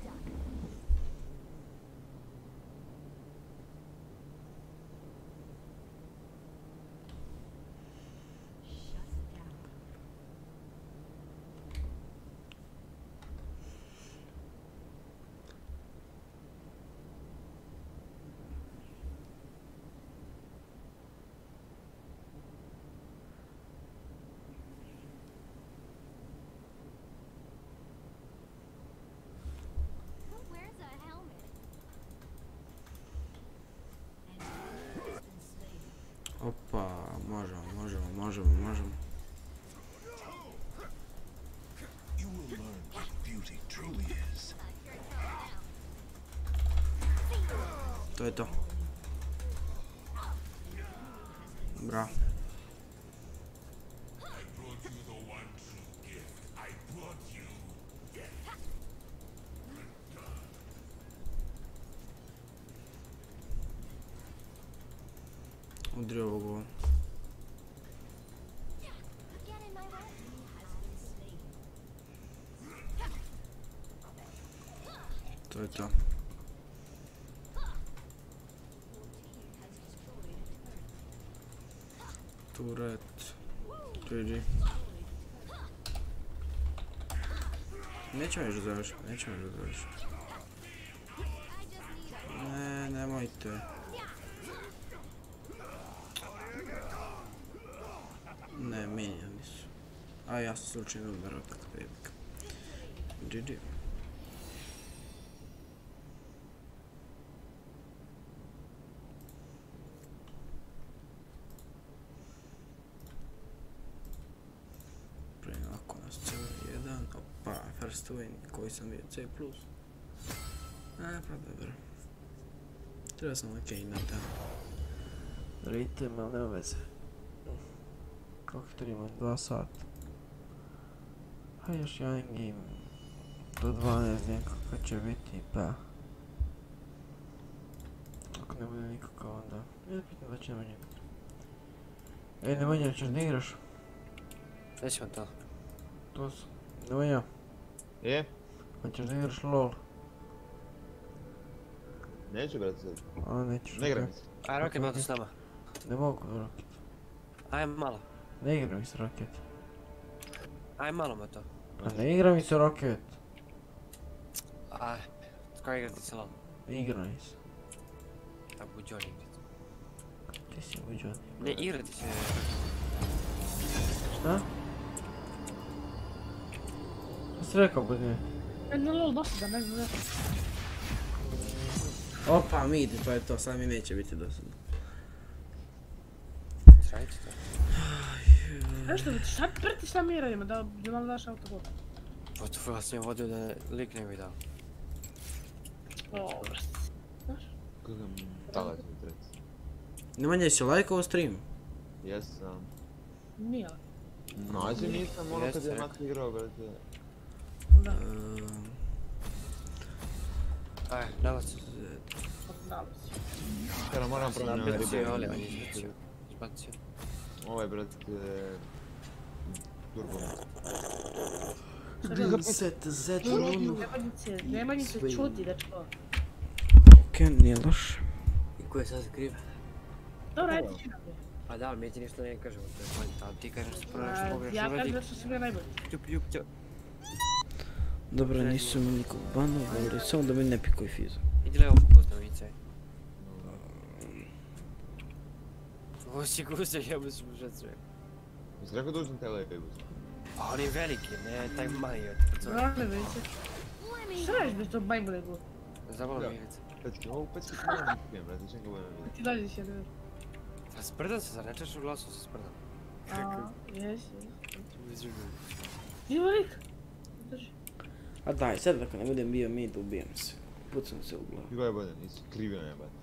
Opa, možemo, možemo, možemo, možemo. To je to. Bravo. Udri ovog ovo. To je to. Turret. G G. Nećemo još da završim, nećemo još da završim. Ne, nemojte. Ne, minjani su. A ja sam slučajno udarao kako prebika. G G. Prelako nas C jedan. Opa, first win koji sam bio C plus. E, pa dobro. Treba sam na Kane-a. Ritem, ali nema veze. Koliko to imam? Dva sata. Hajde još jedan game. Do dvanaest nekako će biti, pa... Ako ne bude nikako onda... Ja pitam da će Nemanja. Ej Nemanja, ćeš da igraš? Nećemo to. To su... Nemanja, Je? hoćeš da igraš LOL? Neću brate sad. A nećeš. Ne igram okej. se. Aj, Rocket malo tu s nama. Ne mogu Rocket. Aj malo. Ne igra mi se Rocket. Aj malo me to. A ne igra mi se Rocket. Aj, skoro igrati se lol. Igra mi se. A buđoni igrati. Ti si uđo. Ne, igrati se. Šta? Šta si rekao bude? Ne, lol, dosta da ne znam. Opa, mid, to je to, sad mi neće biti dosadno. Sradite to. Znaš što, šta prti šta mi radimo, da da vam daš autobot? Pa to vas je vodio da lik ne bi dao. O, vrst. Znaš? Kako mi talac mi treci. Nemanja, jesi lajkao stream? Jesam. Nije. Nađe nisam ono kad Jeste, je rekao. Mati igrao, brate. Da, Ehm, Aj, davac. nalazi. Kada moram promijeniti ove Nabici je ribe. oli, on je izbacio. Izbacio. Ovaj, brate, turbo. Set, zet, Nemanjice, Nemanjice čuti, dečko. Okej, nije loše. I ko je sad kriv? Dobro, ajde ti nam je. Pa da, ali mi ti ništa ne kažemo, to je point, ali ti kažeš prvo nešto A, pogrešno Ja radi. kažem da su sve najbolji. Ljup, ljup, ljup. Dobro, nisu mi nikog banovali, samo da mi ne pikuj fizu. Idi levo poput novice. Ovo si guze, jebo si mužac sve. Jesi rekao da uzem te lepe uzem? Pa on je veliki, ne taj mali od prcova. Zvrame, već. Šta radiš bez tog majmune go? Zabolo Da. mi jelice. Pecki, ovo pecki ti moram da pijem, brate, čekaj budem vidjeti. Ti dođeš ja ne verujem. Pa sprdam se, zar ne češ u glasu se sprdam? A, jes, jes. Izrugu. Ima lik. Drži. A daj, sad ako ne budem bio mid, ubijem se. Pucam se u glavu. Ti gledaj budem, nisi krivio ne, brate.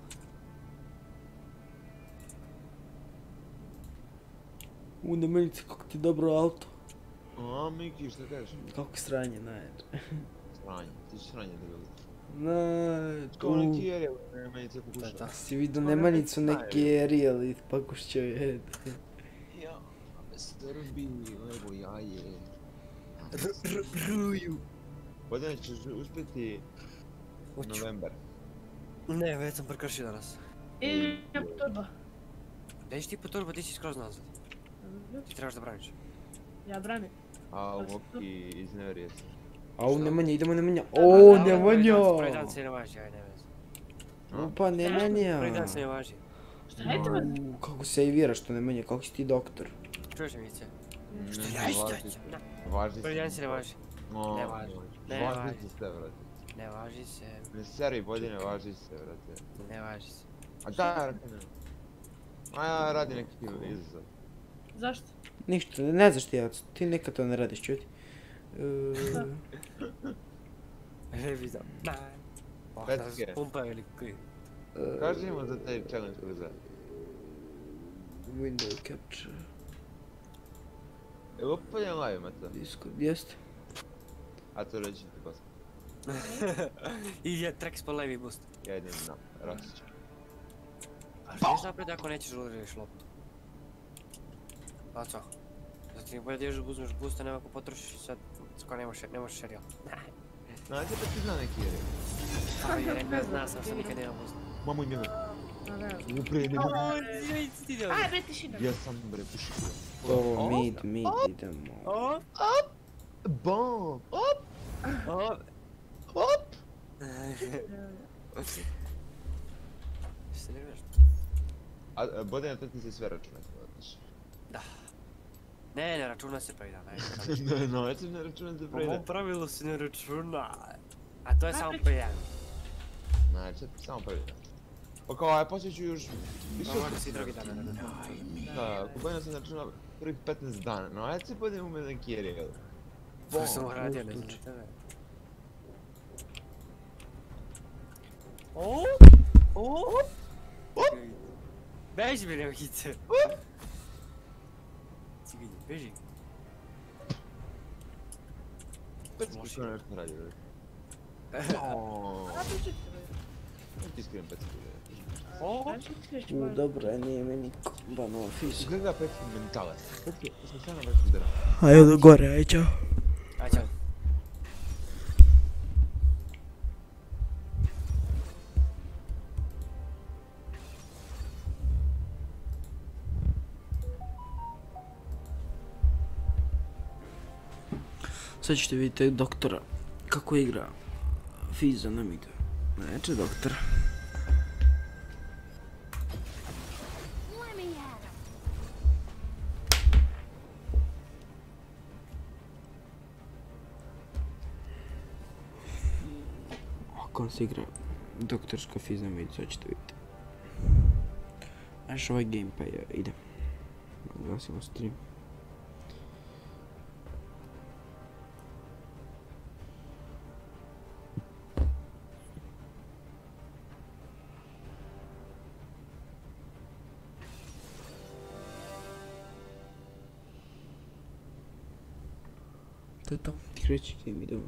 U, Nemanjice, kako ti dobro auto. A, Miki, šta kažeš? Kako sranje, najjače. Sranje, ti si sranje da ljudi. Najjače. Kao neki jer je, Nemanjice To je pokušao. to. Si vidio Nemanjicu neki real i pakušćao je. Ja, Srbi, evo jaje. Ruju. Vodene ćeš uspjeti Hoću. novembar. Ne, već sam prekršio danas. I ja torba. Da ti po torba, ti si skroz nazad. Ti trebaš da braniš. Ja branim. A u Moki izneverije se. A u Nemanja, idemo Nemanja. Da, O, da, Prvi dan Nemanja! se ne važi, aj ne vezi. Opa, Nemanja! Prvi dan se ne važi. Šta je te man? U, kako se i vjeraš to Nemanja, kako si ti doktor? Čuješ mi vice? Što ja isto- Važi Prvi dan se ne važi. No, Ne važi. Ne Važi važi. se sve, brate. Ne važi se. Ne seri, godine važi se, brate. Ne važi se. A da, rekao ne. A ja radi neki izazov. Zašto? Ništa, ne znaš ti, Jaco, ti nikad to ne radiš, čuti. Revizam. Petke. Pumpa je veliko koji. Kaži mu za taj challenge koji zove. Window capture, Evo upaljen live, mata. Discord, jeste. A to reći ti posle. I je treks po levi boost. Ja idem na Rasića. A vidiš napred ako nećeš udariš loptu. Pa co? Zato ti bolje da ješ uzmeš boosta nego ako potrošiš i sad skoro ne možeš, ne možeš šerijal. Znači pa ti zna neki jer je. Pa jer ne zna sam što nikad nema boosta. Mamo i njega. A ne. Upre, ne mogu. Aj, bre, tišina. Ja sam bre, puši. Ovo, mid, mid, idemo. O, Bom! Op! o. Op! Što ne veš? A bude na to ti se sve računa. znaš. Da. Ne, ne računa se prvi dan, ajde. Ne, no, ja sam ne računam za Po prvi mom dan. pravilu se ne računa. A to je samo prvi dan. Znači, samo prvi dan. Pa kao, aj poslije ću još više Pa možda si i drugi dan ne računa. Da, ako budem sam računao prvih petnaest dana, no ajde se budem u jedan kjer, jel? To sam radio, ne znači tebe. O, o, op. Beži mi nemogice. Civilje, beži. Pecki Loši. ko nešto radi, jel? Oooo, A, pričajte, bre. ti iskren pecki, jel? O, Znači, ti U, dobro, nije me niko banova fizu. Izgleda pecki mentalac. Pecki, to sam stvarno već udara. Ajde do gore, aj čao. aj čao. Sad ćete vidjeti doktora kako igra Fiza na midu. Neće doktor. Let me at him. Kako on se igra Doktorsko fizam vidjeti, sad ćete vidjeti. Znaš ovaj gameplay ide. Gasimo stream. To je to. Kreći game idemo.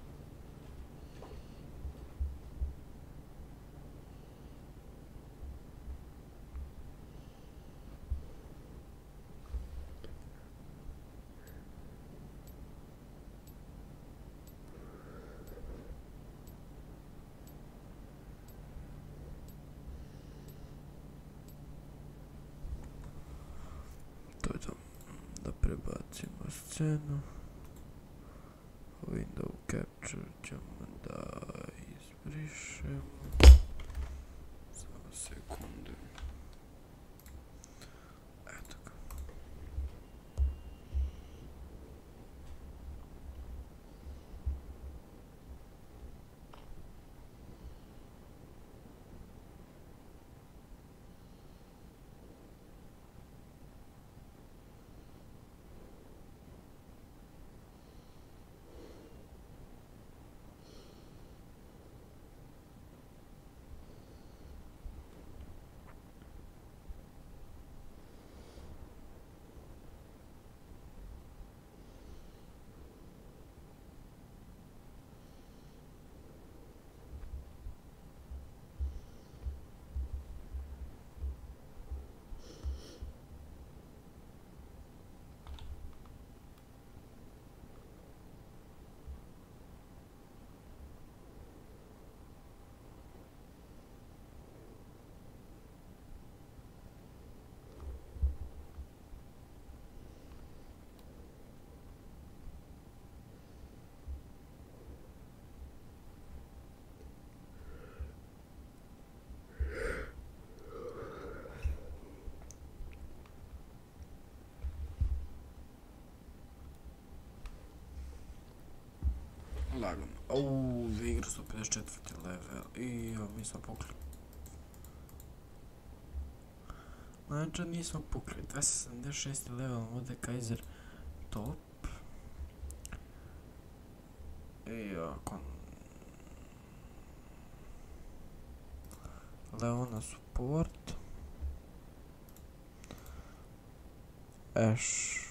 To je to. Da prebacimo scenu. Window capture ćemo da izbrišemo. Samo sekundu. Eto ga. Lagano. Uuu, za igru sto pedeset četvrti level. I jo, mi smo pukli. Znači, nismo pukli. dvesta sedamdeset šesti level, Mordekaiser top. I ako... Leona support. Ash.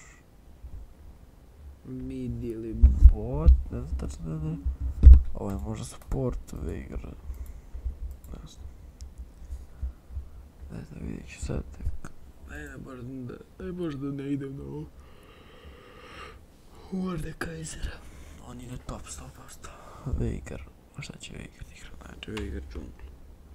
Mid ili bot, ne znam tačno da ne. Ovo je možda support ove igre. Ne znam. Ne znam, vidjet ću sad tek. Ne, ne, možda da, ne, možda ne idem na ovo. Mordekaisera. On ide top sto posto. Veigar. Šta će Veigar igra? Znači Veigar džunglu.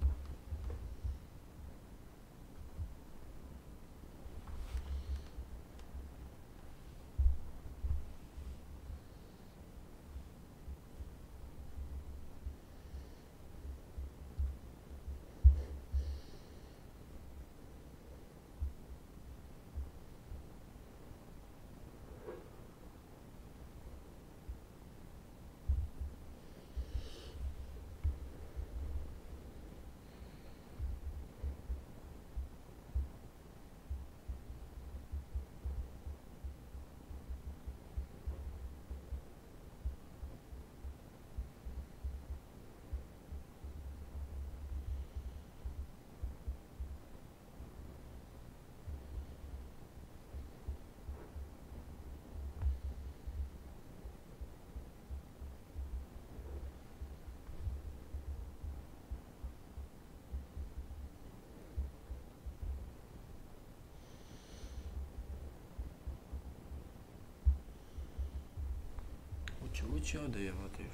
Ući, ući, ode je vodiš.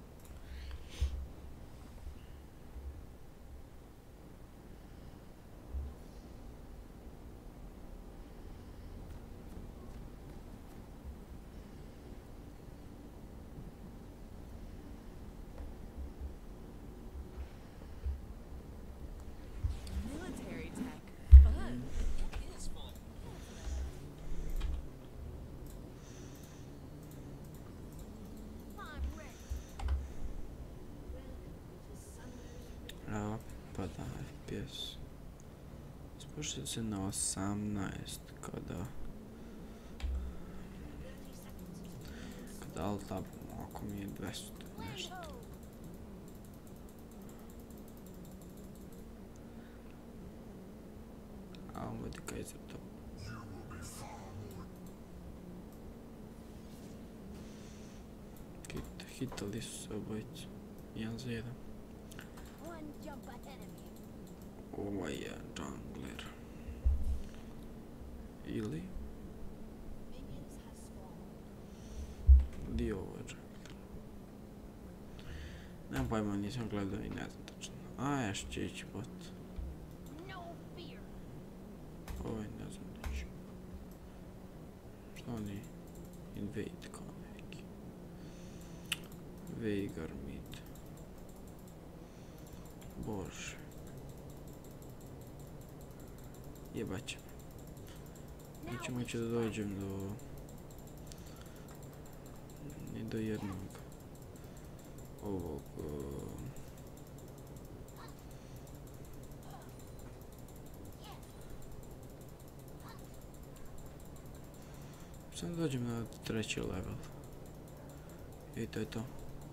Military tech. Fun. It is fun. I'm ready. Gdje si? Spušti se na osamnaest kada... Kada alt-tabamo, ako mi je dvesta nešto. A on vodi kaj za to. Hit, hitali su se obojicu. Jedan za jedan. Ovaj je jungler. Ili... Di ovo je jungler? Nemam pojma, nisam gledao i ne znam tačno. A, još će ići bot. Ovaj ne znam da će. Što oni? Invade kao neki. Veigar mid. Bože. Jebat će me. Neću moći da dođem do... Ni do jednog... Ovog... Sam dođem na treći level. I to je to.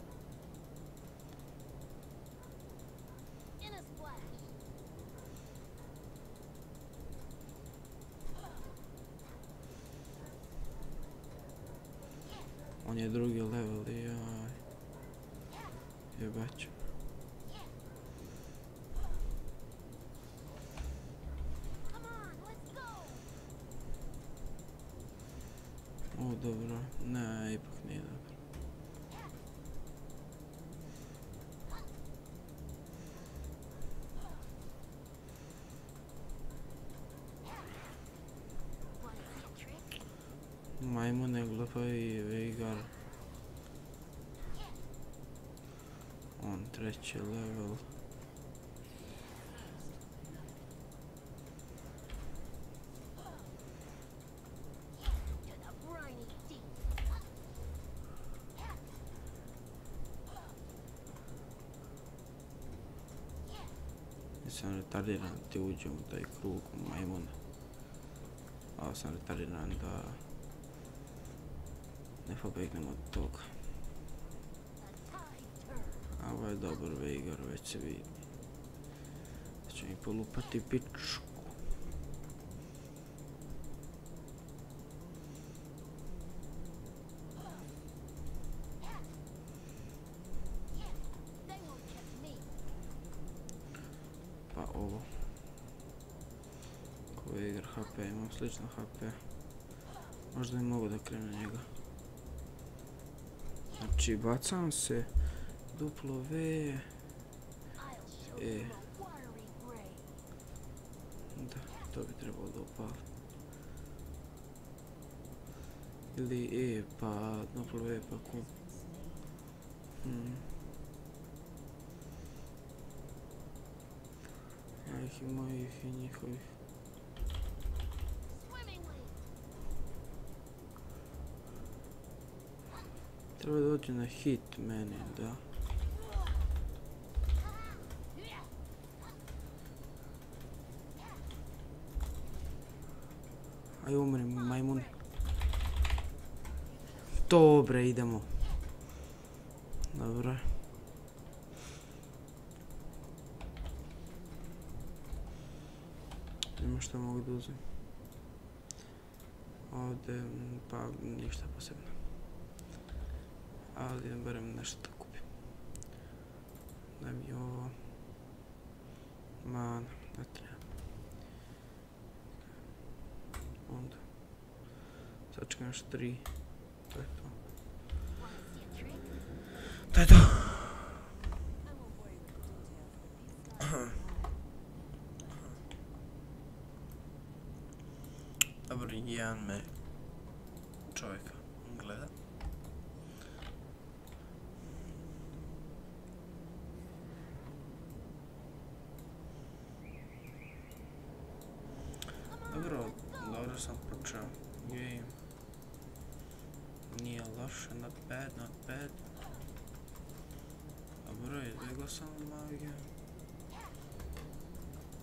On je drugi level i jaj. Jebat ću. O, dobro. Ne, ipak nije dobro. Majmun je glupa i Veigar. On treći level. Sam retardiran da ti uđem u taj krug majmuna. A sam retardiran da ne pobegnem od toga. A ovo je dobar Veigar, već se vidi. Da će mi polupati pičku. Pa ovo. Ko Veigar H P, imam slično H P. Možda ne mogu da krenem na njega. Znači, bacam se. Duplo V. E. Da, to bi trebalo da upali. Ili E, pa duplo V, pa Q. Hmm. Ja ih i mojih i njihovih. Treba doći na hit meni, da. Aj umri majmun. Dobre, idemo. Dobro. Ima što mogu da uzem. Ovdje, pa ništa posebno. Ali idem barem nešto da kupim. Daj mi ovo. Mana, ne treba. Onda. Sačekam još tri. To je to. To je to. Dobro, jedan me čovjeka gleda. Dobro, dobro sam počeo game. Nije loše, not bad, not bad. Dobro, izbjegao sam magiju.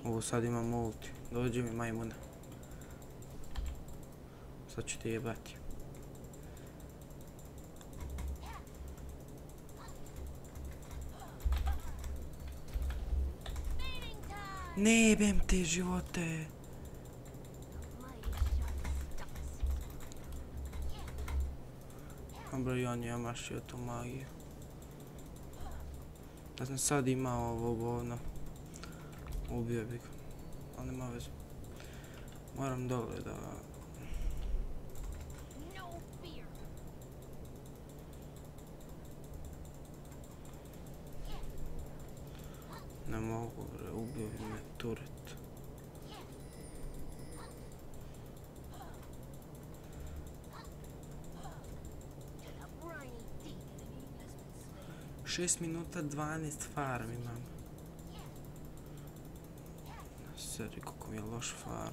Ovo sad imam multi. Dođi mi majmuna. Sad ću te jebati. Ne jebem te živote. Dobro, i on je omašio tu magiju. Da sam sad imao ovo govno. Ubio bi ga. Ali nema veze. Moram dole da... Ne mogu, bre, ubio bi me turet. šest minuta dvanaest farm imam. Seri, kako mi je loš farm.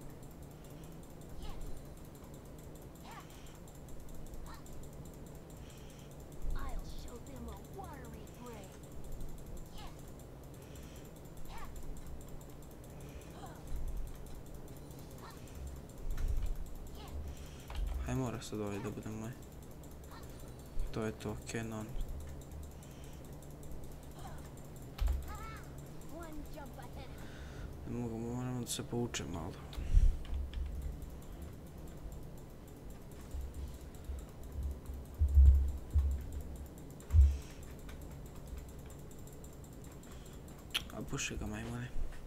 Aj, mora sad ovaj da bude moj. To je to, Canon. Ne mogu, moramo da se poučem malo. A puši ga, majmune.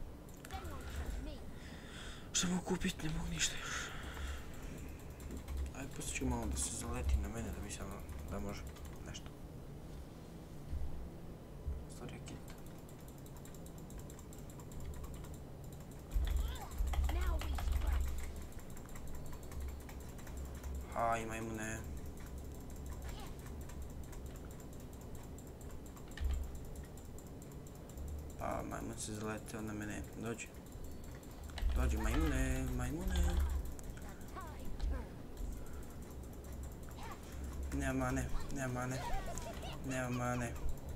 Šta mogu kupit? Ne mogu ništa još. Ajde, pustit ću malo da se zaleti na mene, da mi samo da može nešto. Stvari kit. Aj, majmune. Pa, majmun se zaleteo na mene. Dođi. Dođi, majmune, majmune. Nema mane, nema mane, nema mane.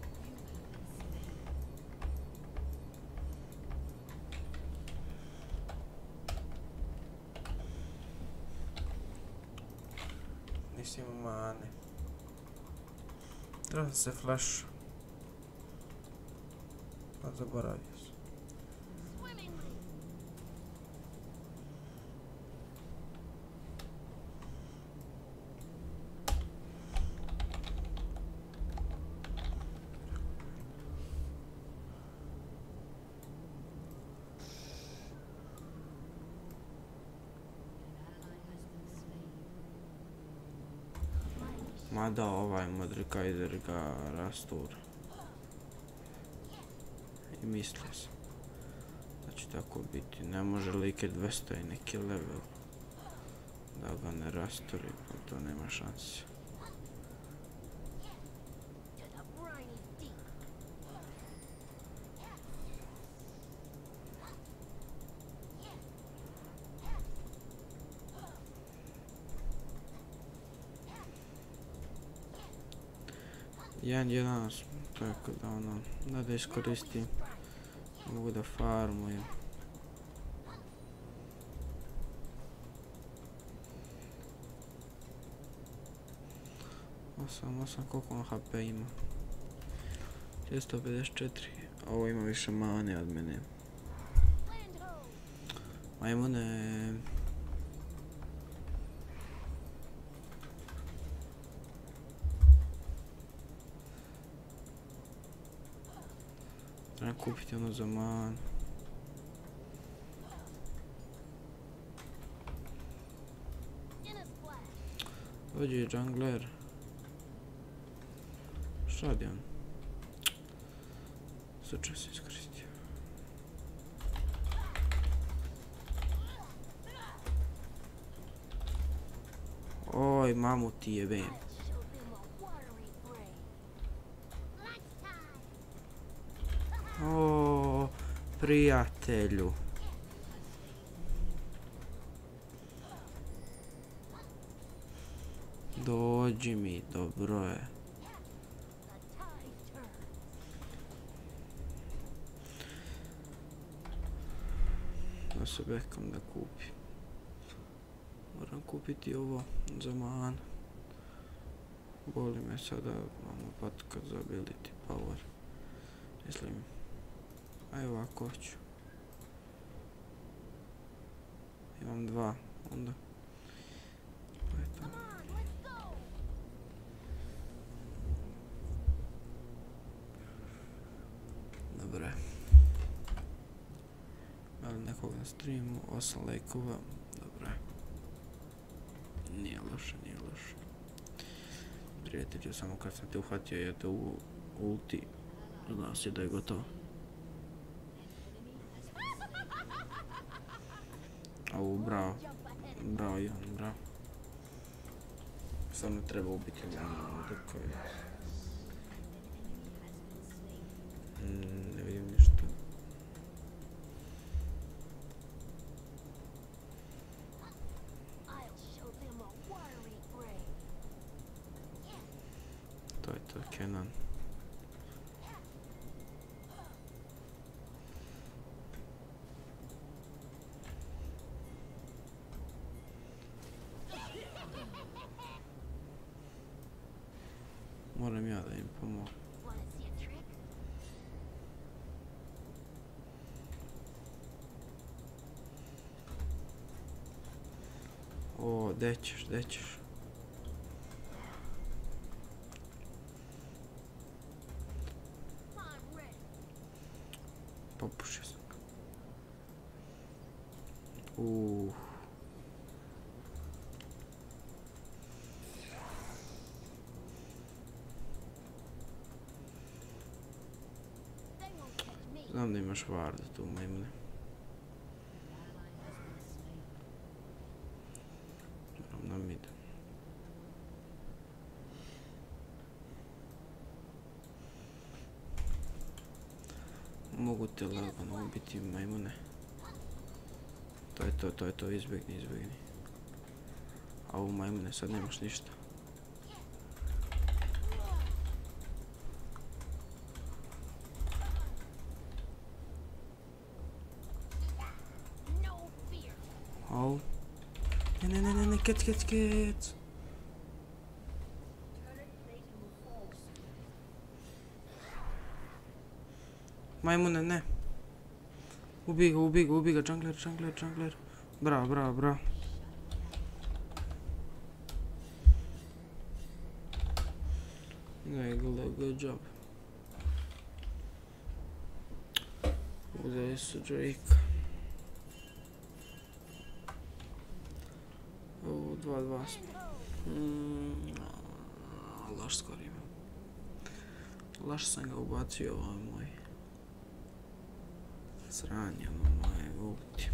Nisi mane. Treba se flash. Pa zaboravio sam. Mada ovaj Modrikaiser ga rastura. I mislio sam da će tako biti. Ne može like dvesta i neki level da ga ne rasturi, pa to nema šanse. jedan jedan, tako da ono, da da iskoristim, mogu da farmujem. osam, osam, koliko on H P ima? šesto pedeset četiri, a ovo ima više mane od mene. Majmune. Trebam kupiti ono za man. Dođi je jungler. Šta radi on? Slučaj se iskoristio. Oj, mamu ti jebem. O, prijatelju. Dođi mi, dobro je. se Beckham da kupi. Moram kupiti ovo za man. Boli me sada, imamo patka za ability power. Mislim, aj ovako hoću. Imam dva, onda. To je to. Dobre. Ali nekog na streamu, osam lajkova, dobre. Nije loše, nije loše. Prijatelju, samo kad sam te uhvatio je to u ulti, znao si da je gotovo. Au, bravo. Bravo, Ivan, bravo. Samo treba ubiti ono dok je... Mm, ne vidim ništa. To je to, Kenan. Moram ja da im pomogu. O, gdje ćeš, gdje ćeš? Popušio sam ga. Uuuu. Znam da imaš varda tu, majmune. Moram na mid. Mogu te lagano ubiti, majmune. To je to, to je to, izbjegni, izbjegni. A u majmune sad nemaš ništa. Au. Ne, ne, ne, ne, ne, kec, kec, kec. Majmune, ne. Ubi ga, ubi ga, ubi ga, jungler, jungler, jungler. Bravo, bravo, bravo. Ne, good job. Uzeli su Drake. O, dva dva smo. Mm, loš skor imam. Loš sam ga ubacio, ovo je moj. Sranje, ono moje ulti.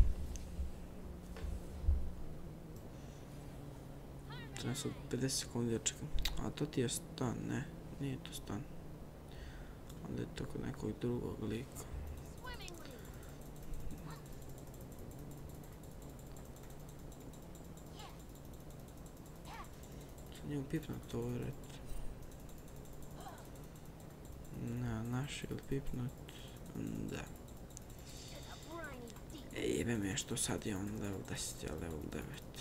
Treba sad pedeset sekundi da čekam. A to ti je stan, ne? Nije to stan. Onda je to kod nekog drugog lika. Sad njemu pipnut to red. Ne, naš je li pipnut? Da. Ej, jebe me što sad je on level deset, ja level devet.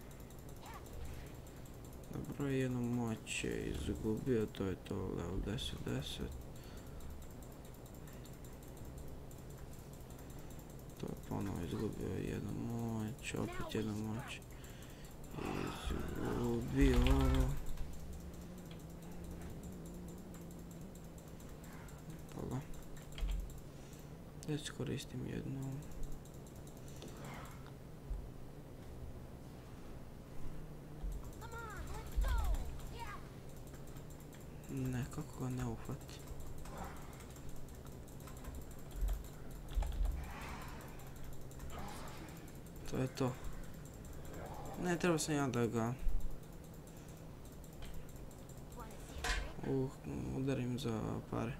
Dobro, jednu moć je izgubio, to je to level deset deset. To je ponovo izgubio jednu moć, opet jednu moć. Izgubio. Pala. Već koristim jednu. Ne, kako ga ne uhvati. To je to. Ne, treba sam ja da ga... Uh, udarim za pare.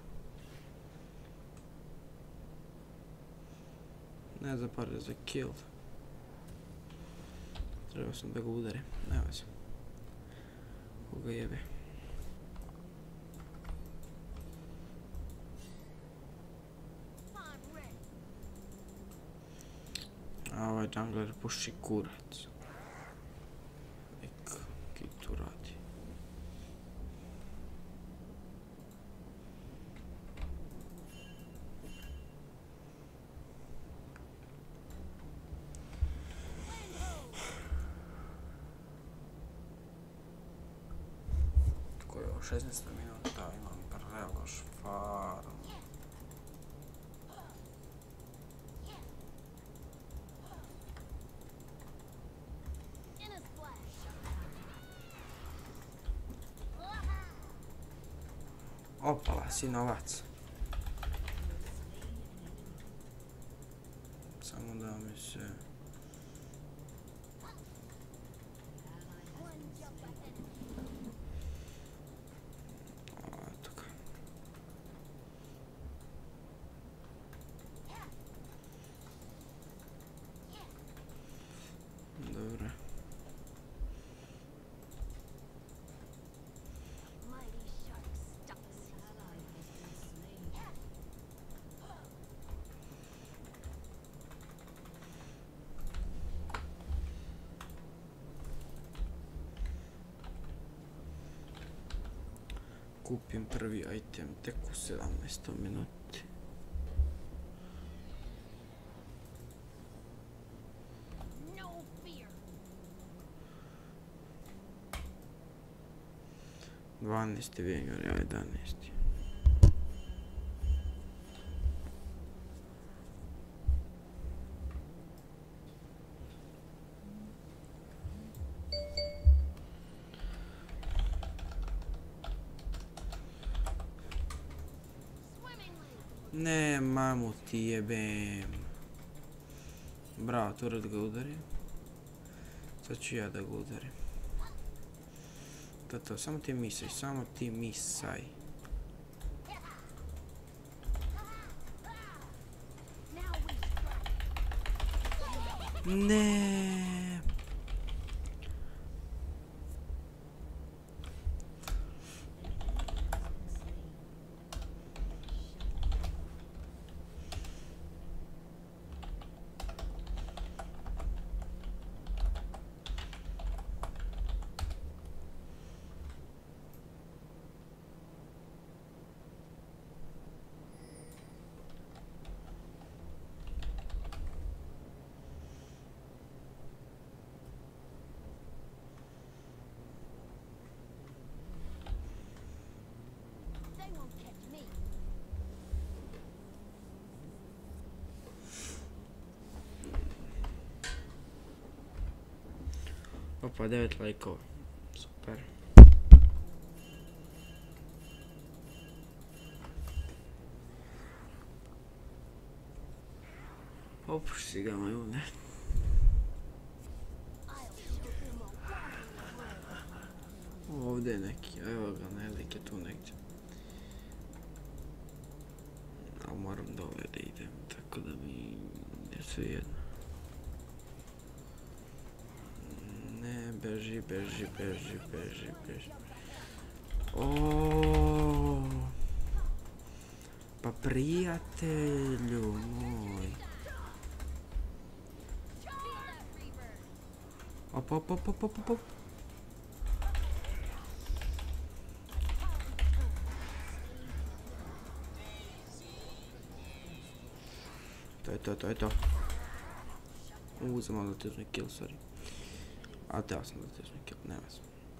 Ne za pare, za kill. Treba sam da ga udarim, ne veze. Koga jebe. A ovaj jungler puši kurac. Ek, ki tu radi? Tko je ovo šesnaest minuta, imam prelož farm. Opala, sinovac. Samo da mi se... Eto ga. Dobro. Kupim prvi item tek u sedamnaestoj minuti. dvanaesti Veigar, ja jedanaesti. Ne, mamu ti jebem. Bravo, turret ga udari. Sad ću ja da ga udarim. To to, samo ti misaj, samo ti misaj. Ne. Opa, devet lajkova. Super. Opušti ga majune. Ovdje je neki, evo ga, Nelik je tu negdje. Ali moram dole da idem, tako da mi je sve jedno. Ne, beži, beži, beži, beži, beži. Oooo. Pa prijatelju moj. Op, op, op, op, op, op. To je to, to je to. Uzem malo težni kill, sorry. A teo sam da težni kill, nema se.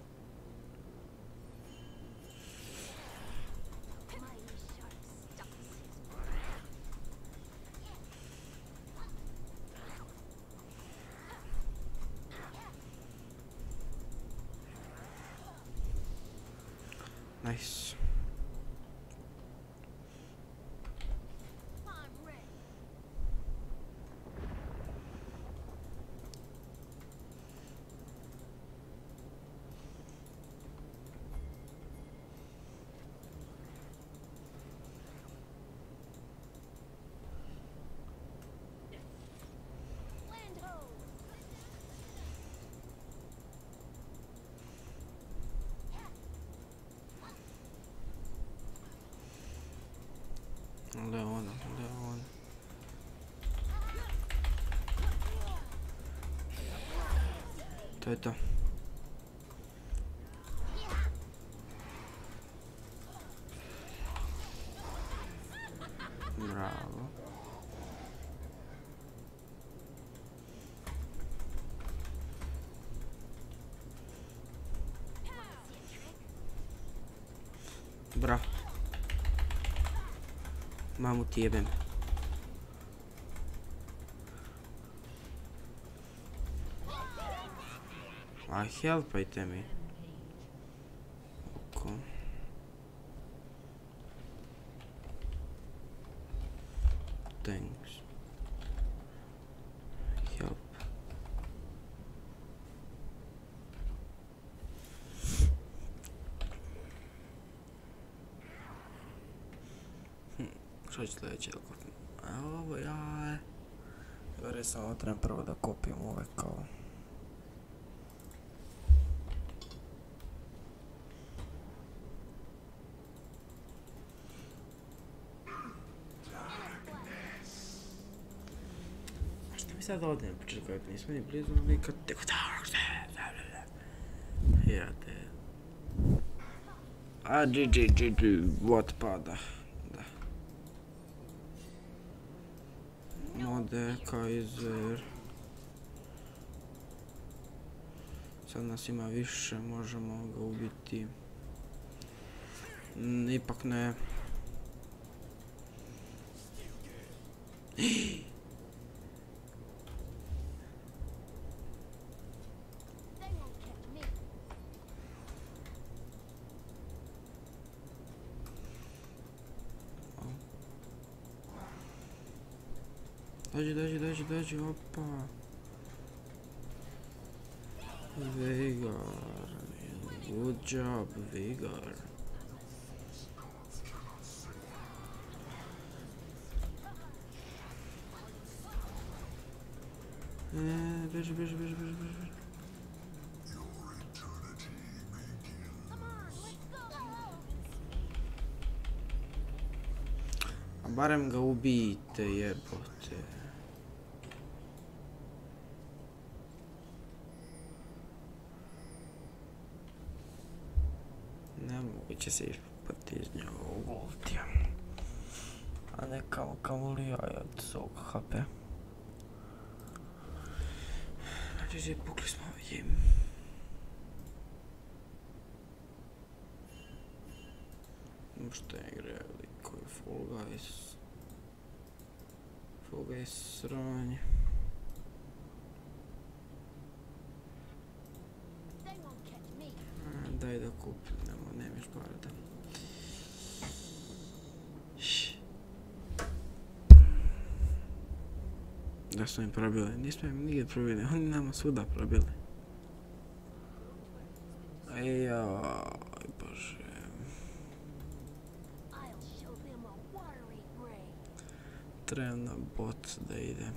Nice. Onda je ona, onda je ona. To je to. Bravo. Bravo. Mamu ti jebem. A helpajte mi. Oko. Thanks. Help. Hm, što će sljedeće? A ovo ja... Gore samo trebam prvo da kopim ove kao... Sad ovdje ne počekajte, nismo ni blizu nikad teko Jate. A G G G G, what pada. Da. Mode, Kaiser. Sad nas ima više, možemo ga ubiti. Mm, ipak ne. Dođi, dođi, dođi, dođi, opa. Veigar. Good job, Veigar. E, beži, beži, beži, beži, beži. A barem ga ubijte, jebote. Nemoguće se išpati iz njegovog ultija. A ne kao kamoli jaja od svog H P. Znači, pukli smo ovdje. Što je igrali koji Fall Guys. Fall Guys sranje. Daj da kupim, nemo, nemaš para da. Da smo im probili, nismo im nigdje probili, oni nama svuda probili. Ajaj, bože. Trebam na bot da ide.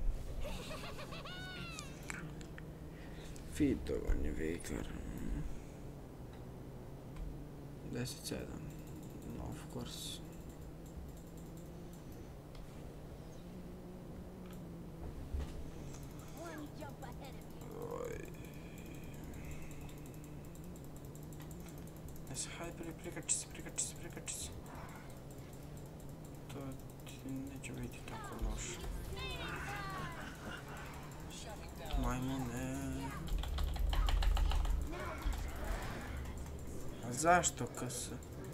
Fitovan je Veigar. deset sedam. No, of course. Ne se, hajde, prikači se, prikači se, prikači se. To ti neće biti tako loše. Majmune. A zašto kasa?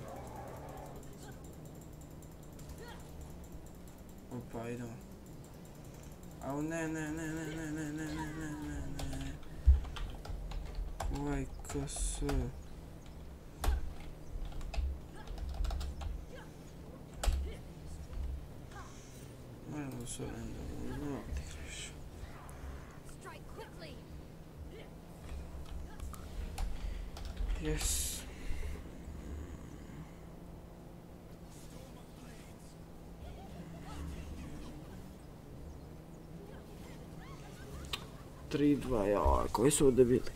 Opa, idemo. Au ne, ne, ne, ne, ne, ne, ne, ne, ne, ne, ne. Ovaj kasa. Možemo da se ovdje da no, ti kriš. Yes. tri dva, joj, koji su ovdje bili?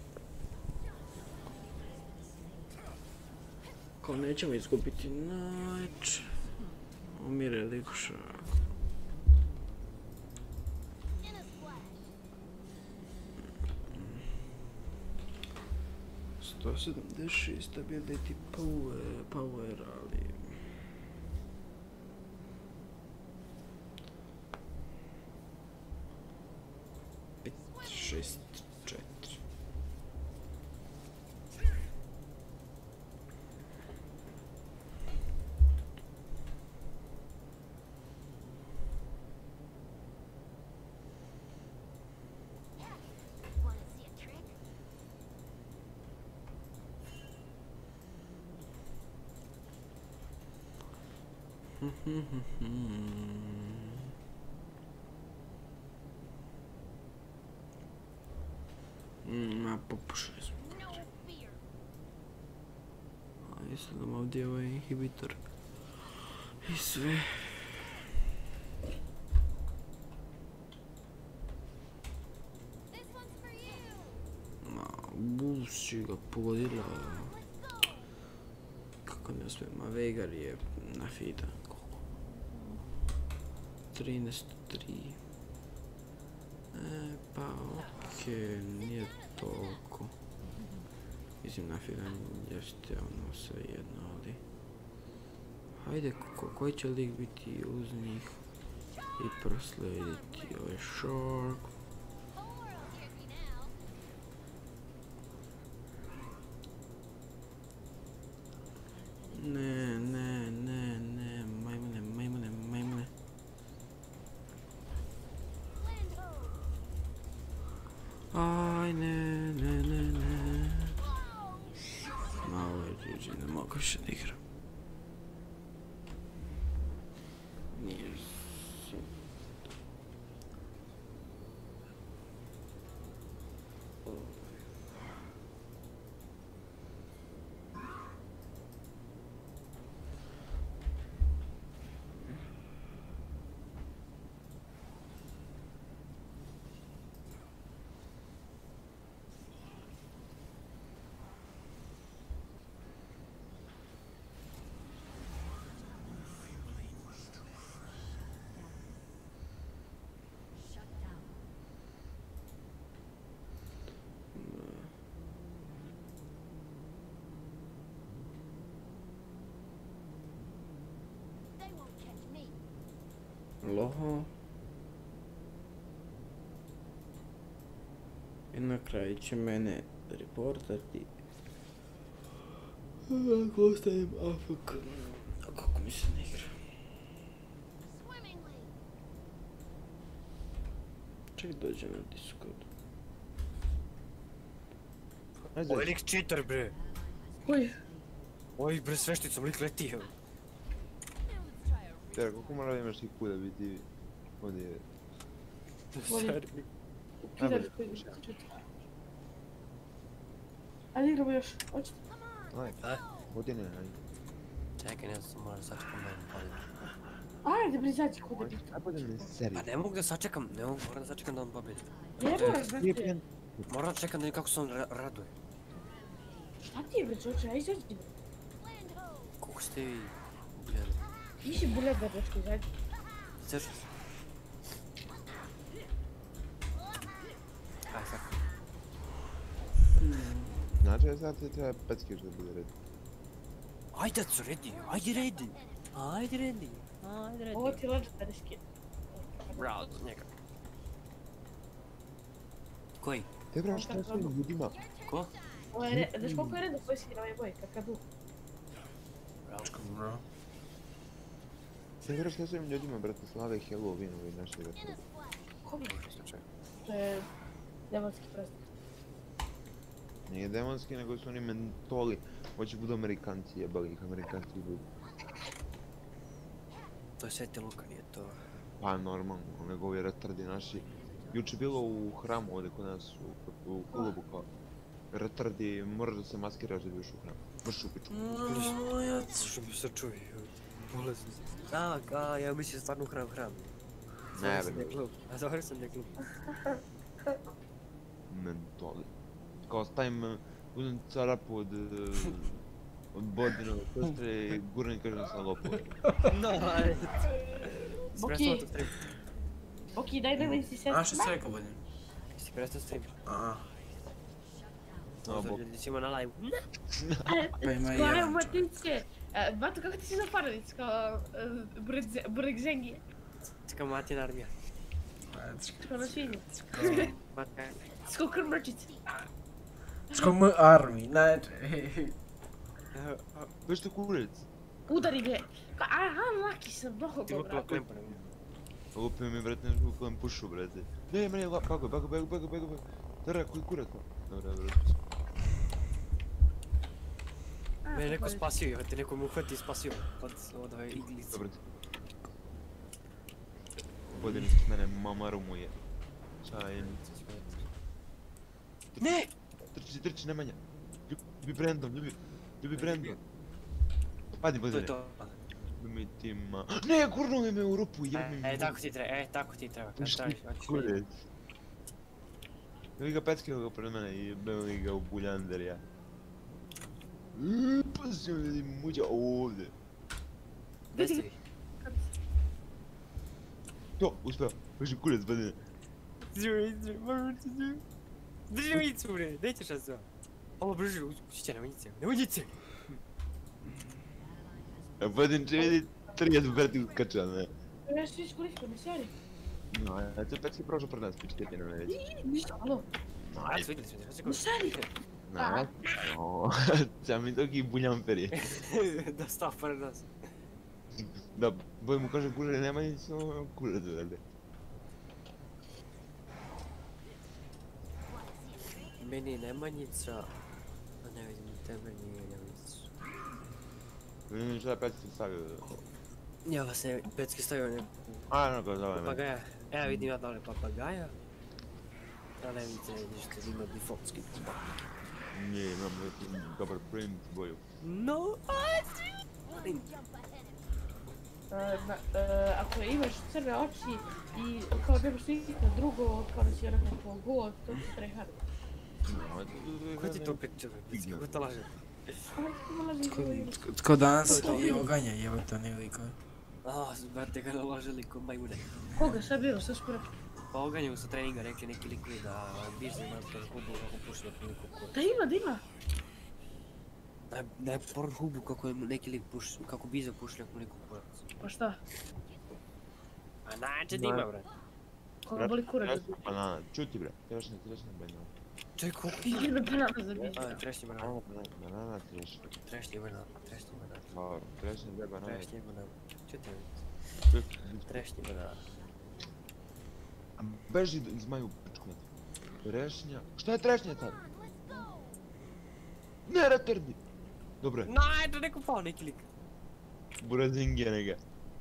Kao nećemo izgubiti noć. Umire likuša. sto sedamdeset šest ability power, power, ali... pet, šest, četiri. Ma popušali smo. A jesam ovdje ovaj inhibitor i sve. Ma, bus će ga pogodila. Kako ne uspijem, a Veigar je na fida. trinaest tri. E, pa okej, nije toliko. Mislim, na fidan jeste ono sve jedno, ali... Hajde, ko, koji će lik biti uz njih i proslediti ovaj Shark. Ne, ne, ne, ne, majmune, majmune, majmune. Aj, ne, ne, ne, ne. Malo je G G, ne mogu više da igram. Nije si... Loho. I na kraju će mene reportati. Ako ostavim A F K. A kako mi se ne igra? Ček dođe na Discord. Ovaj lik cheater, bre. Koji? Ovaj bre svešticom lik letio. Tera, koliko mora da imaš ti kuda biti ovdje? Stari. Ukidaj koji više čuti. Ajde igramo još, hoćete? Ajde, godine, ajde. Čekaj, ne znam, moram sačekam da on pobjedi. Ajde, bre, izađi kuda biti. Ajde, budem ne seri. Pa ne mogu da sačekam, ne mogu, moram da sačekam da on pobjedi. Ne moraš, brate. Moram da čekam da vidim kako se on ra raduje. Šta ti je, bre, čoče, ajde izađi, bre. Kako ste vi ubijali? Ti si bulet, bre, dečko, izađi. Sjećaš se? Aj, sad. Znači, sad ti treba peckiš da bude red. Ajde, co, redi, ajde, redi. Ajde, redi, ajde, redi. Ovo ti je leđe pedeski. Bravo, njega. Koji? Te braš, šta s ovim ljudima? Ko? Ovo je, re- znaš koliko je reda koji si igra ovaj boj, kakadu? Bravo. Te braš, šta s ovim ljudima, brate, slave Halloween ovi našeg trga. Ko bi? To je demonski praznik. Nije demonski, nego su oni mentoli. Hoće budu Amerikanci, jebali ih Amerikanci budu. To je Sveti Luka, nije to... Pa normalno, nego ovi retardi naši. Juče bilo u hramu ovdje kod nas u, u klubu kao retardi, moraš da se maskiraš da bi ušao u hram. Možeš u pičku. Što mi se čuje, bolesno se. A, a, ja mislim stvarno hram, hram. Ne, Završi bre. sam klub, a završi sam klub. Mentoli. Kao stavim, uzem carapu od... od Bodinove sestre i gurnem i kažem sam lopove. No, ajde. Boki. Prestao stream. Boki, daj da li si se... A što si rekao, Bodin? Si prestao stream. A, pozdrav bok. ljudi svima na live. Pa ima i Skoja jedan Matice. Bato, kako ti se zaparalic kao Bregzengi? Ska Matina armija. Sko na svinju. Matka. Sko krmrčice. Sko M army, znači. To što kurac? Udari ga. Aha, laki sam, mnogo Ti lupila dobro. klempa na Lupio mi, brate, nešto kojem pušu, brate. Ne, mene, la, bago, bago, bago, bago, bago, bago. Tara, koji kurac? Dobro, dobro. Mene neko spasio, jel te neko me uhvati i spasio od, od ove iglice. Dobro. Bodin ispred mene, mamaru mu je. Čajem. Ne! Trči, trči, Nemanja. Ljubi Brandon, ljubi, ljubi Brandon. Padi, To je Bodine. to. Ljubi ti ma... Ne, gurnuli me u rupu, jebim mi. E, tako ti treba, e, tako ti treba. Kad Šta tražiš, hoćeš kurac? vidjeti. Evo ga peckio ga pred mene i jebili ga u buljander, ja. Pazi, on je muđa ovdje. Gdje ste vi? To, uspeo. Kaži kurac, Bodine. Drži, drži, možemo ti drži. Drži ulicu, bre, nećeš nas zva. Ovo brži, ući će na ulici, na ulici! A Bodin će vidjeti trijet brati uskača, ne. Ja svi iskoristio, ne sjari. No, a to je petski prošao pred nas, pičke ti ne već. Ništa, alo. Ajde, vidjeli smo, ne Ne sjari. No, no, ća mi toki buljamper Da stav pored nas. Da, boj mu kaže kurac, nema nič, no, kurac, vele. Meni je Nemanjica, a ne vidim ni tebe ni Jeljicu. Vidim šta je petski stavio. Ja vas je Pecki stavio neku A, no, kao zove me. papagaja. Evo vidim ja dole papagaja. A ne vidite ništa da ima default skin. Nije, imam neki dobar print boju. No, Ako imaš crne oči i kao nemaš ništa drugo, kao da si onako po god, to ti treba. No, ko ti to priča? Kako to laže? Tko danas i oganja, evo to ne liko. A, brate ga naložili ko majmune. Koga, šta je bilo, šta skoro? Pa oganjaju sa treninga rekli neki likovi da biže ima kroz hubu kako puši neku liku ko... Da ima, da ima. Na, na Pornhubu kako je neki lik puši, kako biza puši neku liku kurac. Pa šta? A nađe da ima, brate. Koga boli kurac? Banana, čuti bre, trešnje, trešnje, banana. Čekaj, koliko? Ima banana za biće. A, trešnji banana, Banana, trešnje. trešnji banana, trešnji banana, Dobro, trešnje, dve banane. trešnji banana. Čuti mi, trešnji banana. A beži iz maju pičku. Trešnja, šta je trešnja tad? Ne, retardi! Dobro je, Najde, neko pao neki lik. burazingija nega.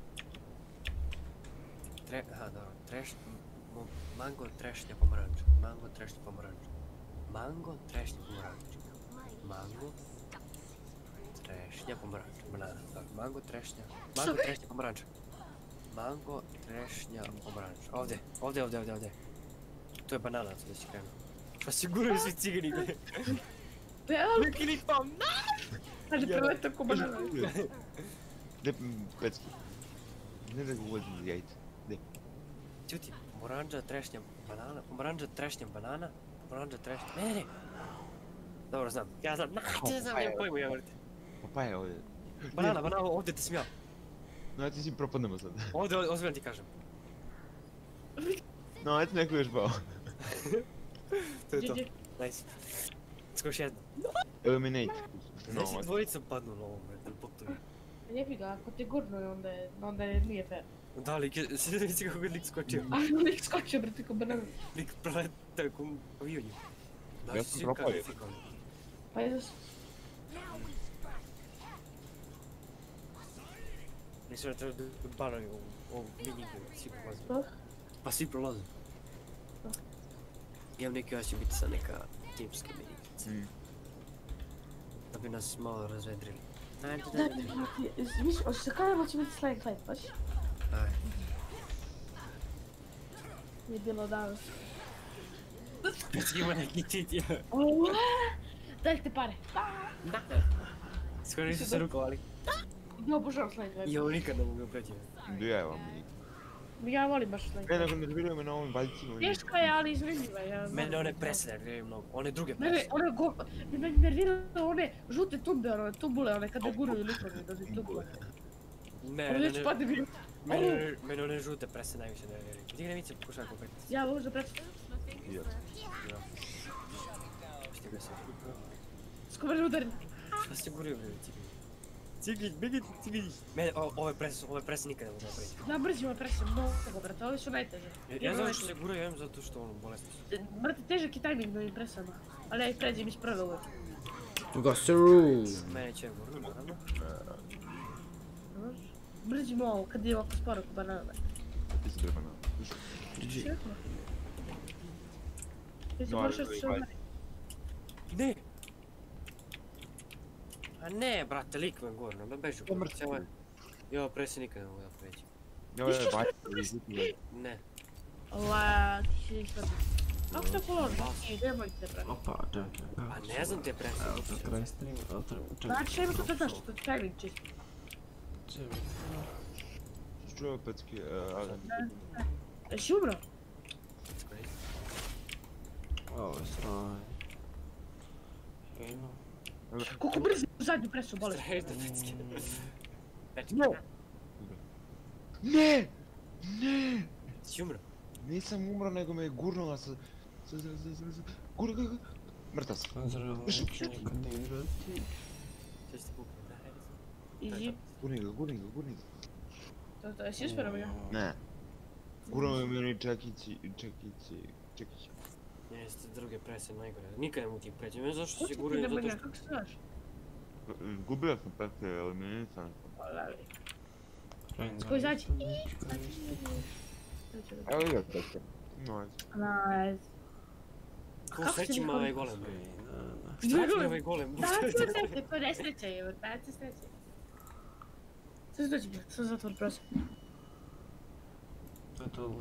Tre, aha, dobro, treš, mo, mango, trešnja, pomaranč. Mango, trešnja, pomaranč. Mango, trešnja, pomaranč. Mango, trešnja, pomaranč. Banana, dobro, mango, trešnja. Mango, trešnja, pomaranč. Mango, trešnja, pomaranč. Ovdje, ovdje, ovdje, ovdje, ovdje. Tu je banana, tu da si krenuo. Pa sigurno svi cigani, ne? Neki lik pao, na! Kaže, preletao ko banana. Gde pecki? Ne da ga uvozim iz jajca. Gde? Čuti, pomaranča, trešnja, banana, pomaranča, trešnja, banana, pomaranča, trešnja, ne, ne. Dobro, znam, ja znam, najte, ne znam, nemam pojma, ja vrti. Papaja ovdje. Banana, banana, ovdje te smijao. No, ja ti si propadnemo sad. Ovdje, ozbiljno ti kažem. No, eto neko još pao. To je to, Gdje? nice. Skoš jedno. Eliminate. No, Znači dvojica padnu na ovom, brate, potovi. Jebi ga, ako te gurnu, onda je, onda je nije fair. Da, lik je, sve da kako je lik skočio. A lik skočio, brate, ko banana. Lik preletao ko avionju. Ja sam propao je. Pa je zašto? Mislim da treba da baraju ovu minigu, svi prolaze. Što? Pa svi prolaze. Da. Imam neki osjećaj biti sa neka timska minigica. Mm. Da bi nas malo razvedrili. Ajde, Da, ajde, ajde. viš, hoćeš se kada će biti slide fight, baš? Ajde. Nije bilo danas. Ima neki cheat, ja. Daj te pare. Da. Skoro nisu se rukovali. Ja obožavam slide fight. I ovo nikad ne mogu preći. Gdje je vam mini? Ja volim baš Slay. Ne, nego nerviraju me na ovim valjcima. Teško je, ali izvedljiva je. Mene one presne nerviraju mnogo, one druge Mene, presne. one go... Mene nerviraju one žute tumbe, one tubule, one kada guraju likove, da se tubule. Ne, Ono ne, već ne, padne mi... mene, mene one žute presne najviše nerviraju. Gdje gre Mice pokušava konkretno? Ja mogu za preći. Ja. Stiga se. Skomer udarim. Šta se guraju bre Cigić? Cigić, begić, Cigić. Mene, o- ove presne, ove presne nikada ne mogu napraviti. Ja brzimo presem, mnogo, brate, ove su najteže. Ja, ja znam što se guraju, ja imam zato što ono, bolesni su. Brate, težak je tajming na ovim presama. Ali ja ih pređem iz prve uvek. Goseru! Mene će gurnu, naravno. Brzimo ovo, kad je ovako sporo ko banana. Ti si treba na... Sjekno. Ti si No, možeš ali- se odmari. Ne! A ne, brate, lik me gurno, me bežu. To mrtvi. Cijelo je- Jo, presne nikada ne mogu da preći. Ja, ovo je valjci, žuti. Ne. La, ti si ništa. Kako ste položili? I nemojte, brate. Opa, čekaj. Pa ne znam te presne. Evo to kraj stream, evo to čekaj. Znači, šta ima to znaš, to je tajming čisto. Čuo pecki, Alan. Jesi umro? Ovo je stroj. Eno. Koliko brzo u zadnju presu bolest. Straješ da pecke. Pecke. No! Ne! Ne! Si umro? Nisam umro, nego me je gurnula sa... sa... sa... sa... sa... sa... Gura, gura, gura. Mrtav sam. Zdravo, neće nikad ne igrati. Šta ćete pukati? Easy. Gurni ga, gurni ga, gurni ga. To, to, jesi uspjeno mi ga? Ne. Gurnuli mi oni čekići, čekići, čekići. Jeste druge prese najgore. Nikad ne mogu ti preći. Ne znam zašto se Hoćete guraju da zato me što... kako se znaš? Gubio sam pecke, ali mi nisam. Sko izaći? Evo igra pecke. Nice. Nice. Ko Kako sreći si ima mi ovaj golem? Šta Golem? ti ovaj golem? Da, to je sreće, to je nesreće, evo, da, to je sreće. Sad se dođi, sad zatvor prostor. To je to